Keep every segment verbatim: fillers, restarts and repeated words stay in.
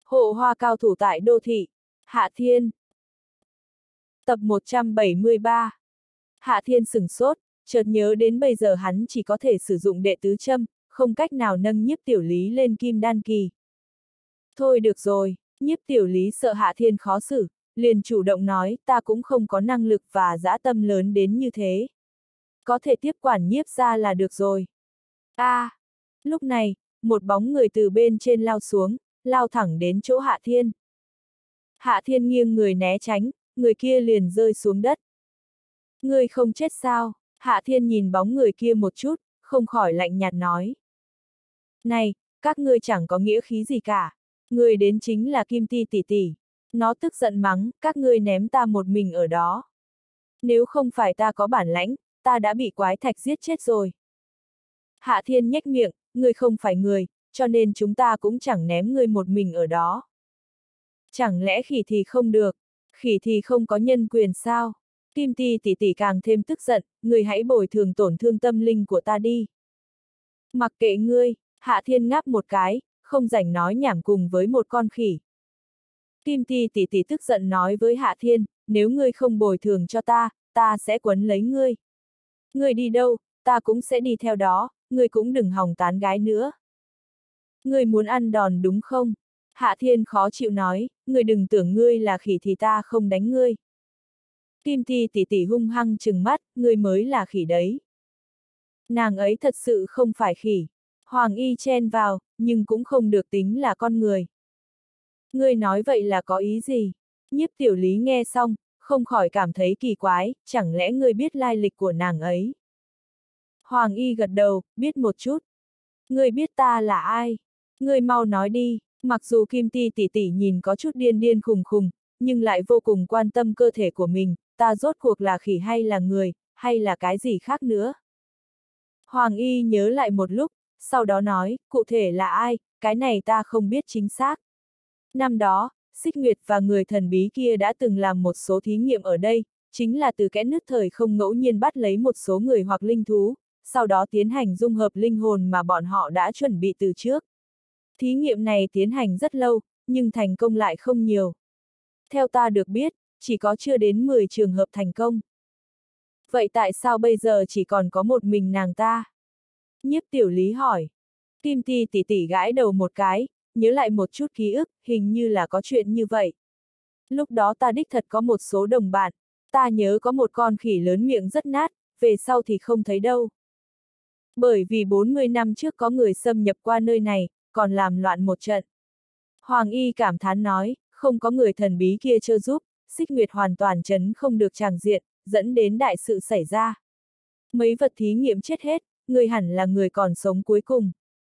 Hộ hoa cao thủ tại đô thị. Hạ Thiên. Tập một trăm bảy mươi ba. Hạ Thiên sửng sốt, chợt nhớ đến bây giờ hắn chỉ có thể sử dụng đệ tứ châm, không cách nào nâng Nhiếp Tiểu Lý lên kim đan kỳ. Thôi được rồi, Nhiếp Tiểu Lý sợ Hạ Thiên khó xử, liền chủ động nói ta cũng không có năng lực và dã tâm lớn đến như thế. Có thể tiếp quản Nhiếp gia là được rồi. A, à, lúc này, một bóng người từ bên trên lao xuống, lao thẳng đến chỗ Hạ Thiên. Hạ Thiên nghiêng người né tránh, người kia liền rơi xuống đất. Ngươi không chết sao? Hạ Thiên nhìn bóng người kia một chút, không khỏi lạnh nhạt nói. Này, các ngươi chẳng có nghĩa khí gì cả. Người đến chính là Kim Ti tỷ tỷ. Nó tức giận mắng, các ngươi ném ta một mình ở đó. Nếu không phải ta có bản lãnh, ta đã bị quái thạch giết chết rồi. Hạ Thiên nhếch miệng, ngươi không phải người, cho nên chúng ta cũng chẳng ném ngươi một mình ở đó. Chẳng lẽ khỉ thì không được, khỉ thì không có nhân quyền sao? Kim Ti tỷ tỷ càng thêm tức giận, ngươi hãy bồi thường tổn thương tâm linh của ta đi. Mặc kệ ngươi, Hạ Thiên ngáp một cái, không rảnh nói nhảm cùng với một con khỉ. Kim Ti tỷ tỷ tức giận nói với Hạ Thiên, nếu ngươi không bồi thường cho ta, ta sẽ quấn lấy ngươi. Ngươi đi đâu, ta cũng sẽ đi theo đó, ngươi cũng đừng hòng tán gái nữa. Ngươi muốn ăn đòn đúng không? Hạ Thiên khó chịu nói, ngươi đừng tưởng ngươi là khỉ thì ta không đánh ngươi. Kim Ti tỷ tỷ hung hăng trừng mắt, ngươi mới là khỉ đấy. Nàng ấy thật sự không phải khỉ. Hoàng Y chen vào, nhưng cũng không được tính là con người. Ngươi nói vậy là có ý gì? Nhiếp Tiểu Lý nghe xong, không khỏi cảm thấy kỳ quái, chẳng lẽ ngươi biết lai lịch của nàng ấy? Hoàng Y gật đầu, biết một chút. Ngươi biết ta là ai? Ngươi mau nói đi, mặc dù Kim Ti tỷ tỷ nhìn có chút điên điên khùng khùng, nhưng lại vô cùng quan tâm cơ thể của mình, ta rốt cuộc là khỉ hay là người, hay là cái gì khác nữa? Hoàng Y nhớ lại một lúc, sau đó nói, cụ thể là ai, cái này ta không biết chính xác. Năm đó, Xích Nguyệt và người thần bí kia đã từng làm một số thí nghiệm ở đây, chính là từ kẽ nứt thời không ngẫu nhiên bắt lấy một số người hoặc linh thú, sau đó tiến hành dung hợp linh hồn mà bọn họ đã chuẩn bị từ trước. Thí nghiệm này tiến hành rất lâu, nhưng thành công lại không nhiều. Theo ta được biết, chỉ có chưa đến mười trường hợp thành công. Vậy tại sao bây giờ chỉ còn có một mình nàng ta? Nhiếp Tiểu Lý hỏi. Kim Ti tỷ tỷ gãi đầu một cái, nhớ lại một chút ký ức, hình như là có chuyện như vậy. Lúc đó ta đích thật có một số đồng bạn, ta nhớ có một con khỉ lớn miệng rất nát, về sau thì không thấy đâu. Bởi vì bốn mươi năm trước có người xâm nhập qua nơi này, còn làm loạn một trận. Hoàng Y cảm thán nói, không có người thần bí kia trợ giúp, Xích Nguyệt hoàn toàn trấn không được tràng diện, dẫn đến đại sự xảy ra. Mấy vật thí nghiệm chết hết, người hẳn là người còn sống cuối cùng.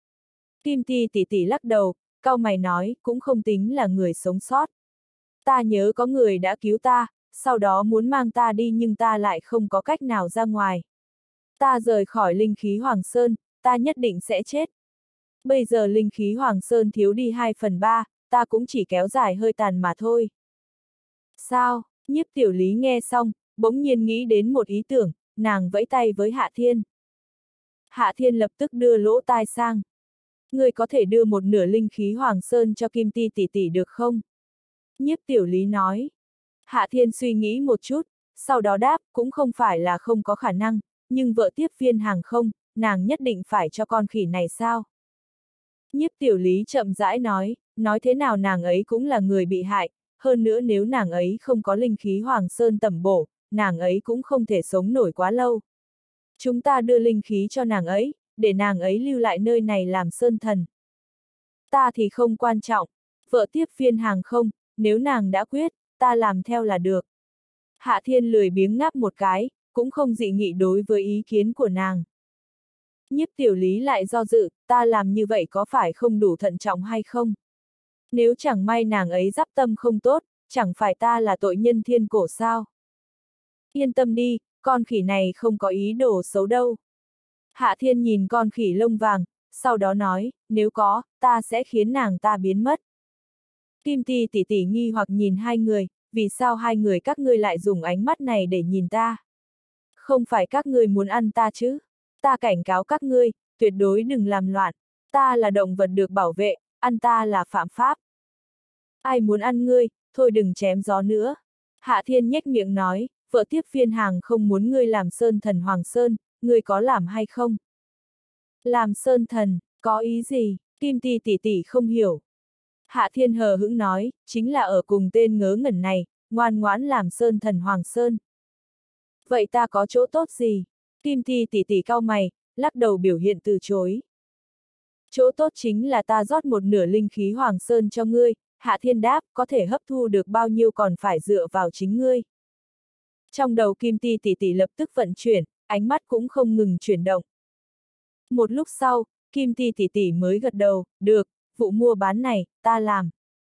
Kim Ti tỷ tỷ lắc đầu, cau mày nói, cũng không tính là người sống sót. Ta nhớ có người đã cứu ta, sau đó muốn mang ta đi nhưng ta lại không có cách nào ra ngoài. Ta rời khỏi linh khí Hoàng Sơn, ta nhất định sẽ chết. Bây giờ linh khí Hoàng Sơn thiếu đi hai phần ba, ta cũng chỉ kéo dài hơi tàn mà thôi. Sao? Nhiếp Tiểu Lý nghe xong, bỗng nhiên nghĩ đến một ý tưởng, nàng vẫy tay với Hạ Thiên. Hạ Thiên lập tức đưa lỗ tai sang. Ngươi có thể đưa một nửa linh khí Hoàng Sơn cho Kim Ti tỷ tỷ được không? Nhiếp Tiểu Lý nói. Hạ Thiên suy nghĩ một chút, sau đó đáp, cũng không phải là không có khả năng, nhưng vợ tiếp viên hàng không, nàng nhất định phải cho con khỉ này sao? Nhiếp Tiểu Lý chậm rãi nói, nói thế nào nàng ấy cũng là người bị hại, hơn nữa nếu nàng ấy không có linh khí Hoàng Sơn tẩm bổ, nàng ấy cũng không thể sống nổi quá lâu. Chúng ta đưa linh khí cho nàng ấy, để nàng ấy lưu lại nơi này làm sơn thần. Ta thì không quan trọng, vợ tiếp viên hàng không, nếu nàng đã quyết, ta làm theo là được. Hạ Thiên lười biếng ngáp một cái, cũng không dị nghị đối với ý kiến của nàng. Nhiếp Tiểu Lý lại do dự, ta làm như vậy có phải không đủ thận trọng hay không? Nếu chẳng may nàng ấy giáp tâm không tốt, chẳng phải ta là tội nhân thiên cổ sao? Yên tâm đi, con khỉ này không có ý đồ xấu đâu. Hạ Thiên nhìn con khỉ lông vàng, sau đó nói, nếu có, ta sẽ khiến nàng ta biến mất. Kim Ti tỷ tỷ nghi hoặc nhìn hai người, vì sao hai người các ngươi lại dùng ánh mắt này để nhìn ta? Không phải các ngươi muốn ăn ta chứ? Ta cảnh cáo các ngươi, tuyệt đối đừng làm loạn. Ta là động vật được bảo vệ, ăn ta là phạm pháp. Ai muốn ăn ngươi, thôi đừng chém gió nữa. Hạ Thiên nhếch miệng nói, vợ tiếp viên hàng không muốn ngươi làm sơn thần Hoàng Sơn, ngươi có làm hay không? Làm sơn thần, có ý gì? Kim Ti tỷ tỷ không hiểu. Hạ Thiên hờ hững nói, chính là ở cùng tên ngớ ngẩn này, ngoan ngoãn làm sơn thần Hoàng Sơn. Vậy ta có chỗ tốt gì? Kim Ti tỷ tỷ cau mày, lắc đầu biểu hiện từ chối. Chỗ tốt chính là ta rót một nửa linh khí Hoàng Sơn cho ngươi, Hạ Thiên đáp, có thể hấp thu được bao nhiêu còn phải dựa vào chính ngươi. Trong đầu Kim Ti tỷ tỷ lập tức vận chuyển, ánh mắt cũng không ngừng chuyển động. Một lúc sau, Kim Ti tỷ tỷ mới gật đầu, được, vụ mua bán này, ta làm.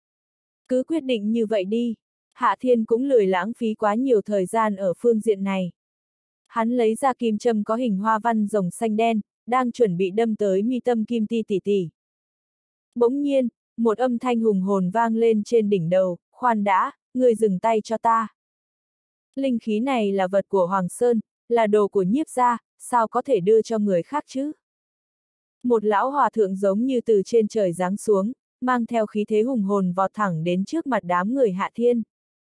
Cứ quyết định như vậy đi. Hạ Thiên cũng lười lãng phí quá nhiều thời gian ở phương diện này. Hắn lấy ra kim châm có hình hoa văn rồng xanh đen, đang chuẩn bị đâm tới mi tâm Kim Ti tỷ tỷ. Bỗng nhiên, một âm thanh hùng hồn vang lên trên đỉnh đầu, khoan đã, ngươi dừng tay cho ta. Linh khí này là vật của Hoàng Sơn, là đồ của Nhiếp gia, sao có thể đưa cho người khác chứ? Một lão hòa thượng giống như từ trên trời giáng xuống, mang theo khí thế hùng hồn vọt thẳng đến trước mặt đám người Hạ Thiên.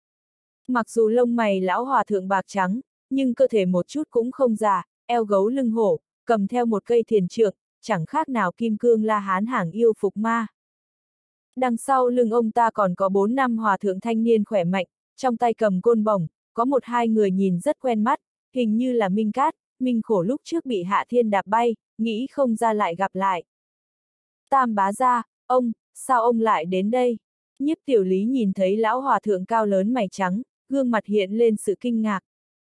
Mặc dù lông mày lão hòa thượng bạc trắng, nhưng cơ thể một chút cũng không già, eo gấu lưng hổ, cầm theo một cây thiền trượng, chẳng khác nào kim cương La Hán hàng yêu phục ma. Đằng sau lưng ông ta còn có bốn năm hòa thượng thanh niên khỏe mạnh, trong tay cầm côn bổng, có một hai người nhìn rất quen mắt, hình như là Minh Cát, Minh Khổ lúc trước bị Hạ Thiên đạp bay, nghĩ không ra lại gặp lại. Tam bá gia, ông, sao ông lại đến đây? Nhiếp Tiểu Lý nhìn thấy lão hòa thượng cao lớn mày trắng, gương mặt hiện lên sự kinh ngạc.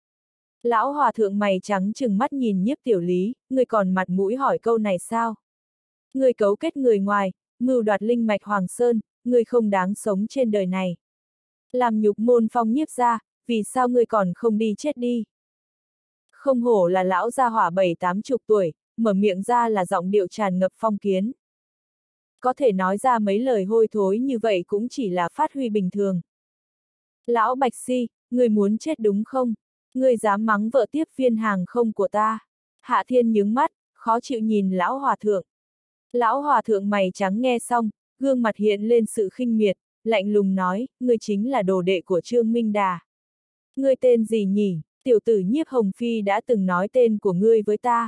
Lão hòa thượng mày trắng trừng mắt nhìn Nhiếp Tiểu Lý, người còn mặt mũi hỏi câu này sao? Người cấu kết người ngoài, mưu đoạt linh mạch Hoàng Sơn, người không đáng sống trên đời này. Làm nhục môn phong Nhiếp gia, vì sao người còn không đi chết đi? Không hổ là lão gia hỏa bảy tám chục tuổi, mở miệng ra là giọng điệu tràn ngập phong kiến. Có thể nói ra mấy lời hôi thối như vậy cũng chỉ là phát huy bình thường. Lão Bạch Si, người muốn chết đúng không? Người dám mắng vợ tiếp viên hàng không của ta? Hạ Thiên nhướng mắt, khó chịu nhìn lão hòa thượng. Lão hòa thượng mày trắng nghe xong, gương mặt hiện lên sự khinh miệt, lạnh lùng nói, người chính là đồ đệ của Trương Minh Đà. Ngươi tên gì nhỉ? Tiểu tử Nhiếp Hồng Phi đã từng nói tên của ngươi với ta.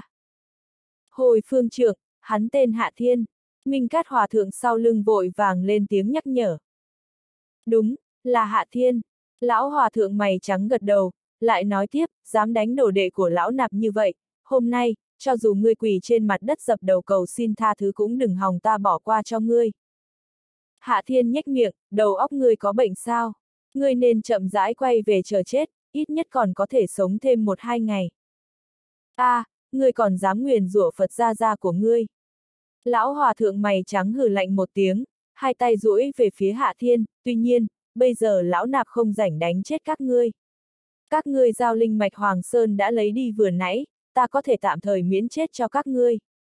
Hồi phương trượng, hắn tên Hạ Thiên. Minh Cát hòa thượng sau lưng vội vàng lên tiếng nhắc nhở. Đúng, là Hạ Thiên. Lão hòa thượng mày trắng gật đầu, lại nói tiếp, dám đánh đồ đệ của lão nạp như vậy, hôm nay, cho dù ngươi quỳ trên mặt đất dập đầu cầu xin tha thứ cũng đừng hòng ta bỏ qua cho ngươi. Hạ Thiên nhếch miệng, đầu óc ngươi có bệnh sao? Ngươi nên chậm rãi quay về chờ chết, ít nhất còn có thể sống thêm một hai ngày. A, à, ngươi còn dám nguyền rủa Phật gia gia của ngươi. Lão hòa thượng mày trắng hừ lạnh một tiếng, hai tay duỗi về phía Hạ Thiên, tuy nhiên, bây giờ lão nạp không rảnh đánh chết các ngươi. Các ngươi giao linh mạch Hoàng Sơn đã lấy đi vừa nãy, ta có thể tạm thời miễn chết cho các ngươi.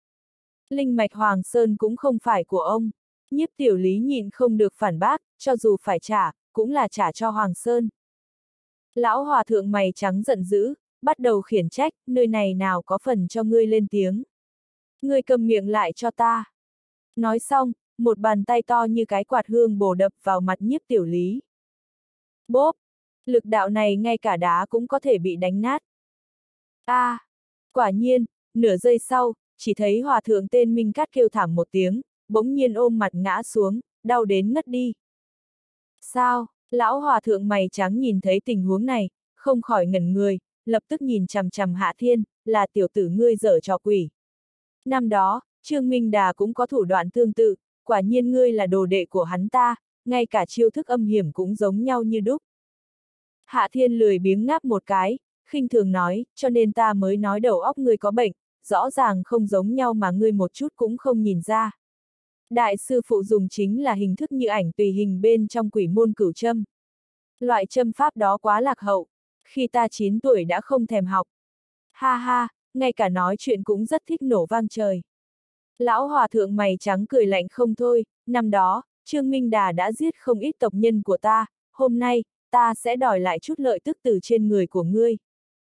Linh mạch Hoàng Sơn cũng không phải của ông. Nhiếp Tiểu Lý nhịn không được phản bác, cho dù phải trả, cũng là trả cho Hoàng Sơn. Lão hòa thượng mày trắng giận dữ, bắt đầu khiển trách, nơi này nào có phần cho ngươi lên tiếng. Ngươi cầm miệng lại cho ta. Nói xong, một bàn tay to như cái quạt hương bổ đập vào mặt Nhiếp Tiểu Lý. Bốp! Lực đạo này ngay cả đá cũng có thể bị đánh nát. A, à, quả nhiên, nửa giây sau, chỉ thấy hòa thượng tên Minh Cát kêu thảm một tiếng, bỗng nhiên ôm mặt ngã xuống, đau đến ngất đi. Sao? Lão hòa thượng mày trắng nhìn thấy tình huống này, không khỏi ngẩn người, lập tức nhìn chằm chằm Hạ Thiên, là tiểu tử ngươi dở trò quỷ. Năm đó, Trương Minh Đà cũng có thủ đoạn tương tự, quả nhiên ngươi là đồ đệ của hắn ta, ngay cả chiêu thức âm hiểm cũng giống nhau như đúc. Hạ Thiên lười biếng ngáp một cái, khinh thường nói, cho nên ta mới nói đầu óc ngươi có bệnh, rõ ràng không giống nhau mà ngươi một chút cũng không nhìn ra. Đại sư phụ dùng chính là hình thức như ảnh tùy hình bên trong quỷ môn cửu châm. Loại châm pháp đó quá lạc hậu, khi ta chín tuổi đã không thèm học. Ha ha, ngay cả nói chuyện cũng rất thích nổ vang trời. Lão hòa thượng mày trắng cười lạnh không thôi, năm đó, Trương Minh Đà đã giết không ít tộc nhân của ta, hôm nay, ta sẽ đòi lại chút lợi tức từ trên người của ngươi.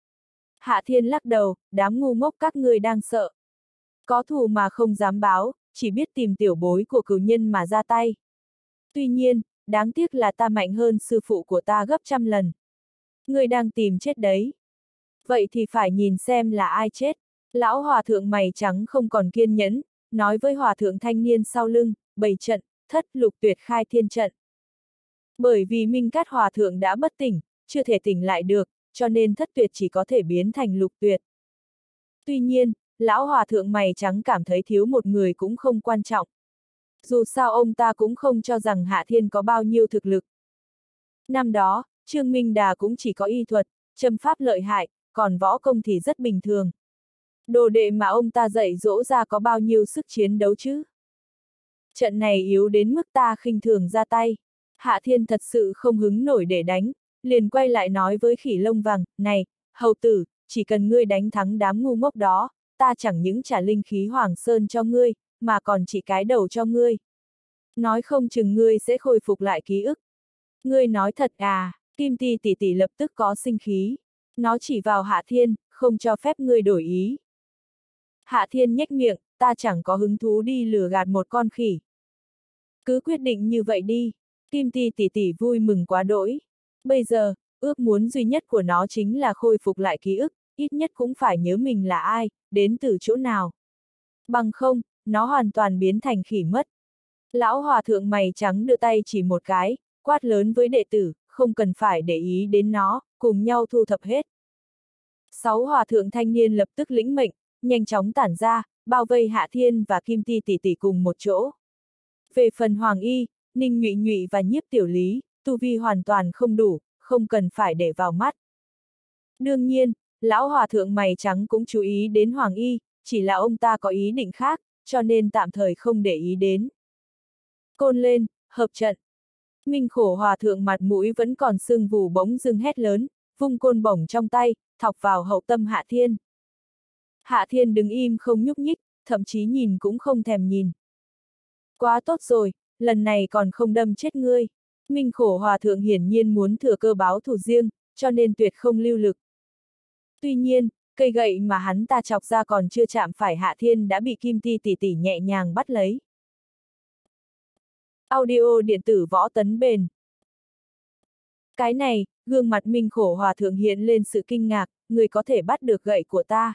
Hạ Thiên lắc đầu, đám ngu ngốc các ngươi đang sợ. Có thù mà không dám báo, chỉ biết tìm tiểu bối của cửu nhân mà ra tay. Tuy nhiên, đáng tiếc là ta mạnh hơn sư phụ của ta gấp trăm lần. Ngươi đang tìm chết đấy. Vậy thì phải nhìn xem là ai chết. Lão hòa thượng mày trắng không còn kiên nhẫn, nói với hòa thượng thanh niên sau lưng, bày trận, thất lục tuyệt khai thiên trận. Bởi vì Minh Cát hòa thượng đã bất tỉnh, chưa thể tỉnh lại được, cho nên thất tuyệt chỉ có thể biến thành lục tuyệt. Tuy nhiên, lão hòa thượng mày trắng cảm thấy thiếu một người cũng không quan trọng. Dù sao ông ta cũng không cho rằng Hạ Thiên có bao nhiêu thực lực. Năm đó, Trương Minh Đà cũng chỉ có y thuật, châm pháp lợi hại, còn võ công thì rất bình thường. Đồ đệ mà ông ta dạy dỗ ra có bao nhiêu sức chiến đấu chứ? Trận này yếu đến mức ta khinh thường ra tay. Hạ Thiên thật sự không hứng nổi để đánh, liền quay lại nói với Khỉ Lông Vàng, này, hầu tử, chỉ cần ngươi đánh thắng đám ngu ngốc đó, ta chẳng những trả linh khí Hoàng Sơn cho ngươi, mà còn chỉ cái đầu cho ngươi. Nói không chừng ngươi sẽ khôi phục lại ký ức. Ngươi nói thật à? Kim Ti tỷ tỷ lập tức có sinh khí. Nó chỉ vào Hạ Thiên, không cho phép ngươi đổi ý. Hạ Thiên nhếch miệng, ta chẳng có hứng thú đi lừa gạt một con khỉ. Cứ quyết định như vậy đi. Kim Ti tỷ tỷ vui mừng quá đỗi. Bây giờ, ước muốn duy nhất của nó chính là khôi phục lại ký ức, ít nhất cũng phải nhớ mình là ai, đến từ chỗ nào. Bằng không, nó hoàn toàn biến thành khỉ mất. Lão hòa thượng mày trắng đưa tay chỉ một cái, quát lớn với đệ tử, không cần phải để ý đến nó, cùng nhau thu thập hết. Sáu hòa thượng thanh niên lập tức lĩnh mệnh, nhanh chóng tản ra, bao vây Hạ Thiên và Kim Ti tỷ tỷ cùng một chỗ. Về phần Hoàng Y, Ninh Nhụy Nhụy và Nhiếp Tiểu Lý, tu vi hoàn toàn không đủ, không cần phải để vào mắt. Đương nhiên, lão hòa thượng mày trắng cũng chú ý đến Hoàng Y, chỉ là ông ta có ý định khác, cho nên tạm thời không để ý đến. Côn lên, hợp trận. Minh Khổ hòa thượng mặt mũi vẫn còn sưng vù bỗng dưng hét lớn, vung côn bổng trong tay, thọc vào hậu tâm Hạ Thiên. Hạ Thiên đứng im không nhúc nhích, thậm chí nhìn cũng không thèm nhìn. Quá tốt rồi, lần này còn không đâm chết ngươi. Minh Khổ hòa thượng hiển nhiên muốn thừa cơ báo thù riêng, cho nên tuyệt không lưu lực. Tuy nhiên, cây gậy mà hắn ta chọc ra còn chưa chạm phải Hạ Thiên đã bị Kim Ti tỷ tỷ nhẹ nhàng bắt lấy. Audio điện tử võ tấn bền. Cái này, gương mặt Minh Khổ hòa thượng hiện lên sự kinh ngạc, ngươi có thể bắt được gậy của ta.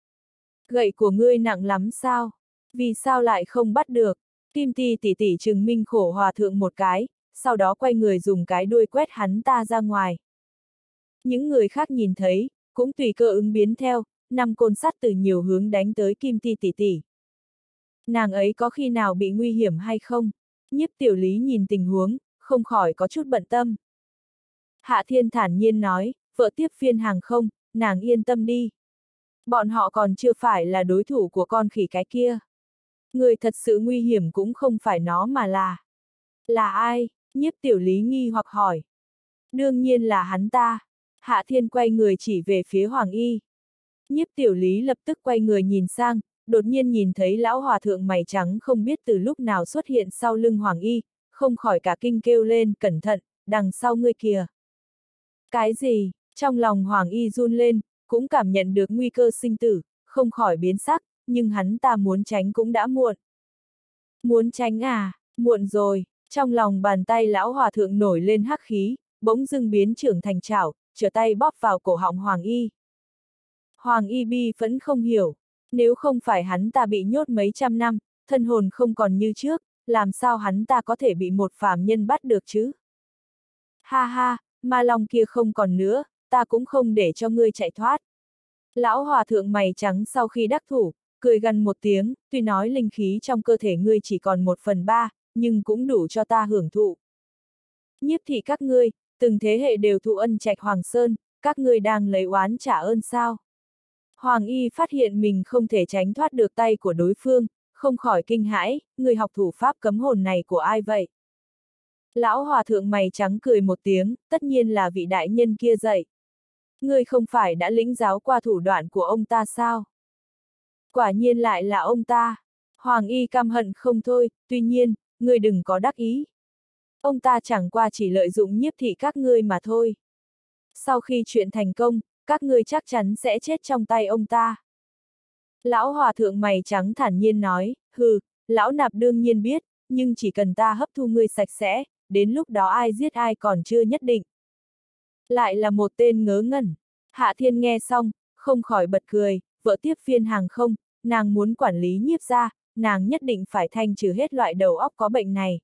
Gậy của ngươi nặng lắm sao? Vì sao lại không bắt được? Kim Ti tỷ tỷ trừng Minh Khổ hòa thượng một cái, sau đó quay người dùng cái đuôi quét hắn ta ra ngoài. Những người khác nhìn thấy, cũng tùy cơ ứng biến theo, năm côn sắt từ nhiều hướng đánh tới Kim Ti tỷ tỷ. Nàng ấy có khi nào bị nguy hiểm hay không? Nhiếp Tiểu Lý nhìn tình huống, không khỏi có chút bận tâm. Hạ Thiên thản nhiên nói, vợ tiếp viên hàng không, nàng yên tâm đi. Bọn họ còn chưa phải là đối thủ của con khỉ cái kia. Người thật sự nguy hiểm cũng không phải nó mà là... Là ai? Nhiếp Tiểu Lý nghi hoặc hỏi. Đương nhiên là hắn ta. Hạ Thiên quay người chỉ về phía Hoàng Y. Nhiếp Tiểu Lý lập tức quay người nhìn sang, đột nhiên nhìn thấy lão hòa thượng mày trắng không biết từ lúc nào xuất hiện sau lưng Hoàng Y, không khỏi cả kinh kêu lên, cẩn thận, đằng sau ngươi kìa. Cái gì? Trong lòng Hoàng Y run lên, cũng cảm nhận được nguy cơ sinh tử, không khỏi biến sắc, nhưng hắn ta muốn tránh cũng đã muộn. Muốn tránh à? Muộn rồi. Trong lòng bàn tay lão hòa thượng nổi lên hắc khí, bỗng dưng biến trưởng thành chảo, trở tay bóp vào cổ họng Hoàng Y. Hoàng Y bi vẫn không hiểu, nếu không phải hắn ta bị nhốt mấy trăm năm, thân hồn không còn như trước, làm sao hắn ta có thể bị một phàm nhân bắt được chứ? Ha ha, ma long kia không còn nữa, ta cũng không để cho ngươi chạy thoát. Lão hòa thượng mày trắng sau khi đắc thủ, cười gằn một tiếng, tuy nói linh khí trong cơ thể ngươi chỉ còn một phần ba, nhưng cũng đủ cho ta hưởng thụ. Nhiếp thị các ngươi, từng thế hệ đều thụ ân trạch Hoàng Sơn, các ngươi đang lấy oán trả ơn sao? Hoàng Y phát hiện mình không thể tránh thoát được tay của đối phương, không khỏi kinh hãi, người học thủ pháp cấm hồn này của ai vậy? Lão hòa thượng mày trắng cười một tiếng, tất nhiên là vị đại nhân kia dạy. Ngươi không phải đã lĩnh giáo qua thủ đoạn của ông ta sao? Quả nhiên lại là ông ta. Hoàng Y căm hận không thôi, tuy nhiên, ngươi đừng có đắc ý. Ông ta chẳng qua chỉ lợi dụng nhiếp thị các ngươi mà thôi. Sau khi chuyện thành công, các ngươi chắc chắn sẽ chết trong tay ông ta. Lão hòa thượng mày trắng thản nhiên nói, hừ, lão nạp đương nhiên biết, nhưng chỉ cần ta hấp thu ngươi sạch sẽ, đến lúc đó ai giết ai còn chưa nhất định. Lại là một tên ngớ ngẩn. Hạ Thiên nghe xong, không khỏi bật cười, vợ tiếp viên hàng không, nàng muốn quản lý Nhiếp gia, nàng nhất định phải thanh trừ hết loại đầu óc có bệnh này.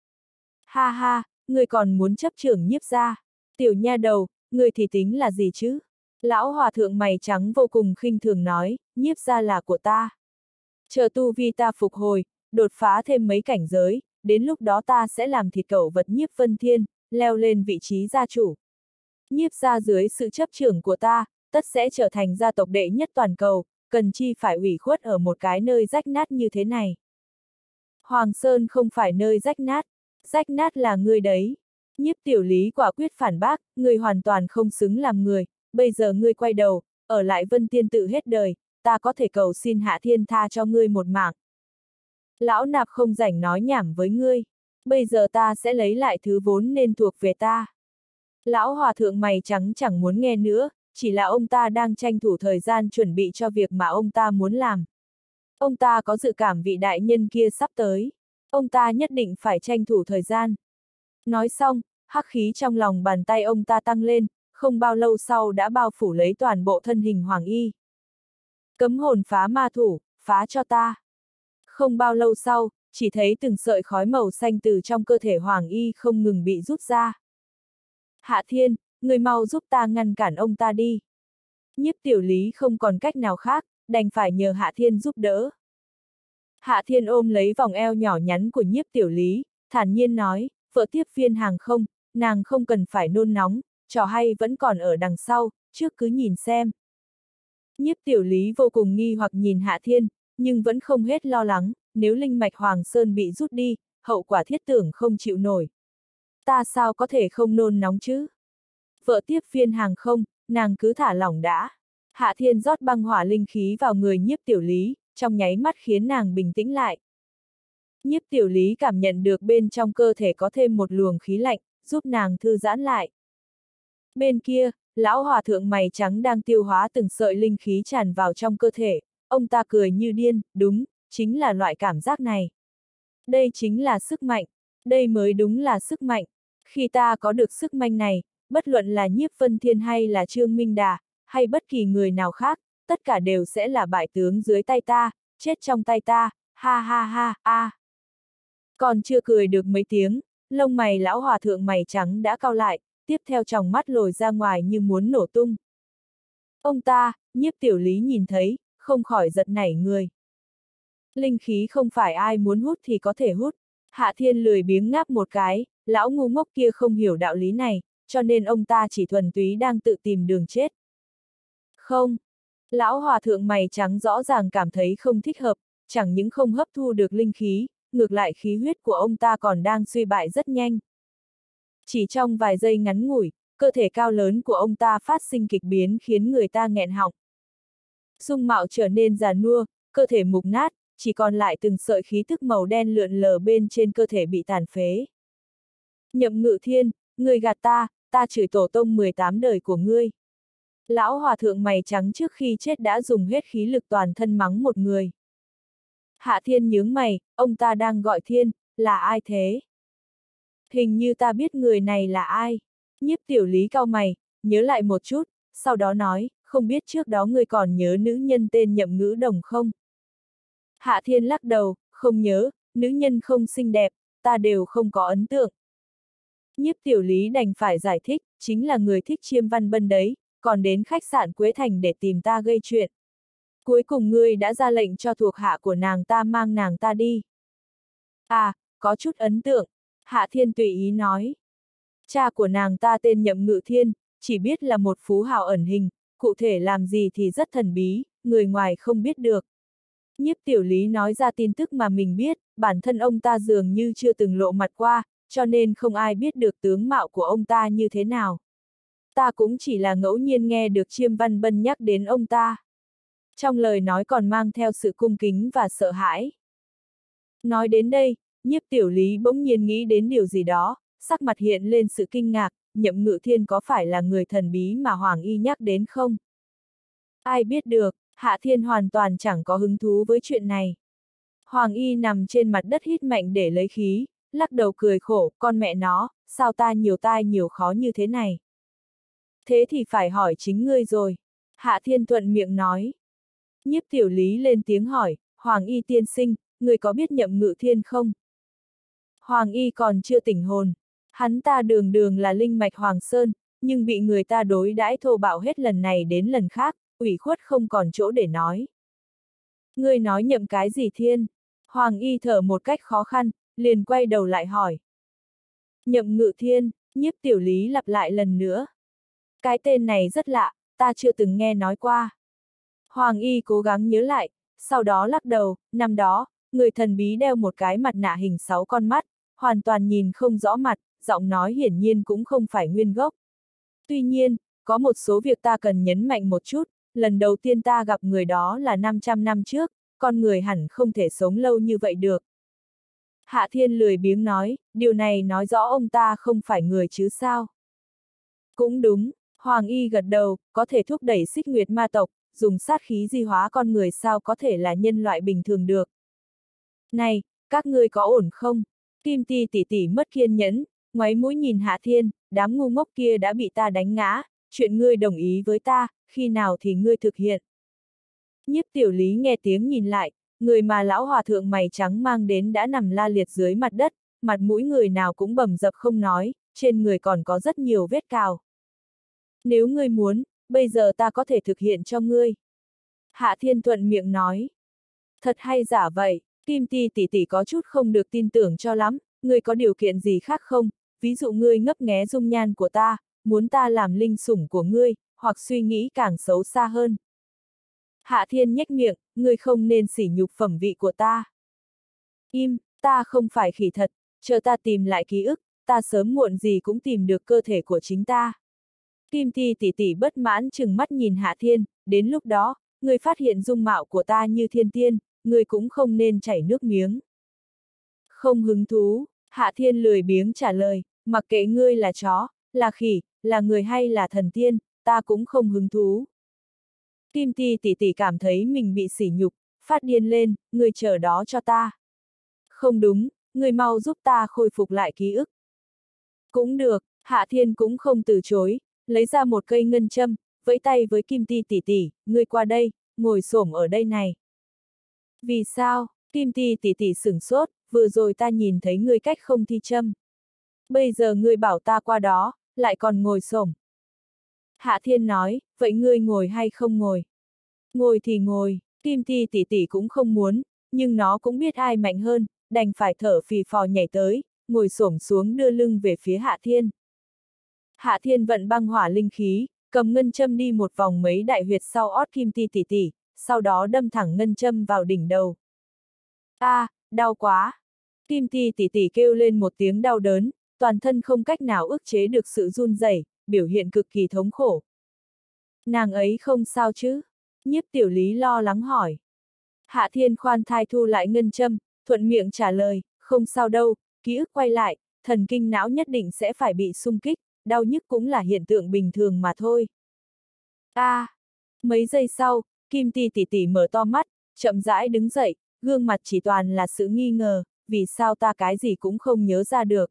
Ha ha, ngươi còn muốn chấp trưởng Nhiếp gia? Tiểu nha đầu, ngươi thì tính là gì chứ? Lão hòa thượng mày trắng vô cùng khinh thường nói, Nhiếp gia là của ta. Chờ tu vi ta phục hồi, đột phá thêm mấy cảnh giới, đến lúc đó ta sẽ làm thịt cẩu vật Nhiếp Vân Thiên, leo lên vị trí gia chủ. Nhiếp gia dưới sự chấp trưởng của ta, tất sẽ trở thành gia tộc đệ nhất toàn cầu, cần chi phải ủy khuất ở một cái nơi rách nát như thế này. Hoàng Sơn không phải nơi rách nát, rách nát là ngươi đấy. Nhiếp Tiểu Lý quả quyết phản bác, ngươi hoàn toàn không xứng làm người, bây giờ ngươi quay đầu, ở lại Vân Tiên tự hết đời, ta có thể cầu xin Hạ Thiên tha cho ngươi một mạng. Lão nạp không rảnh nói nhảm với ngươi, bây giờ ta sẽ lấy lại thứ vốn nên thuộc về ta. Lão hòa thượng mày trắng chẳng muốn nghe nữa, chỉ là ông ta đang tranh thủ thời gian chuẩn bị cho việc mà ông ta muốn làm. Ông ta có dự cảm vị đại nhân kia sắp tới. Ông ta nhất định phải tranh thủ thời gian. Nói xong, hắc khí trong lòng bàn tay ông ta tăng lên, không bao lâu sau đã bao phủ lấy toàn bộ thân hình Hoàng Y. Cấm hồn phá ma thủ, phá cho ta. Không bao lâu sau, chỉ thấy từng sợi khói màu xanh từ trong cơ thể Hoàng Y không ngừng bị rút ra. Hạ Thiên, người mau giúp ta ngăn cản ông ta đi. Nhiếp Tiểu Lý không còn cách nào khác, đành phải nhờ Hạ Thiên giúp đỡ. Hạ Thiên ôm lấy vòng eo nhỏ nhắn của Nhiếp Tiểu Lý, thản nhiên nói, vợ tiếp viên hàng không, nàng không cần phải nôn nóng, trò hay vẫn còn ở đằng sau, trước cứ nhìn xem. Nhiếp Tiểu Lý vô cùng nghi hoặc nhìn Hạ Thiên, nhưng vẫn không hết lo lắng, nếu linh mạch Hoàng Sơn bị rút đi, hậu quả thiết tưởng không chịu nổi. Ta sao có thể không nôn nóng chứ? Vợ tiếp viên hàng không, nàng cứ thả lỏng đã. Hạ Thiên rót băng hỏa linh khí vào người Nhiếp Tiểu Lý, trong nháy mắt khiến nàng bình tĩnh lại. Nhiếp Tiểu Lý cảm nhận được bên trong cơ thể có thêm một luồng khí lạnh, giúp nàng thư giãn lại. Bên kia, lão hòa thượng mày trắng đang tiêu hóa từng sợi linh khí tràn vào trong cơ thể, ông ta cười như điên, đúng, chính là loại cảm giác này. Đây chính là sức mạnh, đây mới đúng là sức mạnh. Khi ta có được sức mạnh này, bất luận là Nhiếp Vân Thiên hay là Trương Minh Đà, hay bất kỳ người nào khác, tất cả đều sẽ là bại tướng dưới tay ta, chết trong tay ta, ha ha ha, a. Còn chưa cười được mấy tiếng, lông mày lão hòa thượng mày trắng đã cau lại, tiếp theo tròng mắt lồi ra ngoài như muốn nổ tung. Ông ta, Nhiếp Tiểu Lý nhìn thấy, không khỏi giật nảy người. Linh khí không phải ai muốn hút thì có thể hút. Hạ Thiên lười biếng ngáp một cái, lão ngu ngốc kia không hiểu đạo lý này, cho nên ông ta chỉ thuần túy đang tự tìm đường chết. Không. Lão hòa thượng mày trắng rõ ràng cảm thấy không thích hợp, chẳng những không hấp thu được linh khí, ngược lại khí huyết của ông ta còn đang suy bại rất nhanh. Chỉ trong vài giây ngắn ngủi, cơ thể cao lớn của ông ta phát sinh kịch biến khiến người ta nghẹn họng. Dung mạo trở nên già nua, cơ thể mục nát, chỉ còn lại từng sợi khí tức màu đen lượn lờ bên trên cơ thể bị tàn phế. Nhậm Ngự Thiên, ngươi gạt ta, ta chửi tổ tông mười tám đời của ngươi. Lão hòa thượng mày trắng trước khi chết đã dùng hết khí lực toàn thân mắng một người. Hạ Thiên nhướng mày, ông ta đang gọi Thiên, là ai thế? Hình như ta biết người này là ai. Nhiếp Tiểu Lý cau mày, nhớ lại một chút, sau đó nói, không biết trước đó ngươi còn nhớ nữ nhân tên Nhậm Ngữ Đồng không? Hạ Thiên lắc đầu, không nhớ, nữ nhân không xinh đẹp, ta đều không có ấn tượng. Nhiếp Tiểu Lý đành phải giải thích, chính là người thích Chiêm Văn Bân đấy, còn đến khách sạn Quế Thành để tìm ta gây chuyện. Cuối cùng ngươi đã ra lệnh cho thuộc hạ của nàng ta mang nàng ta đi. À, có chút ấn tượng, Hạ Thiên tùy ý nói. Cha của nàng ta tên Nhậm Ngự Thiên, chỉ biết là một phú hào ẩn hình, cụ thể làm gì thì rất thần bí, người ngoài không biết được. Nhiếp Tiểu Lý nói ra tin tức mà mình biết, bản thân ông ta dường như chưa từng lộ mặt qua, cho nên không ai biết được tướng mạo của ông ta như thế nào. Ta cũng chỉ là ngẫu nhiên nghe được Chiêm Văn Bân nhắc đến ông ta. Trong lời nói còn mang theo sự cung kính và sợ hãi. Nói đến đây, Nhiếp Tiểu Lý bỗng nhiên nghĩ đến điều gì đó, sắc mặt hiện lên sự kinh ngạc, Nhậm Ngự Thiên có phải là người thần bí mà Hoàng Y nhắc đến không? Ai biết được, Hạ Thiên hoàn toàn chẳng có hứng thú với chuyện này. Hoàng Y nằm trên mặt đất hít mạnh để lấy khí, lắc đầu cười khổ, con mẹ nó, sao ta nhiều tai nhiều khó như thế này? Thế thì phải hỏi chính ngươi rồi. Hạ Thiên thuận miệng nói. Nhiếp Tiểu Lý lên tiếng hỏi, Hoàng Y tiên sinh, người có biết Nhậm Ngự Thiên không? Hoàng Y còn chưa tỉnh hồn. Hắn ta đường đường là linh mạch Hoàng Sơn, nhưng bị người ta đối đãi thô bạo hết lần này đến lần khác, ủy khuất không còn chỗ để nói. Ngươi nói Nhậm cái gì Thiên? Hoàng Y thở một cách khó khăn, liền quay đầu lại hỏi. Nhậm Ngự Thiên, Nhiếp Tiểu Lý lặp lại lần nữa. Cái tên này rất lạ, ta chưa từng nghe nói qua. Hoàng Y cố gắng nhớ lại, sau đó lắc đầu, năm đó, người thần bí đeo một cái mặt nạ hình sáu con mắt, hoàn toàn nhìn không rõ mặt, giọng nói hiển nhiên cũng không phải nguyên gốc. Tuy nhiên, có một số việc ta cần nhấn mạnh một chút, lần đầu tiên ta gặp người đó là năm trăm năm trước, con người hẳn không thể sống lâu như vậy được. Hạ Thiên lười biếng nói, điều này nói rõ ông ta không phải người chứ sao? Cũng đúng, Hoàng Y gật đầu, có thể thúc đẩy xích nguyệt ma tộc, dùng sát khí di hóa con người sao có thể là nhân loại bình thường được. Này, các ngươi có ổn không? Kim Ti tỷ tỷ mất kiên nhẫn, ngoáy mũi nhìn Hạ Thiên, đám ngu ngốc kia đã bị ta đánh ngã, chuyện ngươi đồng ý với ta, khi nào thì ngươi thực hiện. Nhiếp Tiểu Lý nghe tiếng nhìn lại, người mà lão hòa thượng mày trắng mang đến đã nằm la liệt dưới mặt đất, mặt mũi người nào cũng bầm dập không nói, trên người còn có rất nhiều vết cào. Nếu ngươi muốn, bây giờ ta có thể thực hiện cho ngươi. Hạ Thiên thuận miệng nói. Thật hay giả vậy, Kim Ti tỷ tỷ có chút không được tin tưởng cho lắm, ngươi có điều kiện gì khác không, ví dụ ngươi ngấp nghé dung nhan của ta, muốn ta làm linh sủng của ngươi, hoặc suy nghĩ càng xấu xa hơn. Hạ Thiên nhếch miệng, ngươi không nên sỉ nhục phẩm vị của ta. Im, ta không phải khỉ thật, chờ ta tìm lại ký ức, ta sớm muộn gì cũng tìm được cơ thể của chính ta. Kim Ti tỷ tỷ bất mãn chừng mắt nhìn Hạ Thiên, đến lúc đó, ngươi phát hiện dung mạo của ta như thiên tiên, ngươi cũng không nên chảy nước miếng. Không hứng thú, Hạ Thiên lười biếng trả lời, mặc kệ ngươi là chó, là khỉ, là người hay là thần tiên, ta cũng không hứng thú. Kim Ti tỷ tỷ cảm thấy mình bị sỉ nhục, phát điên lên, ngươi chờ đó cho ta. Không đúng, ngươi mau giúp ta khôi phục lại ký ức. Cũng được, Hạ Thiên cũng không từ chối, lấy ra một cây ngân châm, vẫy tay với Kim Ti tỷ tỷ, ngươi qua đây, ngồi xổm ở đây này. Vì sao? Kim Ti tỷ tỷ sửng sốt, vừa rồi ta nhìn thấy ngươi cách không thi châm. Bây giờ ngươi bảo ta qua đó, lại còn ngồi xổm. Hạ Thiên nói, vậy ngươi ngồi hay không ngồi? Ngồi thì ngồi, Kim Ti tỷ tỷ cũng không muốn, nhưng nó cũng biết ai mạnh hơn, đành phải thở phì phò nhảy tới, ngồi xổm xuống đưa lưng về phía Hạ Thiên. Hạ Thiên vận băng hỏa linh khí, cầm ngân châm đi một vòng mấy đại huyệt sau ót Kim Ti tỷ tỷ, sau đó đâm thẳng ngân châm vào đỉnh đầu. A, à, đau quá! Kim Ti tỷ tỷ kêu lên một tiếng đau đớn, toàn thân không cách nào ức chế được sự run rẩy, biểu hiện cực kỳ thống khổ. Nàng ấy không sao chứ? Nhiếp Tiểu Lý lo lắng hỏi. Hạ Thiên khoan thai thu lại ngân châm, thuận miệng trả lời, không sao đâu, ký ức quay lại, thần kinh não nhất định sẽ phải bị xung kích, đau nhức cũng là hiện tượng bình thường mà thôi. A, à, mấy giây sau, Kim Ti tỷ tỷ mở to mắt, chậm rãi đứng dậy, gương mặt chỉ toàn là sự nghi ngờ, vì sao ta cái gì cũng không nhớ ra được.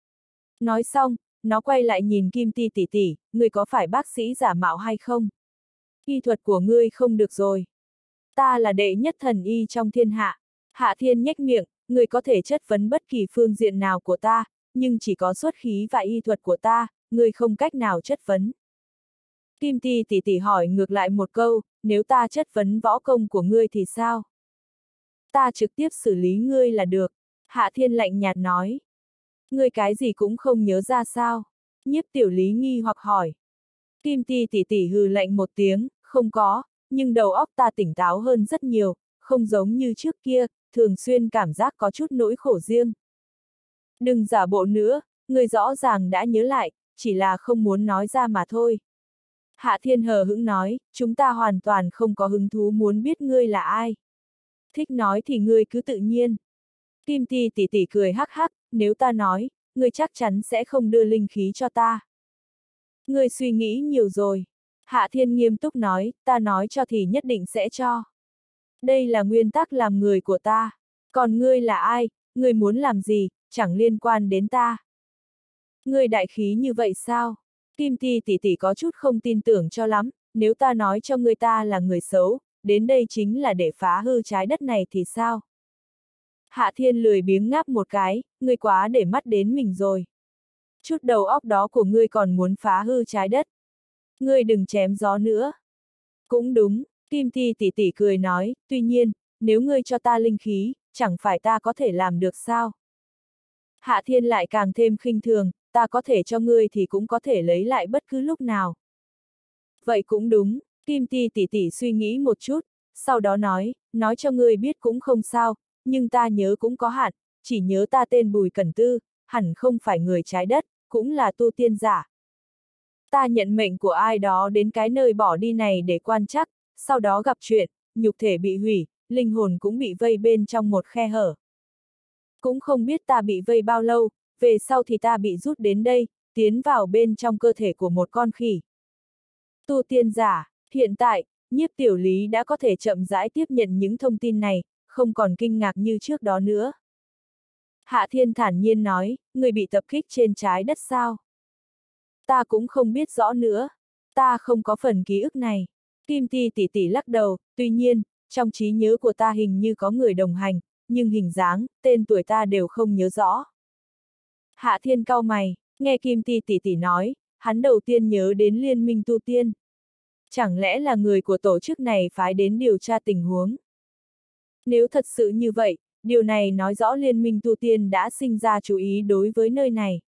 Nói xong, nó quay lại nhìn Kim Ti tỷ tỷ, ngươi có phải bác sĩ giả mạo hay không? Y thuật của ngươi không được rồi. Ta là đệ nhất thần y trong thiên hạ. Hạ Thiên nhếch miệng, ngươi có thể chất vấn bất kỳ phương diện nào của ta, nhưng chỉ có xuất khí và y thuật của ta, ngươi không cách nào chất vấn. Kim Ti tỷ tỷ hỏi ngược lại một câu, nếu ta chất vấn võ công của ngươi thì sao? Ta trực tiếp xử lý ngươi là được. Hạ Thiên lạnh nhạt nói. Ngươi cái gì cũng không nhớ ra sao? Nhiếp Tiểu Lý nghi hoặc hỏi. Kim Ti tỷ tỷ hừ lạnh một tiếng, không có, nhưng đầu óc ta tỉnh táo hơn rất nhiều, không giống như trước kia, thường xuyên cảm giác có chút nỗi khổ riêng. Đừng giả bộ nữa, ngươi rõ ràng đã nhớ lại, chỉ là không muốn nói ra mà thôi. Hạ Thiên hờ hững nói, chúng ta hoàn toàn không có hứng thú muốn biết ngươi là ai. Thích nói thì ngươi cứ tự nhiên. Kim Ti tỷ tỷ cười hắc hắc, nếu ta nói, ngươi chắc chắn sẽ không đưa linh khí cho ta. Ngươi suy nghĩ nhiều rồi. Hạ Thiên nghiêm túc nói, ta nói cho thì nhất định sẽ cho. Đây là nguyên tắc làm người của ta. Còn ngươi là ai, ngươi muốn làm gì, chẳng liên quan đến ta. Ngươi đại khí như vậy sao? Kim Ti tỷ tỷ có chút không tin tưởng cho lắm, nếu ta nói cho ngươi ta là người xấu, đến đây chính là để phá hư trái đất này thì sao? Hạ Thiên lười biếng ngáp một cái, ngươi quá để mắt đến mình rồi. Chút đầu óc đó của ngươi còn muốn phá hư trái đất. Ngươi đừng chém gió nữa. Cũng đúng, Kim Ti tỷ tỷ cười nói, tuy nhiên, nếu ngươi cho ta linh khí, chẳng phải ta có thể làm được sao? Hạ Thiên lại càng thêm khinh thường, ta có thể cho ngươi thì cũng có thể lấy lại bất cứ lúc nào. Vậy cũng đúng, Kim Ti tỷ tỷ suy nghĩ một chút, sau đó nói, nói cho ngươi biết cũng không sao, nhưng ta nhớ cũng có hạn, chỉ nhớ ta tên Bùi Cẩn Tư, hẳn không phải người trái đất, cũng là tu tiên giả. Ta nhận mệnh của ai đó đến cái nơi bỏ đi này để quan trắc, sau đó gặp chuyện, nhục thể bị hủy, linh hồn cũng bị vây bên trong một khe hở. Cũng không biết ta bị vây bao lâu, về sau thì ta bị rút đến đây, tiến vào bên trong cơ thể của một con khỉ. Tu tiên giả, hiện tại, Nhiếp Tiểu Lý đã có thể chậm rãi tiếp nhận những thông tin này, không còn kinh ngạc như trước đó nữa. Hạ Thiên thản nhiên nói, người bị tập kích trên trái đất sao? Ta cũng không biết rõ nữa, ta không có phần ký ức này. Kim Ti tỷ tỷ lắc đầu, tuy nhiên, trong trí nhớ của ta hình như có người đồng hành, nhưng hình dáng, tên tuổi ta đều không nhớ rõ. Hạ Thiên cau mày, nghe Kim Ti tỷ tỷ nói, hắn đầu tiên nhớ đến Liên minh tu tiên. Chẳng lẽ là người của tổ chức này phái đến điều tra tình huống? Nếu thật sự như vậy, điều này nói rõ Liên minh tu tiên đã sinh ra chú ý đối với nơi này.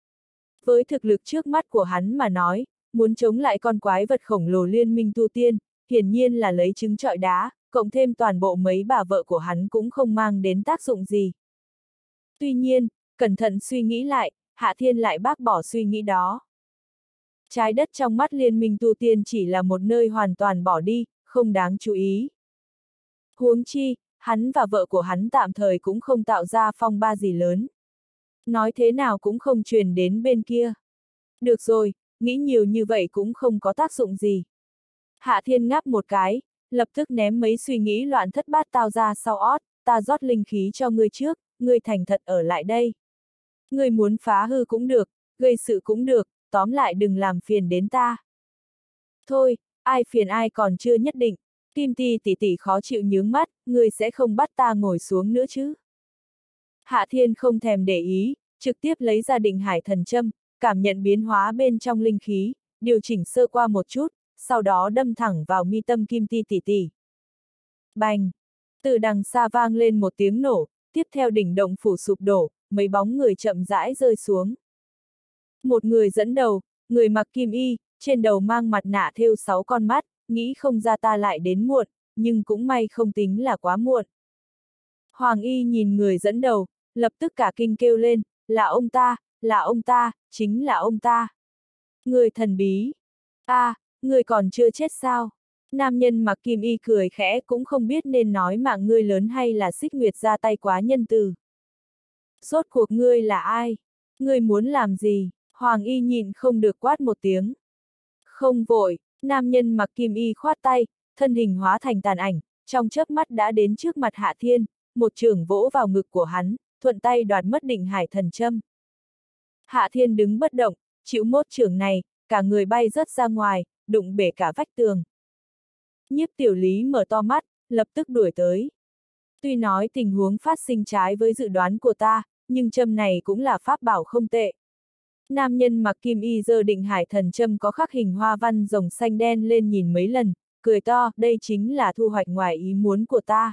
Với thực lực trước mắt của hắn mà nói, muốn chống lại con quái vật khổng lồ Liên minh tu tiên, hiển nhiên là lấy trứng trọi đá, cộng thêm toàn bộ mấy bà vợ của hắn cũng không mang đến tác dụng gì. Tuy nhiên, cẩn thận suy nghĩ lại, Hạ Thiên lại bác bỏ suy nghĩ đó. Trái đất trong mắt Liên minh tu tiên chỉ là một nơi hoàn toàn bỏ đi, không đáng chú ý. Huống chi, hắn và vợ của hắn tạm thời cũng không tạo ra phong ba gì lớn. Nói thế nào cũng không truyền đến bên kia. Được rồi, nghĩ nhiều như vậy cũng không có tác dụng gì. Hạ Thiên ngáp một cái, lập tức ném mấy suy nghĩ loạn thất bát tao ra sau ót, ta rót linh khí cho ngươi trước, ngươi thành thật ở lại đây. Ngươi muốn phá hư cũng được, gây sự cũng được, tóm lại đừng làm phiền đến ta. Thôi, ai phiền ai còn chưa nhất định, Kim Ti tỷ tỷ khó chịu nhướng mắt, ngươi sẽ không bắt ta ngồi xuống nữa chứ. Hạ Thiên không thèm để ý, trực tiếp lấy ra định hải thần châm, cảm nhận biến hóa bên trong linh khí, điều chỉnh sơ qua một chút, sau đó đâm thẳng vào mi tâm Kim Ti tỷ tỷ. Bành! Từ đằng xa vang lên một tiếng nổ, tiếp theo đỉnh động phủ sụp đổ, mấy bóng người chậm rãi rơi xuống. Một người dẫn đầu, người mặc kim y, trên đầu mang mặt nạ thêu sáu con mắt, nghĩ không ra ta lại đến muộn, nhưng cũng may không tính là quá muộn. Hoàng y nhìn người dẫn đầu, lập tức cả kinh kêu lên, là ông ta, là ông ta, chính là ông ta. Người thần bí. a à, người còn chưa chết sao? Nam nhân mặc kim y cười khẽ cũng không biết nên nói mạng ngươi lớn hay là Xích Nguyệt ra tay quá nhân từ. Rốt cuộc ngươi là ai? Ngươi muốn làm gì? Hoàng y nhịn không được quát một tiếng. Không vội, nam nhân mặc kim y khoát tay, thân hình hóa thành tàn ảnh, trong chớp mắt đã đến trước mặt Hạ Thiên, một chưởng vỗ vào ngực của hắn, thuận tay đoạt mất định hải thần châm. Hạ Thiên đứng bất động, chịu mốt chưởng này, cả người bay rớt ra ngoài, đụng bể cả vách tường. Nhiếp Tiểu Lý mở to mắt, lập tức đuổi tới. Tuy nói tình huống phát sinh trái với dự đoán của ta, nhưng châm này cũng là pháp bảo không tệ. Nam nhân mặc kim y giơ định hải thần châm có khắc hình hoa văn rồng xanh đen lên nhìn mấy lần, cười to, đây chính là thu hoạch ngoài ý muốn của ta.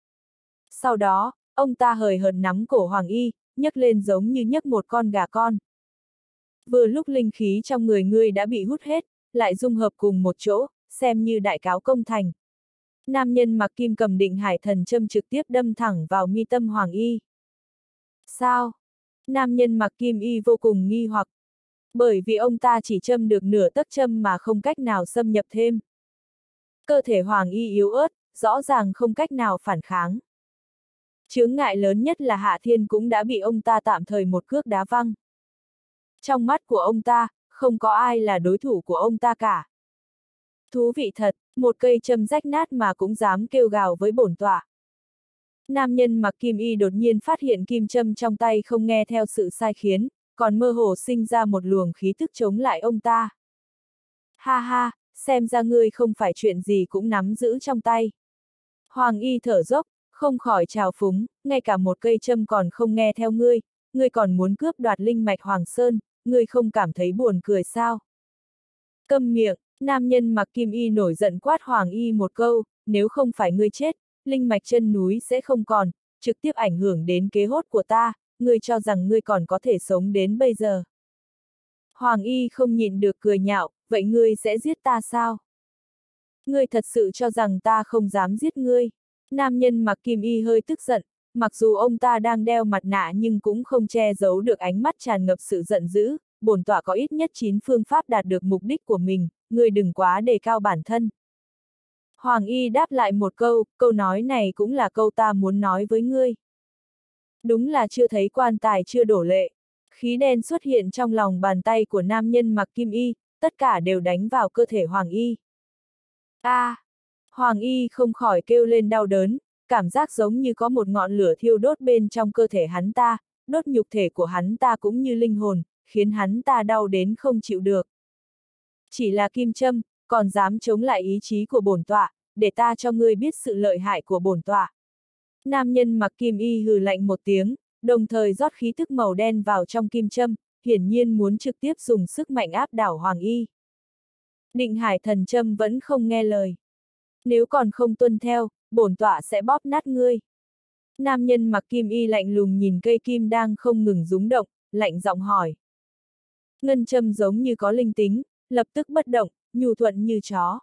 Sau đó, ông ta hời hợt nắm cổ Hoàng y, nhấc lên giống như nhấc một con gà con. Vừa lúc linh khí trong người ngươi đã bị hút hết, lại dung hợp cùng một chỗ, xem như đại cáo công thành. Nam nhân mặc kim cầm định hải thần châm trực tiếp đâm thẳng vào mi tâm Hoàng y. Sao? Nam nhân mặc kim y vô cùng nghi hoặc. Bởi vì ông ta chỉ châm được nửa tấc châm mà không cách nào xâm nhập thêm. Cơ thể Hoàng y yếu ớt, rõ ràng không cách nào phản kháng. Chướng ngại lớn nhất là Hạ Thiên cũng đã bị ông ta tạm thời một cước đá văng. Trong mắt của ông ta, không có ai là đối thủ của ông ta cả. Thú vị thật, một cây châm rách nát mà cũng dám kêu gào với bổn tọa. Nam nhân mặc kim y đột nhiên phát hiện kim châm trong tay không nghe theo sự sai khiến, còn mơ hồ sinh ra một luồng khí tức chống lại ông ta. Ha ha, xem ra ngươi không phải chuyện gì cũng nắm giữ trong tay. Hoàng y thở dốc, không khỏi trào phúng, ngay cả một cây châm còn không nghe theo ngươi, ngươi còn muốn cướp đoạt linh mạch Hoàng Sơn, ngươi không cảm thấy buồn cười sao? Câm miệng, nam nhân mặc kim y nổi giận quát Hoàng y một câu, nếu không phải ngươi chết, linh mạch chân núi sẽ không còn, trực tiếp ảnh hưởng đến kế hoạch của ta, ngươi cho rằng ngươi còn có thể sống đến bây giờ. Hoàng y không nhịn được cười nhạo, vậy ngươi sẽ giết ta sao? Ngươi thật sự cho rằng ta không dám giết ngươi? Nam nhân mặc kim y hơi tức giận, mặc dù ông ta đang đeo mặt nạ nhưng cũng không che giấu được ánh mắt tràn ngập sự giận dữ, bổn tọa có ít nhất chín phương pháp đạt được mục đích của mình, ngươi đừng quá đề cao bản thân. Hoàng y đáp lại một câu, câu nói này cũng là câu ta muốn nói với ngươi. Đúng là chưa thấy quan tài chưa đổ lệ. Khí đen xuất hiện trong lòng bàn tay của nam nhân mặc kim y, tất cả đều đánh vào cơ thể Hoàng y. A! À, Hoàng y không khỏi kêu lên đau đớn, cảm giác giống như có một ngọn lửa thiêu đốt bên trong cơ thể hắn ta, đốt nhục thể của hắn ta cũng như linh hồn, khiến hắn ta đau đến không chịu được. Chỉ là kim châm, còn dám chống lại ý chí của bổn tọa, để ta cho ngươi biết sự lợi hại của bổn tọa. Nam nhân mặc kim y hừ lạnh một tiếng, đồng thời rót khí tức màu đen vào trong kim châm, hiển nhiên muốn trực tiếp dùng sức mạnh áp đảo Hoàng y. Định Hải thần châm vẫn không nghe lời. Nếu còn không tuân theo, bổn tọa sẽ bóp nát ngươi. Nam nhân mặc kim y lạnh lùng nhìn cây kim đang không ngừng rúng động, lạnh giọng hỏi. Ngân châm giống như có linh tính, lập tức bất động, nhu thuận như chó.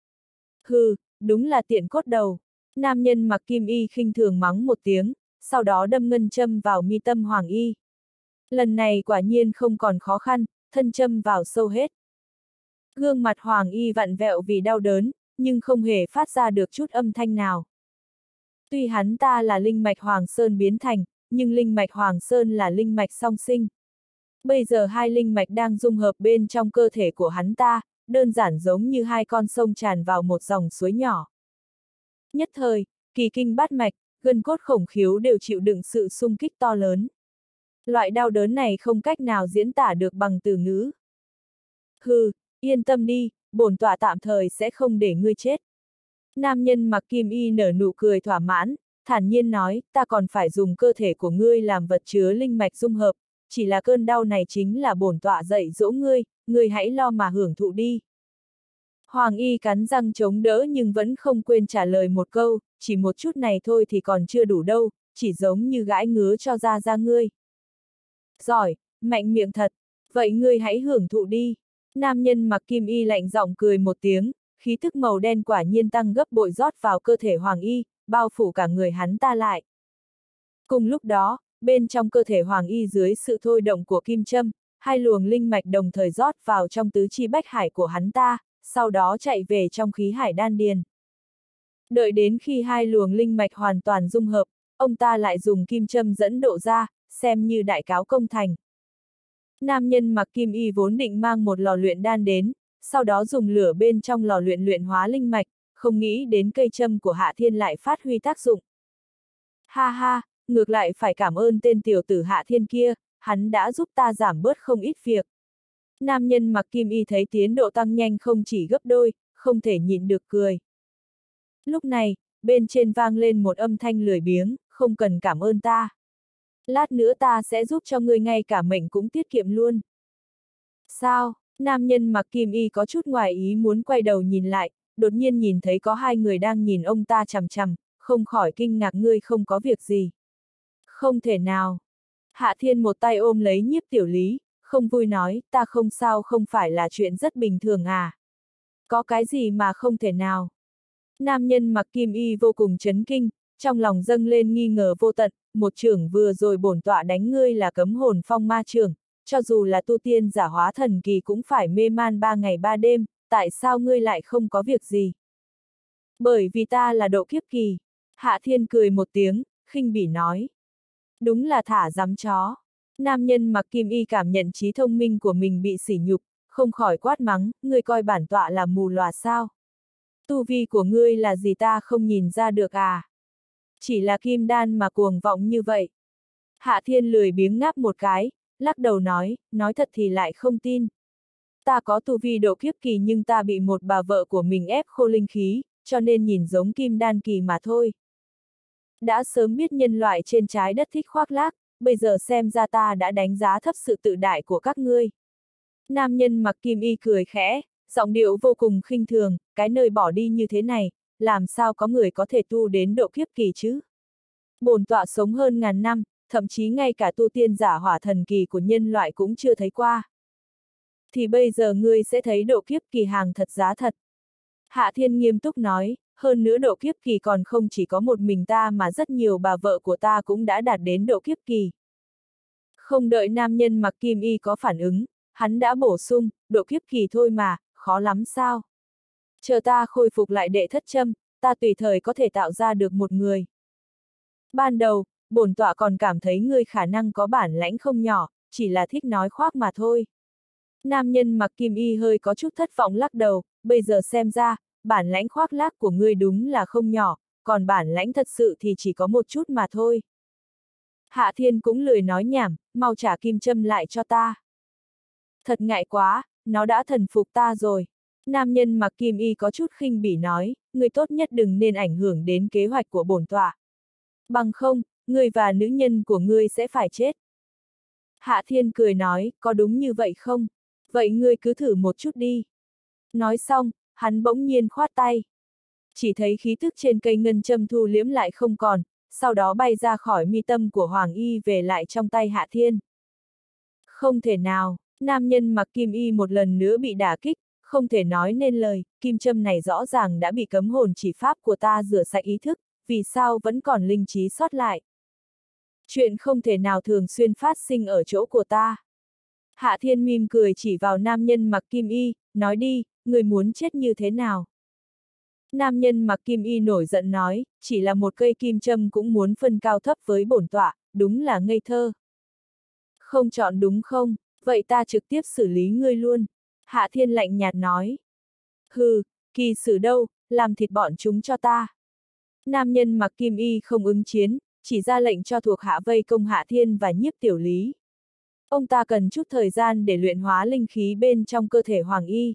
Hừ, đúng là tiện cốt đầu. Nam nhân mặc kim y khinh thường mắng một tiếng, sau đó đâm ngân châm vào mi tâm Hoàng y. Lần này quả nhiên không còn khó khăn, thân châm vào sâu hết. Gương mặt Hoàng y vặn vẹo vì đau đớn, nhưng không hề phát ra được chút âm thanh nào. Tuy hắn ta là linh mạch Hoàng Sơn biến thành, nhưng linh mạch Hoàng Sơn là linh mạch song sinh. Bây giờ hai linh mạch đang dung hợp bên trong cơ thể của hắn ta, đơn giản giống như hai con sông tràn vào một dòng suối nhỏ. Nhất thời, kỳ kinh bát mạch, gân cốt khổng khiếu đều chịu đựng sự xung kích to lớn. Loại đau đớn này không cách nào diễn tả được bằng từ ngữ. Hừ, yên tâm đi, bổn tọa tạm thời sẽ không để ngươi chết. Nam nhân mặc kim y nở nụ cười thỏa mãn, thản nhiên nói, ta còn phải dùng cơ thể của ngươi làm vật chứa linh mạch dung hợp, chỉ là cơn đau này chính là bổn tọa dạy dỗ ngươi, ngươi hãy lo mà hưởng thụ đi. Hoàng y cắn răng chống đỡ nhưng vẫn không quên trả lời một câu, chỉ một chút này thôi thì còn chưa đủ đâu, chỉ giống như gãi ngứa cho ra ra ngươi. Giỏi, mạnh miệng thật, vậy ngươi hãy hưởng thụ đi. Nam nhân mặc kim y lạnh giọng cười một tiếng, khí tức màu đen quả nhiên tăng gấp bội rót vào cơ thể Hoàng y, bao phủ cả người hắn ta lại. Cùng lúc đó, bên trong cơ thể Hoàng y dưới sự thôi động của kim châm, hai luồng linh mạch đồng thời rót vào trong tứ chi bách hải của hắn ta, sau đó chạy về trong khí hải đan điền. Đợi đến khi hai luồng linh mạch hoàn toàn dung hợp, ông ta lại dùng kim châm dẫn độ ra, xem như đại cáo công thành. Nam nhân mặc kim y vốn định mang một lò luyện đan đến, sau đó dùng lửa bên trong lò luyện luyện hóa linh mạch, không nghĩ đến cây châm của Hạ Thiên lại phát huy tác dụng. Ha ha, ngược lại phải cảm ơn tên tiểu tử Hạ Thiên kia, hắn đã giúp ta giảm bớt không ít việc. Nam nhân mặc kim y thấy tiến độ tăng nhanh không chỉ gấp đôi, không thể nhịn được cười. Lúc này, bên trên vang lên một âm thanh lười biếng, không cần cảm ơn ta. Lát nữa ta sẽ giúp cho ngươi ngay cả mệnh cũng tiết kiệm luôn. Sao? Nam nhân mặc kim y có chút ngoài ý muốn quay đầu nhìn lại, đột nhiên nhìn thấy có hai người đang nhìn ông ta chằm chằm, không khỏi kinh ngạc ngươi không có việc gì. Không thể nào. Hạ Thiên một tay ôm lấy Nhiếp Tiểu Lý, không vui nói, ta không sao không phải là chuyện rất bình thường à. Có cái gì mà không thể nào. Nam nhân mặc kim y vô cùng chấn kinh, trong lòng dâng lên nghi ngờ vô tận, một trưởng vừa rồi bổn tọa đánh ngươi là cấm hồn phong ma trưởng, cho dù là tu tiên giả hóa thần kỳ cũng phải mê man ba ngày ba đêm, tại sao ngươi lại không có việc gì? Bởi vì ta là độ kiếp kỳ. Hạ Thiên cười một tiếng, khinh bỉ nói. Đúng là thả dám chó. Nam nhân mặc kim y cảm nhận trí thông minh của mình bị sỉ nhục, không khỏi quát mắng, ngươi coi bản tọa là mù lòa sao? Tu vi của ngươi là gì ta không nhìn ra được à? Chỉ là kim đan mà cuồng vọng như vậy. Hạ Thiên lười biếng ngáp một cái, lắc đầu nói, nói thật thì lại không tin. Ta có tu vi độ kiếp kỳ nhưng ta bị một bà vợ của mình ép khô linh khí, cho nên nhìn giống kim đan kỳ mà thôi. Đã sớm biết nhân loại trên trái đất thích khoác lác, bây giờ xem ra ta đã đánh giá thấp sự tự đại của các ngươi. Nam nhân mặc kim y cười khẽ, giọng điệu vô cùng khinh thường, cái nơi bỏ đi như thế này, làm sao có người có thể tu đến độ kiếp kỳ chứ? Bổn tọa sống hơn ngàn năm, thậm chí ngay cả tu tiên giả hỏa thần kỳ của nhân loại cũng chưa thấy qua. Thì bây giờ ngươi sẽ thấy độ kiếp kỳ hàng thật giá thật. Hạ Thiên nghiêm túc nói, hơn nữa độ kiếp kỳ còn không chỉ có một mình ta mà rất nhiều bà vợ của ta cũng đã đạt đến độ kiếp kỳ. Không đợi nam nhân mặc kim y có phản ứng, hắn đã bổ sung, độ kiếp kỳ thôi mà, khó lắm sao? Chờ ta khôi phục lại đệ thất châm, ta tùy thời có thể tạo ra được một người. Ban đầu, bổn tọa còn cảm thấy ngươi khả năng có bản lãnh không nhỏ, chỉ là thích nói khoác mà thôi. Nam nhân mặc kim y hơi có chút thất vọng lắc đầu, bây giờ xem ra, bản lãnh khoác lác của ngươi đúng là không nhỏ, còn bản lãnh thật sự thì chỉ có một chút mà thôi. Hạ Thiên cũng lười nói nhảm, mau trả kim châm lại cho ta. Thật ngại quá, nó đã thần phục ta rồi. Nam nhân mặc kim y có chút khinh bỉ nói, ngươi tốt nhất đừng nên ảnh hưởng đến kế hoạch của bổn tọa. Bằng không, ngươi và nữ nhân của ngươi sẽ phải chết. Hạ Thiên cười nói, có đúng như vậy không? Vậy ngươi cứ thử một chút đi. Nói xong, hắn bỗng nhiên khoát tay. Chỉ thấy khí tức trên cây ngân châm thu liễm lại không còn, sau đó bay ra khỏi mi tâm của Hoàng Y về lại trong tay Hạ Thiên. Không thể nào, nam nhân mặc kim y một lần nữa bị đả kích, không thể nói nên lời, kim châm này rõ ràng đã bị cấm hồn chỉ pháp của ta rửa sạch ý thức, vì sao vẫn còn linh trí sót lại. Chuyện không thể nào thường xuyên phát sinh ở chỗ của ta. Hạ Thiên mỉm cười chỉ vào nam nhân mặc kim y, nói đi, người muốn chết như thế nào? Nam nhân mặc kim y nổi giận nói, chỉ là một cây kim châm cũng muốn phân cao thấp với bổn tọa, đúng là ngây thơ. Không chọn đúng không, vậy ta trực tiếp xử lý ngươi luôn. Hạ Thiên lạnh nhạt nói. Hừ, kỳ xử đâu, làm thịt bọn chúng cho ta. Nam nhân mặc kim y không ứng chiến, chỉ ra lệnh cho thuộc hạ vây công Hạ Thiên và Nhiếp Tiểu Lý. Ông ta cần chút thời gian để luyện hóa linh khí bên trong cơ thể Hoàng Y.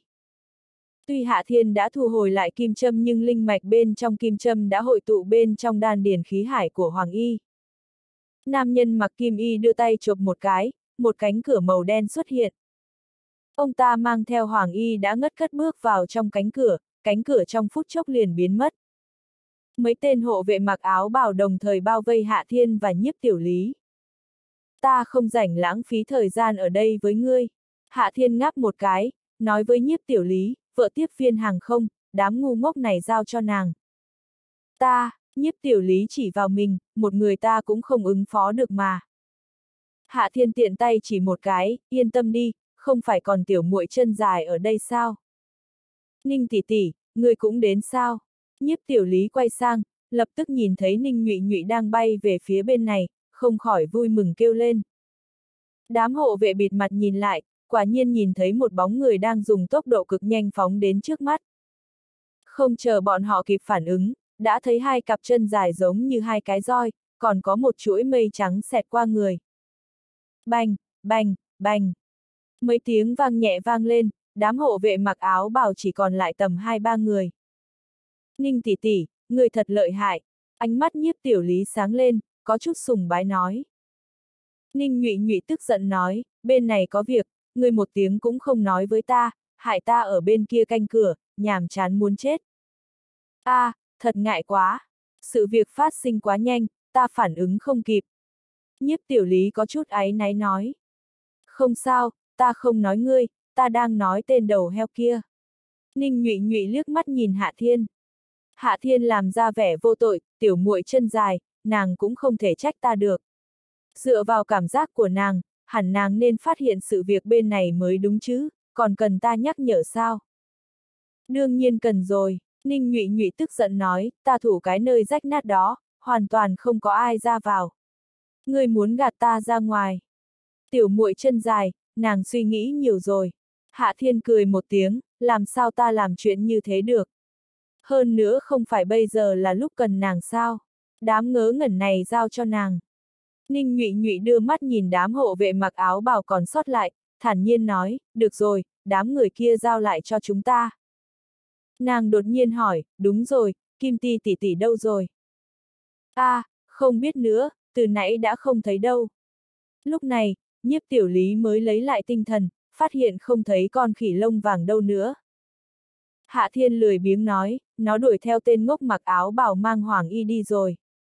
Tuy Hạ Thiên đã thu hồi lại kim châm nhưng linh mạch bên trong kim châm đã hội tụ bên trong đan điền khí hải của Hoàng Y. Nam nhân mặc kim y đưa tay chộp một cái, một cánh cửa màu đen xuất hiện. Ông ta mang theo Hoàng Y đã ngất cất bước vào trong cánh cửa, cánh cửa trong phút chốc liền biến mất. Mấy tên hộ vệ mặc áo bào đồng thời bao vây Hạ Thiên và Nhiếp Tiểu Lý. Ta không rảnh lãng phí thời gian ở đây với ngươi. Hạ Thiên ngáp một cái, nói với Nhiếp Tiểu Lý, vợ tiếp viên hàng không, đám ngu ngốc này giao cho nàng. Ta, Nhiếp Tiểu Lý chỉ vào mình, một người ta cũng không ứng phó được mà. Hạ Thiên tiện tay chỉ một cái, yên tâm đi, không phải còn tiểu muội chân dài ở đây sao? Ninh tỷ tỷ, ngươi cũng đến sao? Nhiếp Tiểu Lý quay sang, lập tức nhìn thấy Ninh Nhụy Nhụy đang bay về phía bên này, không khỏi vui mừng kêu lên. Đám hộ vệ bịt mặt nhìn lại, quả nhiên nhìn thấy một bóng người đang dùng tốc độ cực nhanh phóng đến trước mắt. Không chờ bọn họ kịp phản ứng, đã thấy hai cặp chân dài giống như hai cái roi, còn có một chuỗi mây trắng xẹt qua người. Bành, bành, bành. Mấy tiếng vang nhẹ vang lên, đám hộ vệ mặc áo bào chỉ còn lại tầm hai ba người. Ninh tỷ tỷ, người thật lợi hại. Ánh mắt Nhiếp Tiểu Lý sáng lên, có chút sùng bái nói. Ninh Nhụy Nhụy tức giận nói, bên này có việc, ngươi một tiếng cũng không nói với ta, hại ta ở bên kia canh cửa, nhàm chán muốn chết. A, à, thật ngại quá. Sự việc phát sinh quá nhanh, ta phản ứng không kịp. Nhiếp Tiểu Lý có chút áy náy nói. Không sao, ta không nói ngươi, ta đang nói tên đầu heo kia. Ninh Nhụy Nhụy liếc mắt nhìn Hạ Thiên. Hạ Thiên làm ra vẻ vô tội, tiểu muội chân dài, nàng cũng không thể trách ta được. Dựa vào cảm giác của nàng, hẳn nàng nên phát hiện sự việc bên này mới đúng chứ, còn cần ta nhắc nhở sao? Đương nhiên cần rồi, Ninh Nhụy Nhụy tức giận nói, ta thủ cái nơi rách nát đó, hoàn toàn không có ai ra vào. Ngươi muốn gạt ta ra ngoài. Tiểu muội chân dài, nàng suy nghĩ nhiều rồi. Hạ Thiên cười một tiếng, làm sao ta làm chuyện như thế được? Hơn nữa không phải bây giờ là lúc cần nàng sao? Đám ngớ ngẩn này giao cho nàng. Ninh Nhụy Nhụy đưa mắt nhìn đám hộ vệ mặc áo bào còn sót lại, thản nhiên nói, được rồi, đám người kia giao lại cho chúng ta. Nàng đột nhiên hỏi, đúng rồi, Kim Ti tỷ tỷ đâu rồi? A, à, không biết nữa, từ nãy đã không thấy đâu. Lúc này, Nhiếp Tiểu Lý mới lấy lại tinh thần, phát hiện không thấy con khỉ lông vàng đâu nữa. Hạ Thiên lười biếng nói, nó đuổi theo tên ngốc mặc áo bào mang hoàng y đi rồi.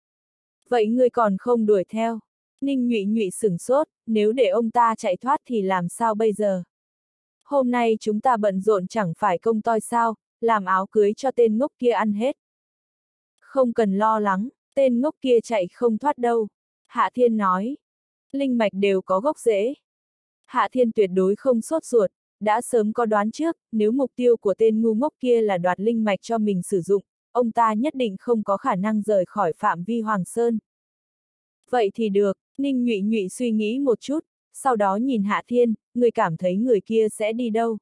Vậy ngươi còn không đuổi theo? Ninh Nhụy Nhụy sửng sốt, nếu để ông ta chạy thoát thì làm sao bây giờ? Hôm nay chúng ta bận rộn chẳng phải công toi sao, làm áo cưới cho tên ngốc kia ăn hết. Không cần lo lắng, tên ngốc kia chạy không thoát đâu. Hạ Thiên nói, linh mạch đều có gốc rễ. Hạ Thiên tuyệt đối không sốt ruột, đã sớm có đoán trước, nếu mục tiêu của tên ngu ngốc kia là đoạt linh mạch cho mình sử dụng, ông ta nhất định không có khả năng rời khỏi phạm vi Hoàng Sơn. Vậy thì được, Ninh Nhụy Nhụy suy nghĩ một chút, sau đó nhìn Hạ Thiên, người cảm thấy người kia sẽ đi đâu.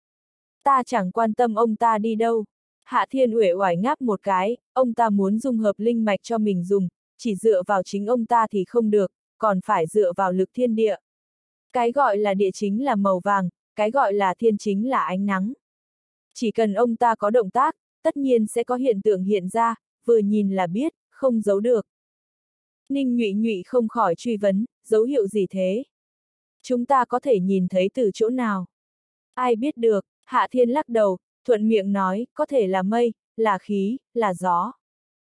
Ta chẳng quan tâm ông ta đi đâu. Hạ Thiên uể oải ngáp một cái, ông ta muốn dung hợp linh mạch cho mình dùng, chỉ dựa vào chính ông ta thì không được, còn phải dựa vào lực thiên địa. Cái gọi là địa chính là màu vàng, cái gọi là thiên chính là ánh nắng. Chỉ cần ông ta có động tác, tất nhiên sẽ có hiện tượng hiện ra, vừa nhìn là biết, không giấu được. Ninh Nhụy Nhụy không khỏi truy vấn, dấu hiệu gì thế? Chúng ta có thể nhìn thấy từ chỗ nào? Ai biết được, Hạ Thiên lắc đầu, thuận miệng nói, có thể là mây, là khí, là gió.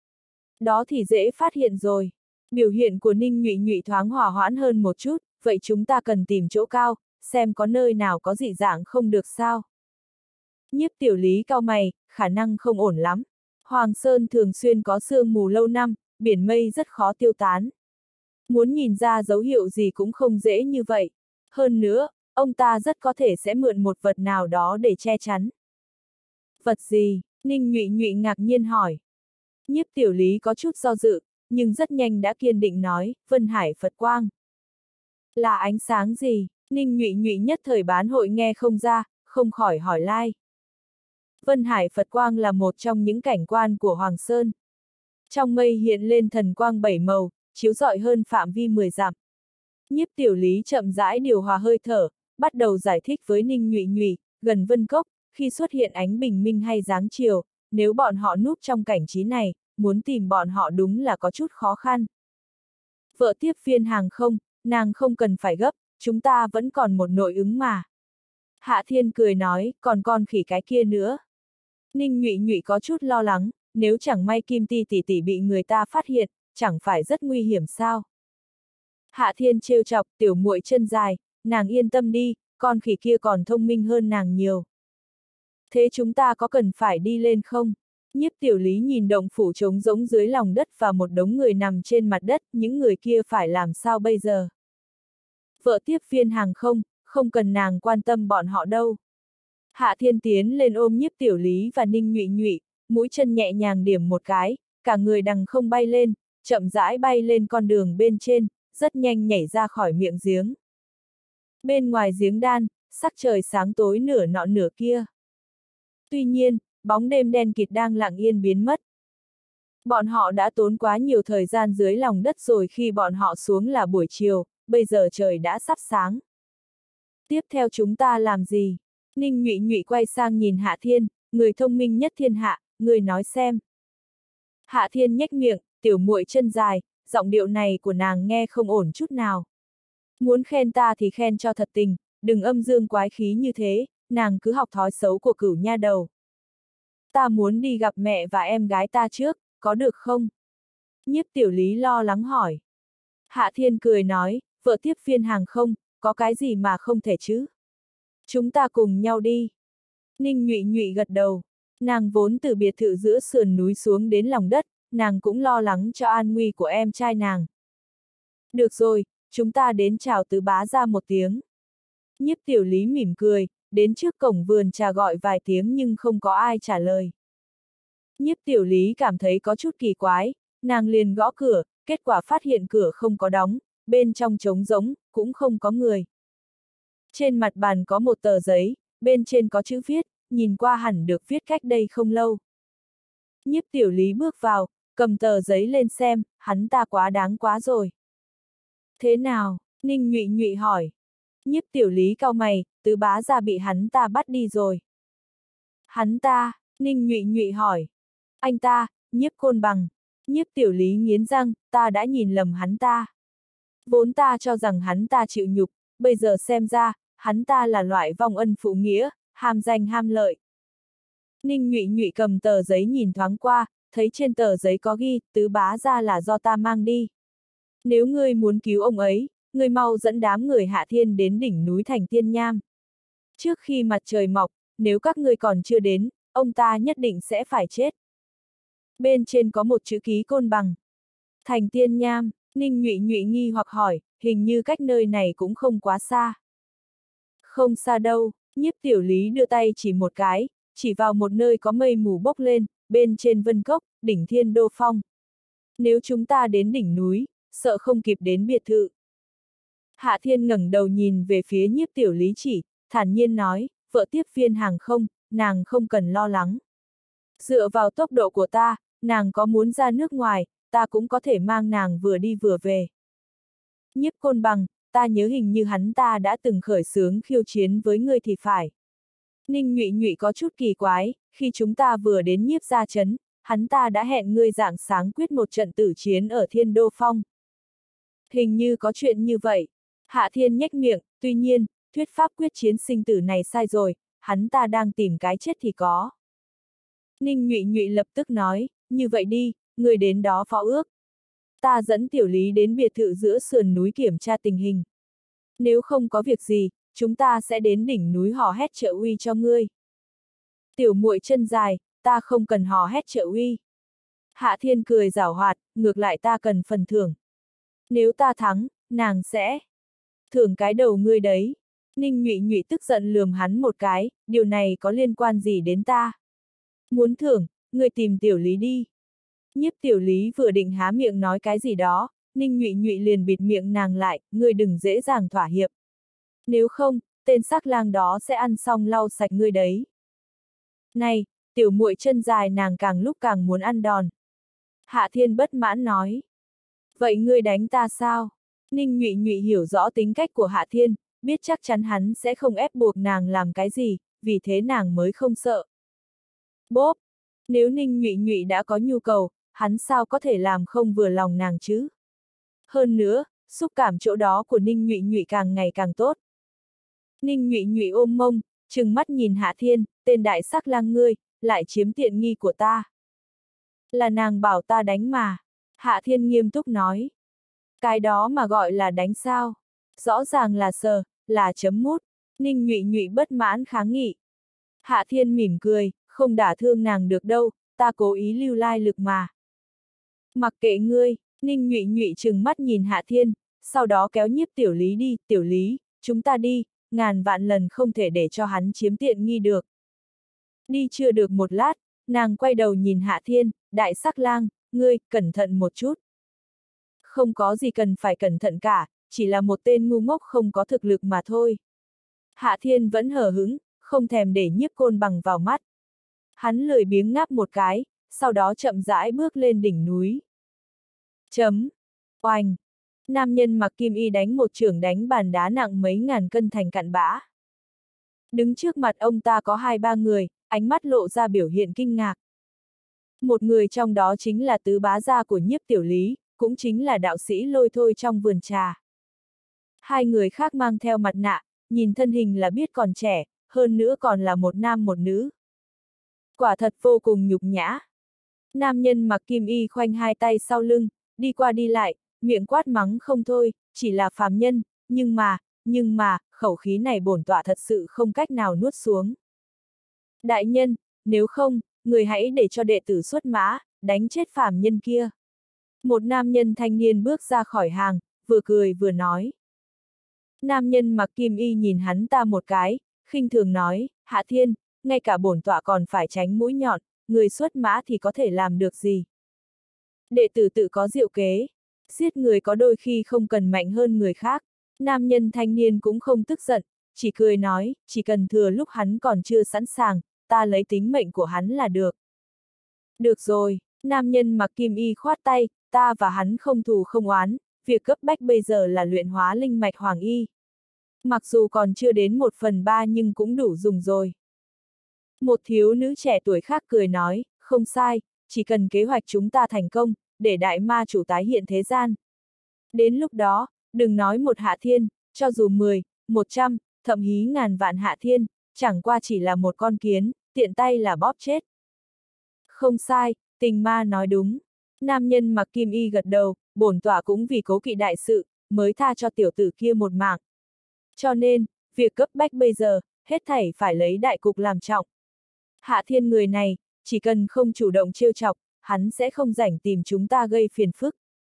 Đó thì dễ phát hiện rồi. Biểu hiện của Ninh Nhụy Nhụy thoáng hòa hoãn hơn một chút, vậy chúng ta cần tìm chỗ cao, xem có nơi nào có dị dạng không được sao. Nhiếp Tiểu Lý cau mày, khả năng không ổn lắm. Hoàng Sơn thường xuyên có sương mù lâu năm, biển mây rất khó tiêu tán. Muốn nhìn ra dấu hiệu gì cũng không dễ như vậy. Hơn nữa, ông ta rất có thể sẽ mượn một vật nào đó để che chắn. Vật gì? Ninh Nhụy Nhụy ngạc nhiên hỏi. Nhiếp Tiểu Lý có chút do dự, nhưng rất nhanh đã kiên định nói, Vân Hải Phật Quang. Là ánh sáng gì? Ninh Nhụy Nhụy nhất thời bán hội nghe không ra, không khỏi hỏi lai. Vân Hải Phật Quang là một trong những cảnh quan của Hoàng Sơn. Trong mây hiện lên thần quang bảy màu, chiếu rọi hơn phạm vi mười dặm. Nhiếp Tiểu Lý chậm rãi điều hòa hơi thở, bắt đầu giải thích với Ninh Nhụy Nhụy, gần Vân Cốc, khi xuất hiện ánh bình minh hay giáng chiều, nếu bọn họ núp trong cảnh trí này, muốn tìm bọn họ đúng là có chút khó khăn. Vợ tiếp viên hàng không, nàng không cần phải gấp, chúng ta vẫn còn một nội ứng mà. Hạ Thiên cười nói, còn con khỉ cái kia nữa. Ninh Nhụy Nhụy có chút lo lắng, nếu chẳng may Kim Ti tỷ tỷ bị người ta phát hiện, chẳng phải rất nguy hiểm sao? Hạ Thiên trêu chọc, tiểu muội chân dài, nàng yên tâm đi, con khỉ kia còn thông minh hơn nàng nhiều. Thế chúng ta có cần phải đi lên không? Nhiếp Tiểu Lý nhìn động phủ trống rỗng dưới lòng đất và một đống người nằm trên mặt đất, những người kia phải làm sao bây giờ? Vợ tiếp viên hàng không, không cần nàng quan tâm bọn họ đâu. Hạ Thiên tiến lên ôm Nhiếp Tiểu Lý và Ninh Nhụy Nhụy, mũi chân nhẹ nhàng điểm một cái, cả người đằng không bay lên, chậm rãi bay lên con đường bên trên, rất nhanh nhảy ra khỏi miệng giếng. Bên ngoài giếng đan, sắc trời sáng tối nửa nọ nửa kia. Tuy nhiên, bóng đêm đen kịt đang lặng yên biến mất. Bọn họ đã tốn quá nhiều thời gian dưới lòng đất rồi, khi bọn họ xuống là buổi chiều, bây giờ trời đã sắp sáng. Tiếp theo chúng ta làm gì? Ninh Nhụy Nhụy quay sang nhìn Hạ Thiên, người thông minh nhất thiên hạ, người nói xem. Hạ Thiên nhếch miệng, tiểu muội chân dài, giọng điệu này của nàng nghe không ổn chút nào. Muốn khen ta thì khen cho thật tình, đừng âm dương quái khí như thế, nàng cứ học thói xấu của cửu nha đầu. Ta muốn đi gặp mẹ và em gái ta trước, có được không? Nhiếp Tiểu Lý lo lắng hỏi. Hạ Thiên cười nói, vợ tiếp viên hàng không, có cái gì mà không thể chứ? Chúng ta cùng nhau đi. Ninh Nhụy Nhụy gật đầu, nàng vốn từ biệt thự giữa sườn núi xuống đến lòng đất, nàng cũng lo lắng cho an nguy của em trai nàng. Được rồi, chúng ta đến chào tứ bá ra một tiếng. Nhiếp Tiểu Lý mỉm cười, đến trước cổng vườn trà gọi vài tiếng nhưng không có ai trả lời. Nhiếp Tiểu Lý cảm thấy có chút kỳ quái, nàng liền gõ cửa, kết quả phát hiện cửa không có đóng, bên trong trống rỗng, cũng không có người. Trên mặt bàn có một tờ giấy, bên trên có chữ viết, nhìn qua hẳn được viết cách đây không lâu. Nhiếp Tiểu Lý bước vào, cầm tờ giấy lên xem, hắn ta quá đáng quá rồi. Thế nào? Ninh Nhụy Nhụy hỏi. Nhiếp Tiểu Lý cau mày, tứ bá gia bị hắn ta bắt đi rồi. Hắn ta? Ninh Nhụy Nhụy hỏi. Anh ta, Nhiếp Côn Bằng. Nhiếp Tiểu Lý nghiến răng, ta đã nhìn lầm hắn ta. Vốn ta cho rằng hắn ta chịu nhục, bây giờ xem ra, hắn ta là loại vong ân phụ nghĩa, ham danh ham lợi. Ninh Nhụy Nhụy cầm tờ giấy nhìn thoáng qua, thấy trên tờ giấy có ghi, tứ bá gia là do ta mang đi. Nếu ngươi muốn cứu ông ấy, ngươi mau dẫn đám người Hạ Thiên đến đỉnh núi Thành Tiên Nham. Trước khi mặt trời mọc, nếu các ngươi còn chưa đến, ông ta nhất định sẽ phải chết. Bên trên có một chữ ký Côn Bằng. Thành Tiên Nham, Ninh Nhụy Nhụy nghi hoặc hỏi, hình như cách nơi này cũng không quá xa. Không xa đâu, Nhiếp Tiểu Lý đưa tay chỉ một cái, chỉ vào một nơi có mây mù bốc lên, bên trên Vân Cốc, đỉnh Thiên Đô Phong. Nếu chúng ta đến đỉnh núi, sợ không kịp đến biệt thự. Hạ Thiên ngẩng đầu nhìn về phía Nhiếp Tiểu Lý chỉ, thản nhiên nói, vợ tiếp viên hàng không, nàng không cần lo lắng. Dựa vào tốc độ của ta, nàng có muốn ra nước ngoài, ta cũng có thể mang nàng vừa đi vừa về. Nhiếp Côn Bằng, ta nhớ hình như hắn ta đã từng khởi xướng khiêu chiến với ngươi thì phải. Ninh Nhụy Nhụy có chút kỳ quái, khi chúng ta vừa đến Nhiếp gia trấn, hắn ta đã hẹn ngươi rạng sáng quyết một trận tử chiến ở Thiên Đô Phong. Hình như có chuyện như vậy. Hạ Thiên nhếch miệng, tuy nhiên, thuyết pháp quyết chiến sinh tử này sai rồi, hắn ta đang tìm cái chết thì có. Ninh Nhụy Nhụy lập tức nói, như vậy đi, người đến đó phó ước. Ta dẫn Tiểu Lý đến biệt thự giữa sườn núi kiểm tra tình hình. Nếu không có việc gì, chúng ta sẽ đến đỉnh núi hò hét trợ uy cho ngươi. Tiểu muội chân dài, ta không cần hò hét trợ uy. Hạ Thiên cười giảo hoạt, ngược lại ta cần phần thưởng. Nếu ta thắng, nàng sẽ thưởng cái đầu ngươi đấy. Ninh Nhụy Nhụy tức giận lườm hắn một cái, điều này có liên quan gì đến ta? Muốn thưởng, ngươi tìm Tiểu Lý đi. Nhiếp Tiểu Lý vừa định há miệng nói cái gì đó, Ninh Nhụy Nhụy liền bịt miệng nàng lại, ngươi đừng dễ dàng thỏa hiệp. Nếu không, tên sắc lang đó sẽ ăn xong lau sạch ngươi đấy. Này, tiểu muội chân dài nàng càng lúc càng muốn ăn đòn. Hạ Thiên bất mãn nói. Vậy ngươi đánh ta sao? Ninh Nhụy Nhụy hiểu rõ tính cách của Hạ Thiên, biết chắc chắn hắn sẽ không ép buộc nàng làm cái gì, vì thế nàng mới không sợ. Bốp! Nếu Ninh Nhụy Nhụy đã có nhu cầu, hắn sao có thể làm không vừa lòng nàng chứ? Hơn nữa, xúc cảm chỗ đó của Ninh Nhụy Nhụy càng ngày càng tốt. Ninh Nhụy Nhụy ôm mông, trừng mắt nhìn Hạ Thiên, tên đại sắc lang ngươi, lại chiếm tiện nghi của ta. Là nàng bảo ta đánh mà. Hạ Thiên nghiêm túc nói. Cái đó mà gọi là đánh sao? Rõ ràng là sờ, là chấm mút. Ninh Nhụy Nhụy bất mãn kháng nghị. Hạ Thiên mỉm cười, không đả thương nàng được đâu, ta cố ý lưu lai lực mà. Mặc kệ ngươi, Ninh Nhụy Nhụy trừng mắt nhìn Hạ Thiên, sau đó kéo Nhiếp Tiểu Lý đi, Tiểu Lý, chúng ta đi, ngàn vạn lần không thể để cho hắn chiếm tiện nghi được. Đi chưa được một lát, nàng quay đầu nhìn Hạ Thiên, đại sắc lang, ngươi, cẩn thận một chút. Không có gì cần phải cẩn thận cả, chỉ là một tên ngu ngốc không có thực lực mà thôi. Hạ Thiên vẫn hờ hững, không thèm để Nhiếp Côn Bằng vào mắt. Hắn lười biếng ngáp một cái, sau đó chậm rãi bước lên đỉnh núi. Chấm. Oanh. Nam nhân mặc kim y đánh một chưởng đánh bàn đá nặng mấy ngàn cân thành cặn bã. Đứng trước mặt ông ta có hai ba người, ánh mắt lộ ra biểu hiện kinh ngạc. Một người trong đó chính là tứ bá gia của Nhiếp Tiểu Lý, cũng chính là đạo sĩ Lôi Thôi trong vườn trà. Hai người khác mang theo mặt nạ, nhìn thân hình là biết còn trẻ, hơn nữa còn là một nam một nữ. Quả thật vô cùng nhục nhã. Nam nhân mặc kim y khoanh hai tay sau lưng, đi qua đi lại, miệng quát mắng không thôi, chỉ là phàm nhân, nhưng mà, nhưng mà, khẩu khí này bổn tọa thật sự không cách nào nuốt xuống. Đại nhân, nếu không, người hãy để cho đệ tử xuất mã, đánh chết phàm nhân kia. Một nam nhân thanh niên bước ra khỏi hàng, vừa cười vừa nói. Nam nhân mặc kim y nhìn hắn ta một cái, khinh thường nói, Hạ Thiên, ngay cả bổn tọa còn phải tránh mũi nhọn, người xuất mã thì có thể làm được gì. Đệ tử tự có diệu kế, giết người có đôi khi không cần mạnh hơn người khác. Nam nhân thanh niên cũng không tức giận, chỉ cười nói, chỉ cần thừa lúc hắn còn chưa sẵn sàng, ta lấy tính mệnh của hắn là được. Được rồi, Nam nhân mặc kim y khoát tay, ta và hắn không thù không oán, việc cấp bách bây giờ là luyện hóa linh mạch hoàng y. Mặc dù còn chưa đến một phần ba nhưng cũng đủ dùng rồi. Một thiếu nữ trẻ tuổi khác cười nói, không sai, chỉ cần kế hoạch chúng ta thành công, để đại ma chủ tái hiện thế gian. Đến lúc đó, đừng nói một hạ thiên, cho dù mười, một trăm, thậm chí ngàn vạn hạ thiên, chẳng qua chỉ là một con kiến, tiện tay là bóp chết. Không sai, tình ma nói đúng. Nam nhân mặc kim y gật đầu, bổn tọa cũng vì cố kỵ đại sự, mới tha cho tiểu tử kia một mạng. Cho nên, việc cấp bách bây giờ, hết thảy phải lấy đại cục làm trọng. Hạ thiên người này, chỉ cần không chủ động trêu chọc, hắn sẽ không rảnh tìm chúng ta gây phiền phức.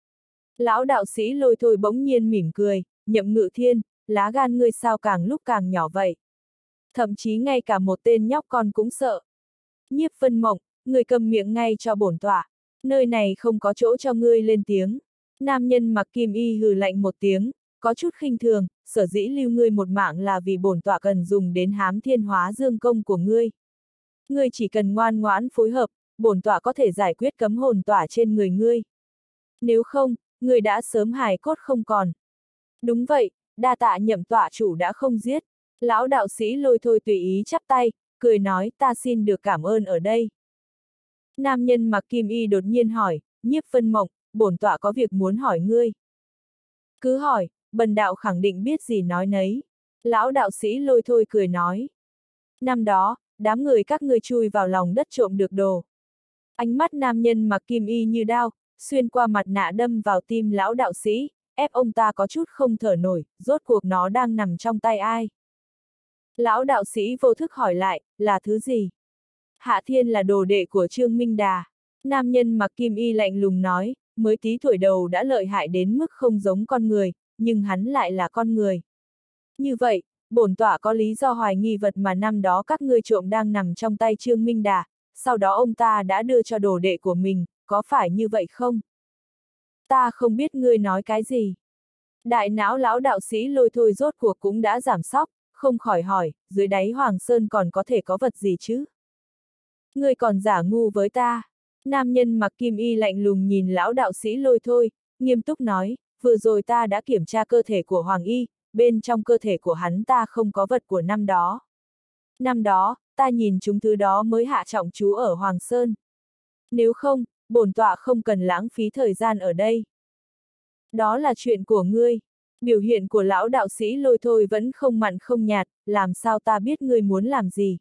Lão đạo sĩ Lôi Thôi bỗng nhiên mỉm cười, Nhậm Ngự Thiên, lá gan ngươi sao càng lúc càng nhỏ vậy. Thậm chí ngay cả một tên nhóc con cũng sợ. Nhiếp Vân Mộng, ngươi cầm miệng ngay cho bổn tọa, nơi này không có chỗ cho ngươi lên tiếng. Nam nhân mặc kim y hừ lạnh một tiếng, có chút khinh thường, sở dĩ lưu ngươi một mạng là vì bổn tọa cần dùng đến hám thiên hóa dương công của ngươi. Ngươi chỉ cần ngoan ngoãn phối hợp, bổn tọa có thể giải quyết cấm hồn tỏa trên người ngươi. Nếu không, ngươi đã sớm hài cốt không còn. Đúng vậy, đa tạ Nhậm tọa chủ đã không giết. Lão đạo sĩ Lôi Thôi tùy ý chắp tay, cười nói ta xin được cảm ơn ở đây. Nam nhân mặc kim y đột nhiên hỏi, Nhiếp Vân Mộng, bổn tọa có việc muốn hỏi ngươi. Cứ hỏi, bần đạo khẳng định biết gì nói nấy. Lão đạo sĩ Lôi Thôi cười nói. Năm đó, đám người các ngươi chui vào lòng đất trộm được đồ. Ánh mắt nam nhân mặc kim y như đao, xuyên qua mặt nạ đâm vào tim lão đạo sĩ, ép ông ta có chút không thở nổi, rốt cuộc nó đang nằm trong tay ai. Lão đạo sĩ vô thức hỏi lại, là thứ gì? Hạ Thiên là đồ đệ của Trương Minh Đà. Nam nhân mặc kim y lạnh lùng nói, mới tí tuổi đầu đã lợi hại đến mức không giống con người, nhưng hắn lại là con người. Như vậy, bổn tọa có lý do hoài nghi vật mà năm đó các ngươi trộm đang nằm trong tay Trương Minh Đà, sau đó ông ta đã đưa cho đồ đệ của mình, có phải như vậy không? Ta không biết ngươi nói cái gì. Đại não lão đạo sĩ Lôi Thôi rốt cuộc cũng đã giảm sóc, không khỏi hỏi, dưới đáy Hoàng Sơn còn có thể có vật gì chứ? Ngươi còn giả ngu với ta. Nam nhân mặc kim y lạnh lùng nhìn lão đạo sĩ Lôi Thôi, nghiêm túc nói, vừa rồi ta đã kiểm tra cơ thể của Hoàng Y, bên trong cơ thể của hắn ta không có vật của năm đó. Năm đó, ta nhìn chúng thứ đó mới hạ trọng chú ở Hoàng Sơn. Nếu không, bổn tọa không cần lãng phí thời gian ở đây. Đó là chuyện của ngươi. Biểu hiện của lão đạo sĩ Lôi Thôi vẫn không mặn không nhạt, làm sao ta biết ngươi muốn làm gì.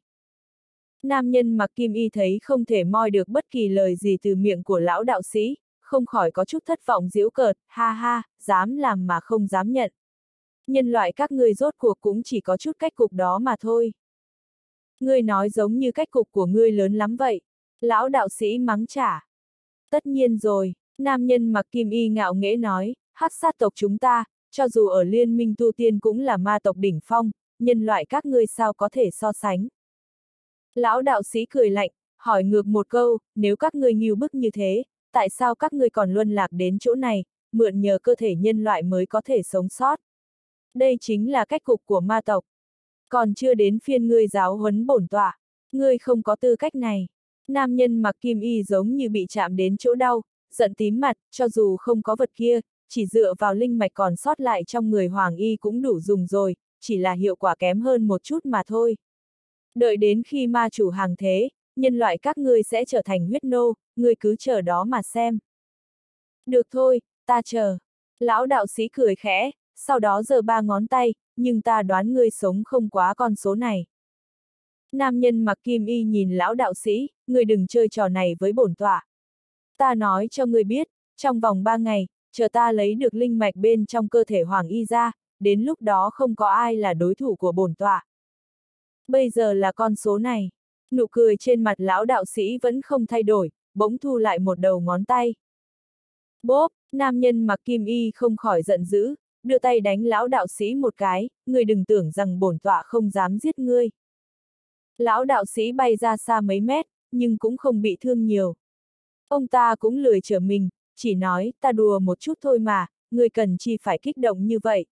Nam nhân mặc kim y thấy không thể moi được bất kỳ lời gì từ miệng của lão đạo sĩ, không khỏi có chút thất vọng giễu cợt, ha ha, dám làm mà không dám nhận. Nhân loại các ngươi rốt cuộc cũng chỉ có chút cách cục đó mà thôi. Ngươi nói giống như cách cục của ngươi lớn lắm vậy. Lão đạo sĩ mắng trả. Tất nhiên rồi, nam nhân mặc kim y ngạo nghễ nói, hắc sát tộc chúng ta, cho dù ở liên minh tu tiên cũng là ma tộc đỉnh phong, nhân loại các ngươi sao có thể so sánh. Lão đạo sĩ cười lạnh, hỏi ngược một câu, nếu các ngươi nghêu bức như thế, tại sao các ngươi còn luân lạc đến chỗ này, mượn nhờ cơ thể nhân loại mới có thể sống sót. Đây chính là cách cục của ma tộc. Còn chưa đến phiên ngươi giáo huấn bổn tọa, ngươi không có tư cách này. Nam nhân mặc kim y giống như bị chạm đến chỗ đau, giận tím mặt, cho dù không có vật kia, chỉ dựa vào linh mạch còn sót lại trong người Hoàng Y cũng đủ dùng rồi, chỉ là hiệu quả kém hơn một chút mà thôi. Đợi đến khi ma chủ hàng thế, nhân loại các ngươi sẽ trở thành huyết nô, ngươi cứ chờ đó mà xem. Được thôi, ta chờ. Lão đạo sĩ cười khẽ, sau đó giơ ba ngón tay, nhưng ta đoán ngươi sống không quá con số này. Nam nhân mặc kim y nhìn lão đạo sĩ, ngươi đừng chơi trò này với bổn tọa. Ta nói cho ngươi biết, trong vòng ba ngày, chờ ta lấy được linh mạch bên trong cơ thể Hoàng Y ra, đến lúc đó không có ai là đối thủ của bổn tọa. Bây giờ là con số này. Nụ cười trên mặt lão đạo sĩ vẫn không thay đổi, bỗng thu lại một đầu ngón tay. Bốp, nam nhân mặc kim y không khỏi giận dữ, đưa tay đánh lão đạo sĩ một cái, ngươi đừng tưởng rằng bổn tọa không dám giết ngươi. Lão đạo sĩ bay ra xa mấy mét, nhưng cũng không bị thương nhiều. Ông ta cũng lười trở mình, chỉ nói, ta đùa một chút thôi mà, ngươi cần chi phải kích động như vậy.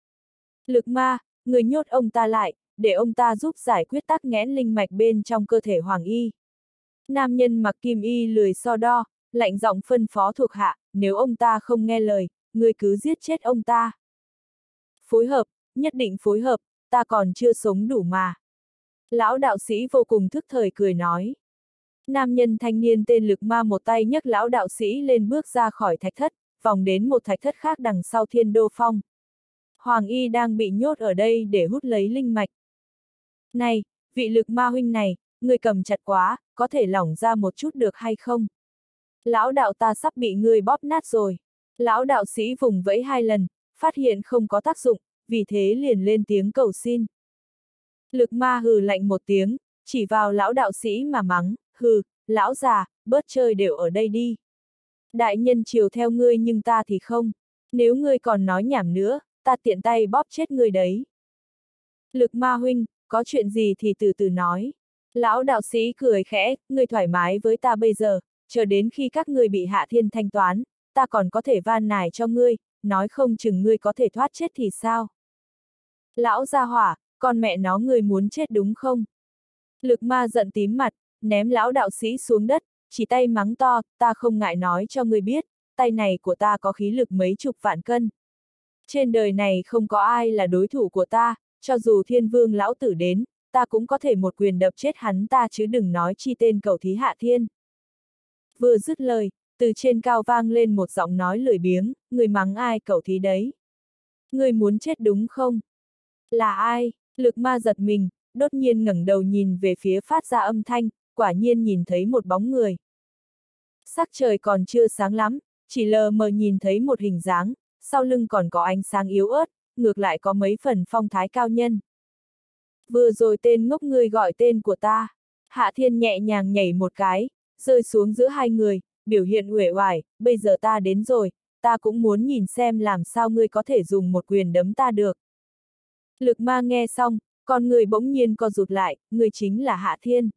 Lực ma, ngươi nhốt ông ta lại, để ông ta giúp giải quyết tắc nghẽn linh mạch bên trong cơ thể Hoàng Y. Nam nhân mặc kim y lười so đo, lạnh giọng phân phó thuộc hạ, nếu ông ta không nghe lời, ngươi cứ giết chết ông ta. Phối hợp, nhất định phối hợp, ta còn chưa sống đủ mà. Lão đạo sĩ vô cùng thức thời cười nói. Nam nhân thanh niên tên Lực Ma một tay nhấc lão đạo sĩ lên bước ra khỏi thạch thất, vòng đến một thạch thất khác đằng sau Thiên Đô Phong. Hoàng Y đang bị nhốt ở đây để hút lấy linh mạch. Này, vị Lực Ma huynh này, ngươi cầm chặt quá, có thể lỏng ra một chút được hay không? Lão đạo ta sắp bị ngươi bóp nát rồi. Lão đạo sĩ vùng vẫy hai lần, phát hiện không có tác dụng, vì thế liền lên tiếng cầu xin. Lực Ma hừ lạnh một tiếng, chỉ vào lão đạo sĩ mà mắng, hừ, lão già, bớt chơi đều ở đây đi. Đại nhân chiều theo ngươi nhưng ta thì không. Nếu ngươi còn nói nhảm nữa, ta tiện tay bóp chết ngươi đấy. Lực Ma huynh, có chuyện gì thì từ từ nói. Lão đạo sĩ cười khẽ, ngươi thoải mái với ta bây giờ, chờ đến khi các ngươi bị Hạ Thiên thanh toán, ta còn có thể van nài cho ngươi, nói không chừng ngươi có thể thoát chết thì sao. Lão gia hỏa, con mẹ nó ngươi muốn chết đúng không? Lực Ma giận tím mặt, ném lão đạo sĩ xuống đất, chỉ tay mắng to, ta không ngại nói cho ngươi biết, tay này của ta có khí lực mấy chục vạn cân. Trên đời này không có ai là đối thủ của ta, cho dù Thiên Vương lão tử đến, ta cũng có thể một quyền đập chết hắn ta chứ đừng nói chi tên cẩu thí Hạ Thiên. Vừa dứt lời, từ trên cao vang lên một giọng nói lười biếng, người mắng ai cẩu thí đấy? Người muốn chết đúng không? Là ai? Lực Ma giật mình, đột nhiên ngẩng đầu nhìn về phía phát ra âm thanh, quả nhiên nhìn thấy một bóng người. Sắc trời còn chưa sáng lắm, chỉ lờ mờ nhìn thấy một hình dáng, sau lưng còn có ánh sáng yếu ớt, ngược lại có mấy phần phong thái cao nhân. Vừa rồi tên ngốc ngươi gọi tên của ta. Hạ Thiên nhẹ nhàng nhảy một cái, rơi xuống giữa hai người, biểu hiện uể oải, bây giờ ta đến rồi, ta cũng muốn nhìn xem làm sao ngươi có thể dùng một quyền đấm ta được. Lực Ma nghe xong, con người bỗng nhiên co rụt lại, ngươi chính là Hạ Thiên.